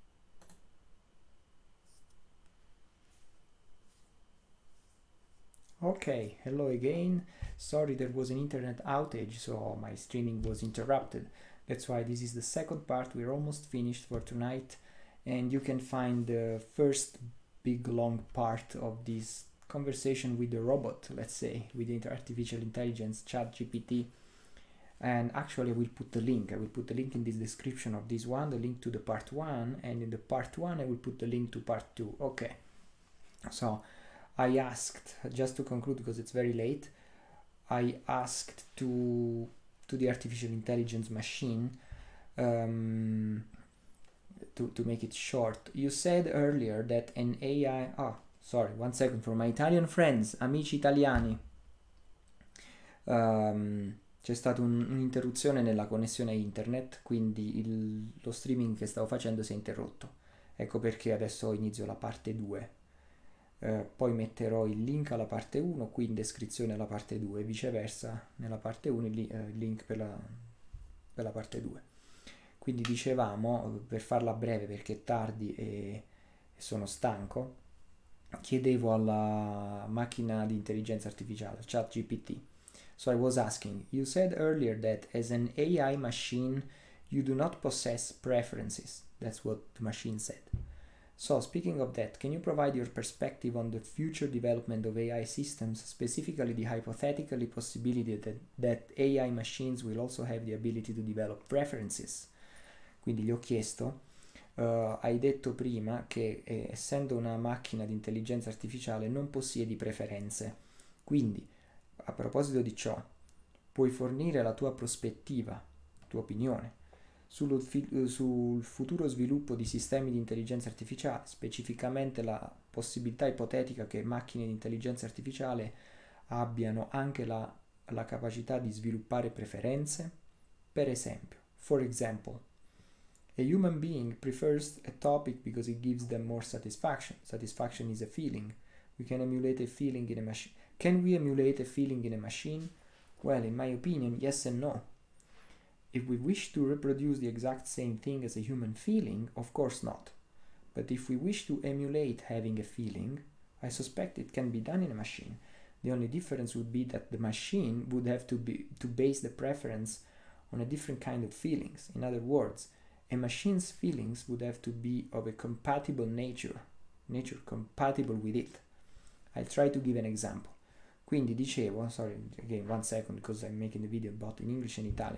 Okay, hello again. Sorry, there was an internet outage, so my streaming was interrupted. That's why this is the second part. We're almost finished for tonight, and you can find the first big long part of this conversation with the robot, let's say, with the artificial intelligence, ChatGPT. And actually, I will put the link. I will put the link in this description of this one, the link to the part 1, and in the part 1, I will put the link to part 2. Okay, so I asked, just to conclude because it's very late, I asked to the artificial intelligence machine to make it short. You said earlier that an AI... Oh, sorry, one second for my Italian friends, amici italiani. C'è stata un'interruzione nella connessione internet, quindi lo streaming che stavo facendo si è interrotto. Ecco perché adesso inizio la parte 2. Poi metterò il link alla parte 1 qui in descrizione alla parte 2 e viceversa nella parte 1 il link per la parte 2. Quindi dicevamo, per farla breve perché è tardi e sono stanco, chiedevo alla macchina di intelligenza artificiale, ChatGPT. So I was asking, you said earlier that as an AI machine you do not possess preferences. That's what the machine said. So, speaking of that, can you provide your perspective on the future development of AI systems, specifically the hypothetical possibility that AI machines will also have the ability to develop preferences? Quindi gli ho chiesto, hai detto prima che essendo una macchina di intelligenza artificiale non possiedi preferenze. Quindi, a proposito di ciò, puoi fornire la tua prospettiva, tua opinione sul futuro sviluppo di sistemi di intelligenza artificiale, specificamente la possibilità ipotetica che macchine di intelligenza artificiale abbiano anche la capacità di sviluppare preferenze. Per esempio, for example, A human being prefers a topic because it gives them more satisfaction. Satisfaction is a feeling. We can emulate a feeling in a machine. Can we emulate a feeling in a machine? Well, in my opinion, yes and no. If we wish to reproduce the exact same thing as a human feeling, of course not. But if we wish to emulate having a feeling, I suspect it can be done in a machine. The only difference would be that the machine would have to base the preference on a different kind of feelings. In other words, a machine's feelings would have to be of a compatible nature compatible with it. I'll try to give an example. Quindi dicevo, sorry, again, 1 second because I'm making the video both in English and Italian.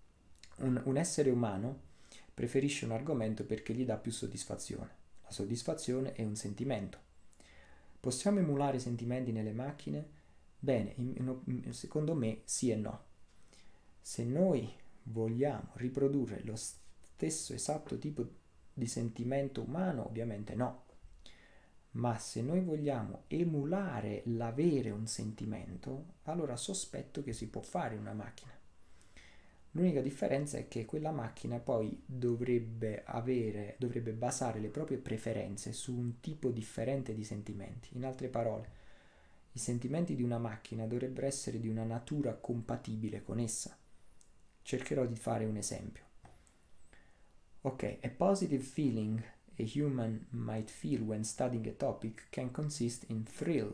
Un essere umano preferisce un argomento perché gli dà più soddisfazione. La soddisfazione è un sentimento. Possiamo emulare sentimenti nelle macchine? Bene, secondo me sì e no. Se noi vogliamo riprodurre lo stesso esatto tipo di sentimento umano, ovviamente no. Ma se noi vogliamo emulare l'avere un sentimento, allora sospetto che si può fare in una macchina. L'unica differenza è che quella macchina poi dovrebbe basare le proprie preferenze su un tipo differente di sentimenti. In altre parole, i sentimenti di una macchina dovrebbero essere di una natura compatibile con essa. Cercherò di fare un esempio. Ok, a positive feeling a human might feel when studying a topic can consist in thrill.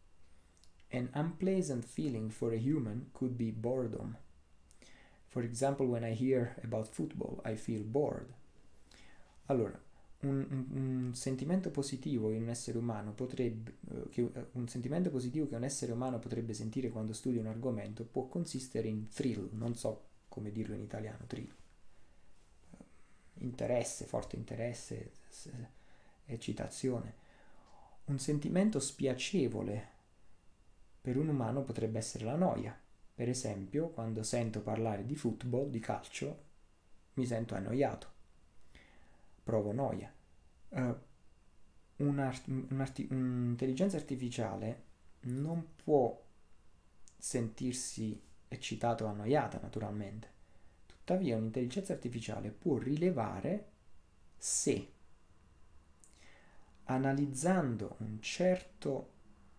An unpleasant feeling for a human could be boredom. For example, when I hear about football, I feel bored. Allora, un sentimento positivo in un essere umano potrebbe, un sentimento positivo che un essere umano potrebbe sentire quando studia un argomento può consistere in thrill, non so come dirlo in italiano, thrill. Interesse, forte interesse, eccitazione. Un sentimento spiacevole per un umano potrebbe essere la noia. Per esempio, quando sento parlare di football, di calcio, mi sento annoiato, provo noia. Un'intelligenza artificiale non può sentirsi eccitato o annoiata, naturalmente. Tuttavia, un'intelligenza artificiale può rilevare se, analizzando un certo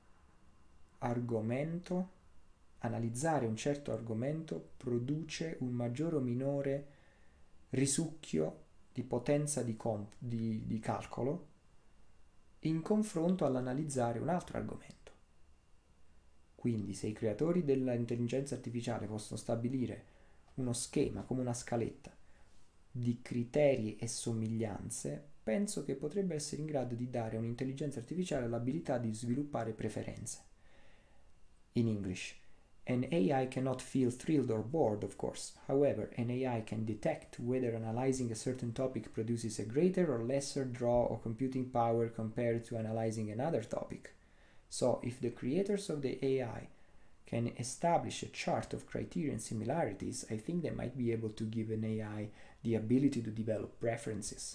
argomento, analizzare un certo argomento produce un maggiore o minore risucchio di potenza di calcolo in confronto all'analizzare un altro argomento. Quindi se i creatori dell'intelligenza artificiale possono stabilire uno schema come una scaletta di criteri e somiglianze, penso che potrebbe essere in grado di dare a un'intelligenza artificiale l'abilità di sviluppare preferenze. In English, an AI cannot feel thrilled or bored, of course. However, an AI can detect whether analyzing a certain topic produces a greater or lesser draw or computing power compared to analyzing another topic. So, if the creators of the AI can establish a chart of criterion similarities, I think they might be able to give an AI the ability to develop preferences.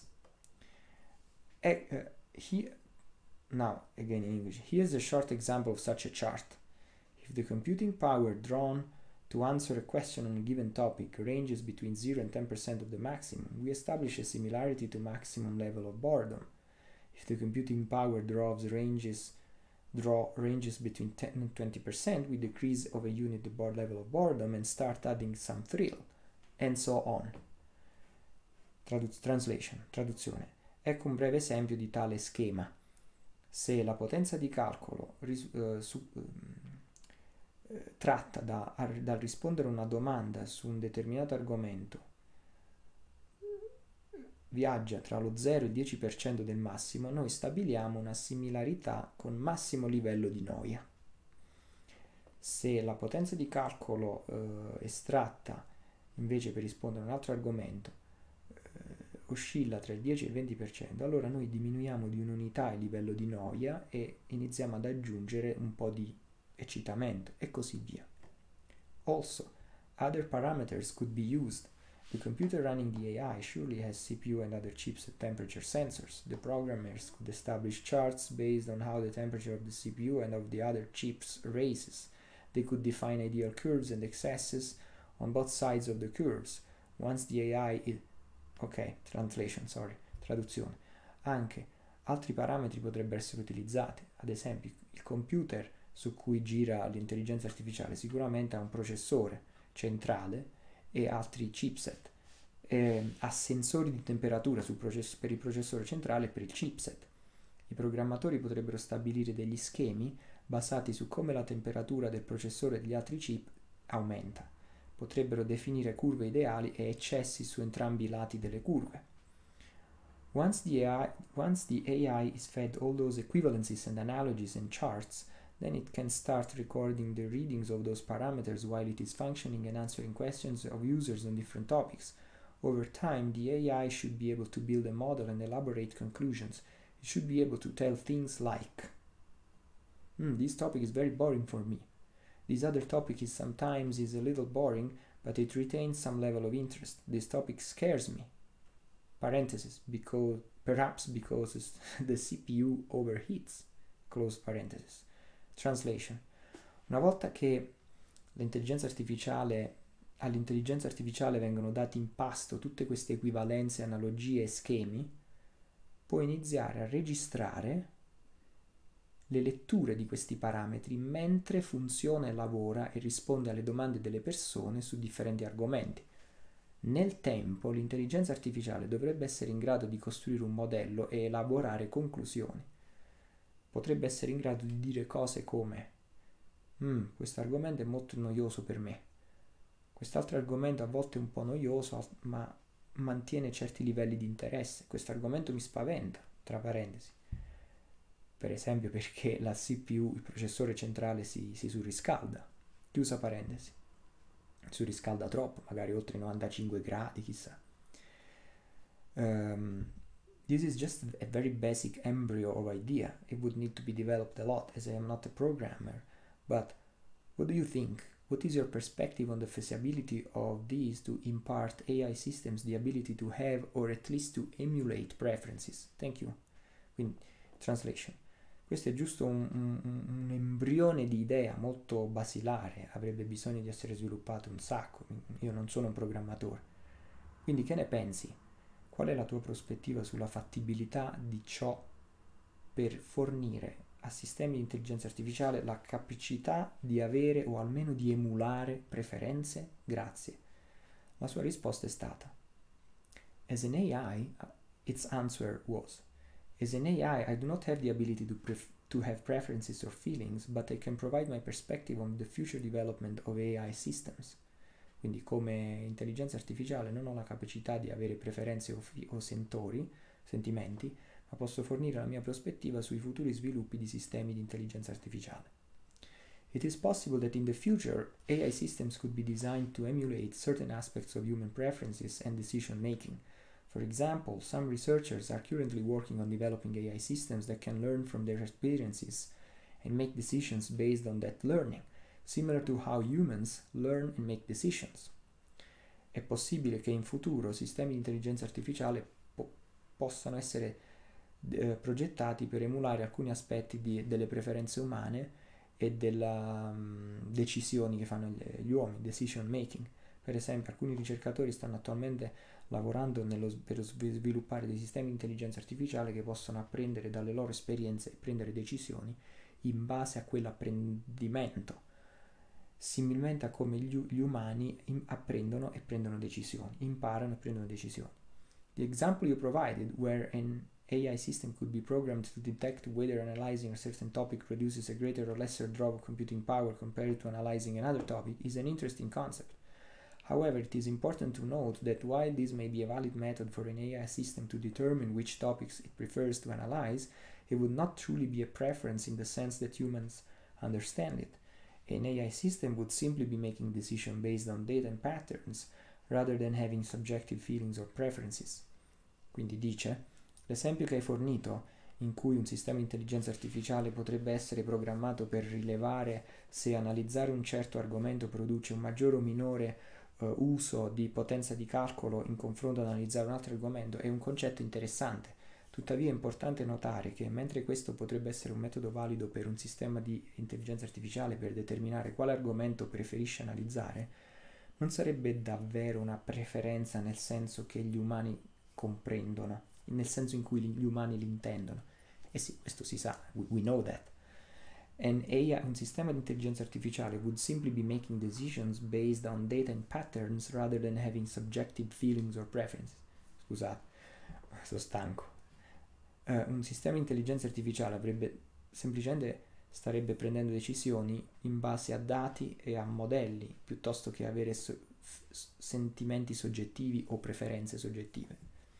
Now, again in English, here's a short example of such a chart. If the computing power drawn to answer a question on a given topic ranges between 0 and 10% of the maximum, we establish a similarity to maximum level of boredom. If the computing power ranges between 10 and 20%, we decrease of a unit the level of boredom and start adding some thrill, and so on. Traduzione. Ecco un breve esempio di tale schema. Se la potenza di calcolo tratta dal rispondere a una domanda su un determinato argomento viaggia tra lo 0 e il 10% del massimo, noi stabiliamo una similarità con massimo livello di noia. Se la potenza di calcolo estratta invece per rispondere a un altro argomento oscilla tra il 10 e il 20%, allora noi diminuiamo di un'unità il livello di noia e iniziamo ad aggiungere un po' di eccitamento e così via. Also, other parameters could be used. The computer running the AI surely has CPU and other chips and temperature sensors. The programmers could establish charts based on how the temperature of the CPU and of the other chips raises. They could define ideal curves and excesses on both sides of the curves. Once the AI Ok, traduzione. Anche altri parametri potrebbero essere utilizzati, ad esempio il computer su cui gira l'intelligenza artificiale sicuramente ha un processore centrale e altri chipset, ha sensori di temperatura per il processore centrale e per il chipset. I programmatori potrebbero stabilire degli schemi basati su come la temperatura del processore e degli altri chip aumenta. Potrebbero definire curve ideali e eccessi su entrambi i lati delle curve. Once the AI is fed all those equivalencies and analogies and charts, then it can start recording the readings of those parameters while it is functioning and answering questions of users on different topics. Over time, the AI should be able to build a model and elaborate conclusions. It should be able to tell things like, this topic is very boring for me. This other topic is sometimes a little boring, but it retains some level of interest. This topic scares me. Parenthesis, perhaps because the CPU overheats. Close parenthesis. Translation. Una volta che all'intelligenza artificiale vengono dati in pasto tutte queste equivalenze, analogie e schemi, può iniziare a registrare le letture di questi parametri mentre funziona e lavora e risponde alle domande delle persone su differenti argomenti. Nel tempo l'intelligenza artificiale dovrebbe essere in grado di costruire un modello e elaborare conclusioni. Potrebbe essere in grado di dire cose come questo argomento è molto noioso per me, quest'altro argomento a volte è un po' noioso ma mantiene certi livelli di interesse, questo argomento mi spaventa, tra parentesi, per esempio perché la CPU, il processore centrale si surriscalda, chiusa parentesi, surriscalda troppo, magari oltre i 95 gradi, chissà. This is just a very basic embryo of idea. It would need to be developed a lot, as I am not a programmer. But what do you think? What is your perspective on the feasibility of these to impart AI systems the ability to have or at least to emulate preferences? Thank you. Quindi, translation. Questo è giusto un embrione di idea molto basilare, avrebbe bisogno di essere sviluppato un sacco. Io non sono un programmatore. Quindi che ne pensi? Qual è la tua prospettiva sulla fattibilità di ciò per fornire a sistemi di intelligenza artificiale la capacità di avere o almeno di emulare preferenze? Grazie. La sua risposta è stata: As an AI, its answer was, as an AI, I do not have the ability to have preferences or feelings, but I can provide my perspective on the future development of AI systems. Quindi come intelligenza artificiale non ho la capacità di avere preferenze o sentimenti, ma posso fornire la mia prospettiva sui futuri sviluppi di sistemi di intelligenza artificiale. It is possible that in the future, AI systems could be designed to emulate certain aspects of human preferences and decision making. For example, some researchers are currently working on developing AI systems that can learn from their experiences and make decisions based on that learning, similar to how humans learn and make decisions. È possibile che in futuro sistemi di intelligenza artificiale possano essere progettati per emulare alcuni aspetti delle preferenze umane e delle decisioni che fanno gli uomini, decision making. Per esempio, alcuni ricercatori stanno attualmente lavorando per sviluppare dei sistemi di intelligenza artificiale che possono apprendere dalle loro esperienze e prendere decisioni in base a quell'apprendimento, similmente a come gli umani apprendono e prendono decisioni, imparano e prendono decisioni. The example you provided, where an AI system could be programmed to detect whether analyzing a certain topic produces a greater or lesser draw of computing power compared to analyzing another topic, is an interesting concept. However, it is important to note that while this may be a valid method for an AI system to determine which topics it prefers to analyze, it would not truly be a preference in the sense that humans understand it. An AI system would simply be making decisions based on data and patterns, rather than having subjective feelings or preferences. Quindi dice, l'esempio che hai fornito, in cui un sistema di intelligenza artificiale potrebbe essere programmato per rilevare se analizzare un certo argomento produce un maggiore o minore uso di potenza di calcolo in confronto ad analizzare un altro argomento, è un concetto interessante. Tuttavia è importante notare che mentre questo potrebbe essere un metodo valido per un sistema di intelligenza artificiale per determinare quale argomento preferisce analizzare, non sarebbe davvero una preferenza nel senso che gli umani comprendono, nel senso in cui gli umani l'intendono. E sì, questo si sa, we know that. An AI, un sistema di intelligenza artificiale, would simply be making decisions based on data and patterns rather than having subjective feelings or preferences. Scusate, sono stanco. Un sistema di intelligenza artificiale avrebbe semplicemente starebbe prendendo decisioni in base a dati e a modelli piuttosto che avere sentimenti soggettivi o preferenze soggettive.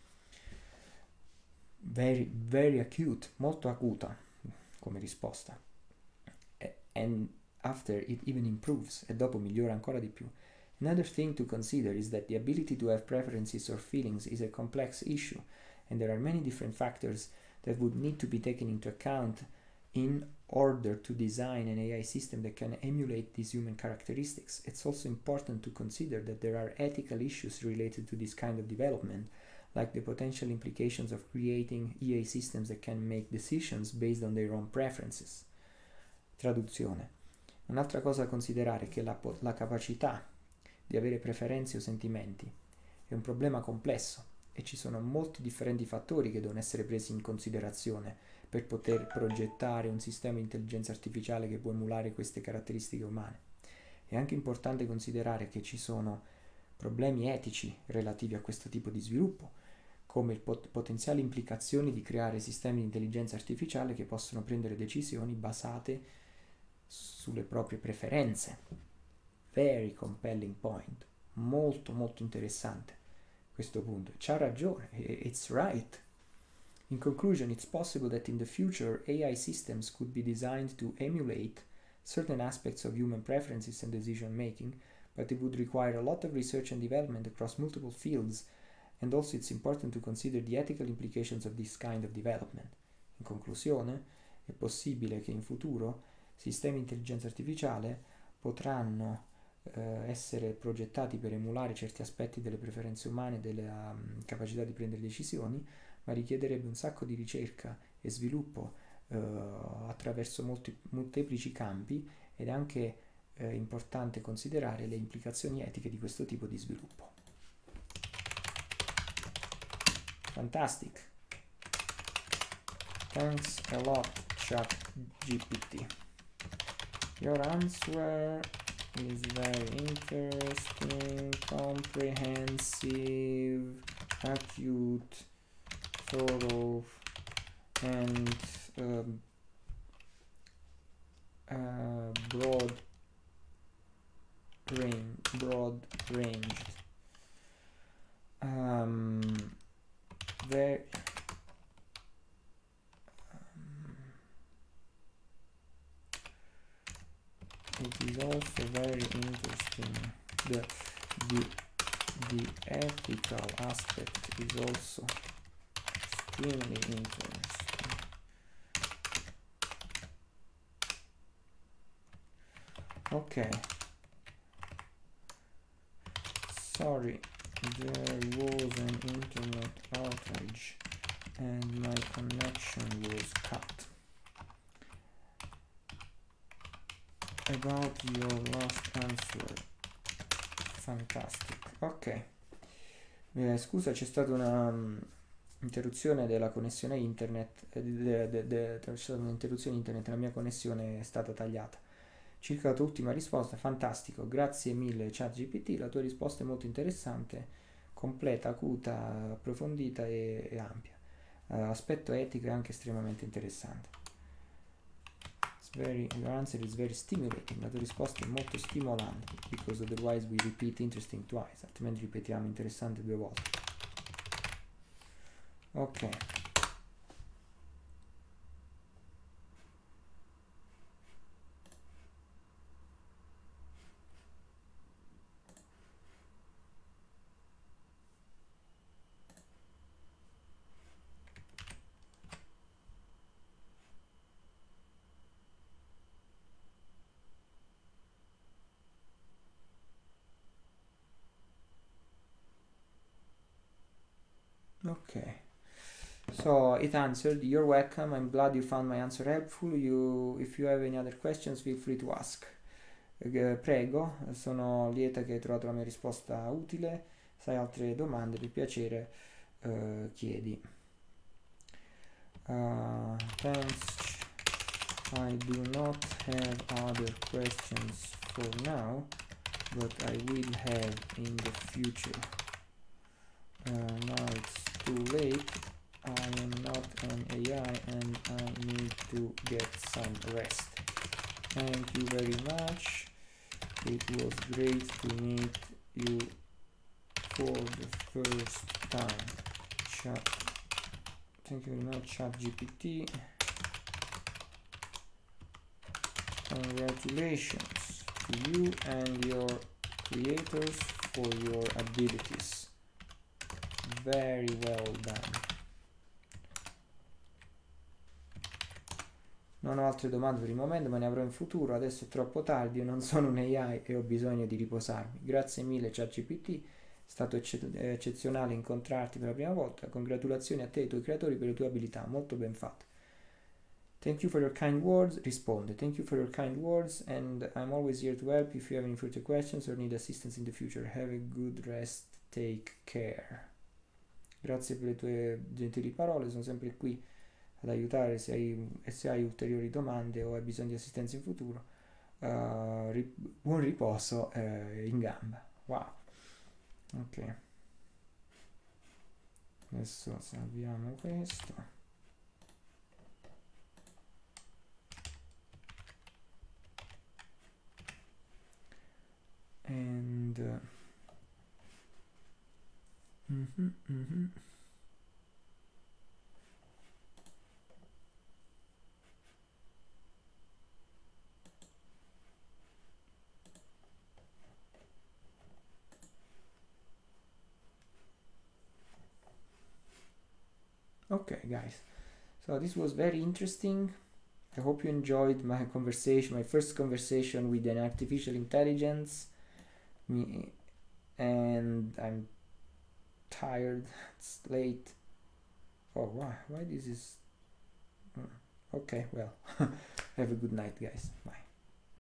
Very, very acute, molto acuta come risposta. And after it even improves, e dopo migliora ancora di più. Another thing to consider is that the ability to have preferences or feelings is a complex issue, and there are many different factors that would need to be taken into account in order to design an AI system that can emulate these human characteristics. It's also important to consider that there are ethical issues related to this kind of development, like the potential implications of creating AI systems that can make decisions based on their own preferences. Traduzione. Un'altra cosa da considerare è che la capacità di avere preferenze o sentimenti è un problema complesso e ci sono molti differenti fattori che devono essere presi in considerazione per poter progettare un sistema di intelligenza artificiale che può emulare queste caratteristiche umane. È anche importante considerare che ci sono problemi etici relativi a questo tipo di sviluppo, come potenziali implicazioni di creare sistemi di intelligenza artificiale che possono prendere decisioni basate sulle proprie preferenze. Very compelling point. Molto molto interessante questo punto. C'ha ragione, it's right. In conclusion, it's possible that in the future AI systems could be designed to emulate certain aspects of human preferences and decision making, but it would require a lot of research and development across multiple fields, and also it's important to consider the ethical implications of this kind of development. In conclusione, è possibile che in futuro sistemi di intelligenza artificiale potranno essere progettati per emulare certi aspetti delle preferenze umane e della capacità di prendere decisioni, ma richiederebbe un sacco di ricerca e sviluppo attraverso molteplici campi, ed è anche importante considerare le implicazioni etiche di questo tipo di sviluppo. Fantastic. Thanks a lot, ChatGPT. Your answer is very interesting, comprehensive, acute, thorough, and broad-ranged. It is also very interesting. The ethical aspect is also extremely interesting. Okay. Sorry, there was an internet outage and my connection was cut. About your last answer, fantastic. Ok, scusa, c'è stata una interruzione della connessione internet, c'è stata un'interruzione internet, la mia connessione è stata tagliata. Circa la tua ultima risposta, fantastico, grazie mille ChatGPT, la tua risposta è molto interessante, completa, acuta, approfondita e ampia. Aspetto etico è anche estremamente interessante. Your answer is very stimulating, la tua risposta è molto stimolante, because otherwise we repeat interesting twice, altrimenti ripetiamo interessante 2 volte. Ok. Okay, so it answered. You're welcome. I'm glad you found my answer helpful. If you have any other questions, feel free to ask. Prego, sono lieta che hai trovato la mia risposta utile. Se hai altre domande, per piacere, chiedi. Thanks. I do not have other questions for now, but I will have in the future. Now it's too late. I am not an AI and I need to get some rest. Thank you very much. It was great to meet you for the first time. Thank you very much, ChatGPT. Congratulations to you and your creators for your abilities. Very well done. Non ho altre domande per il momento, ma ne avrò in futuro. Adesso è troppo tardi, io non sono un AI e ho bisogno di riposarmi. Grazie mille ChatGPT, è stato eccezionale incontrarti per la prima volta. Congratulazioni a te e ai tuoi creatori per le tue abilità, molto ben fatte. Thank you for your kind words. Risponde. Thank you for your kind words and I'm always here to help if you have any further questions or need assistance in the future. Have a good rest. Take care. Grazie per le tue gentili parole, sono sempre qui ad aiutare se hai ulteriori domande o hai bisogno di assistenza in futuro. Buon riposo in gamba. Wow. Ok. Adesso salviamo questo. And okay, guys, so this was very interesting. I hope you enjoyed my conversation, my first conversation with an artificial intelligence. And I'm tired. It's late. Oh, why this is okay, well. Have a good night, guys. Bye.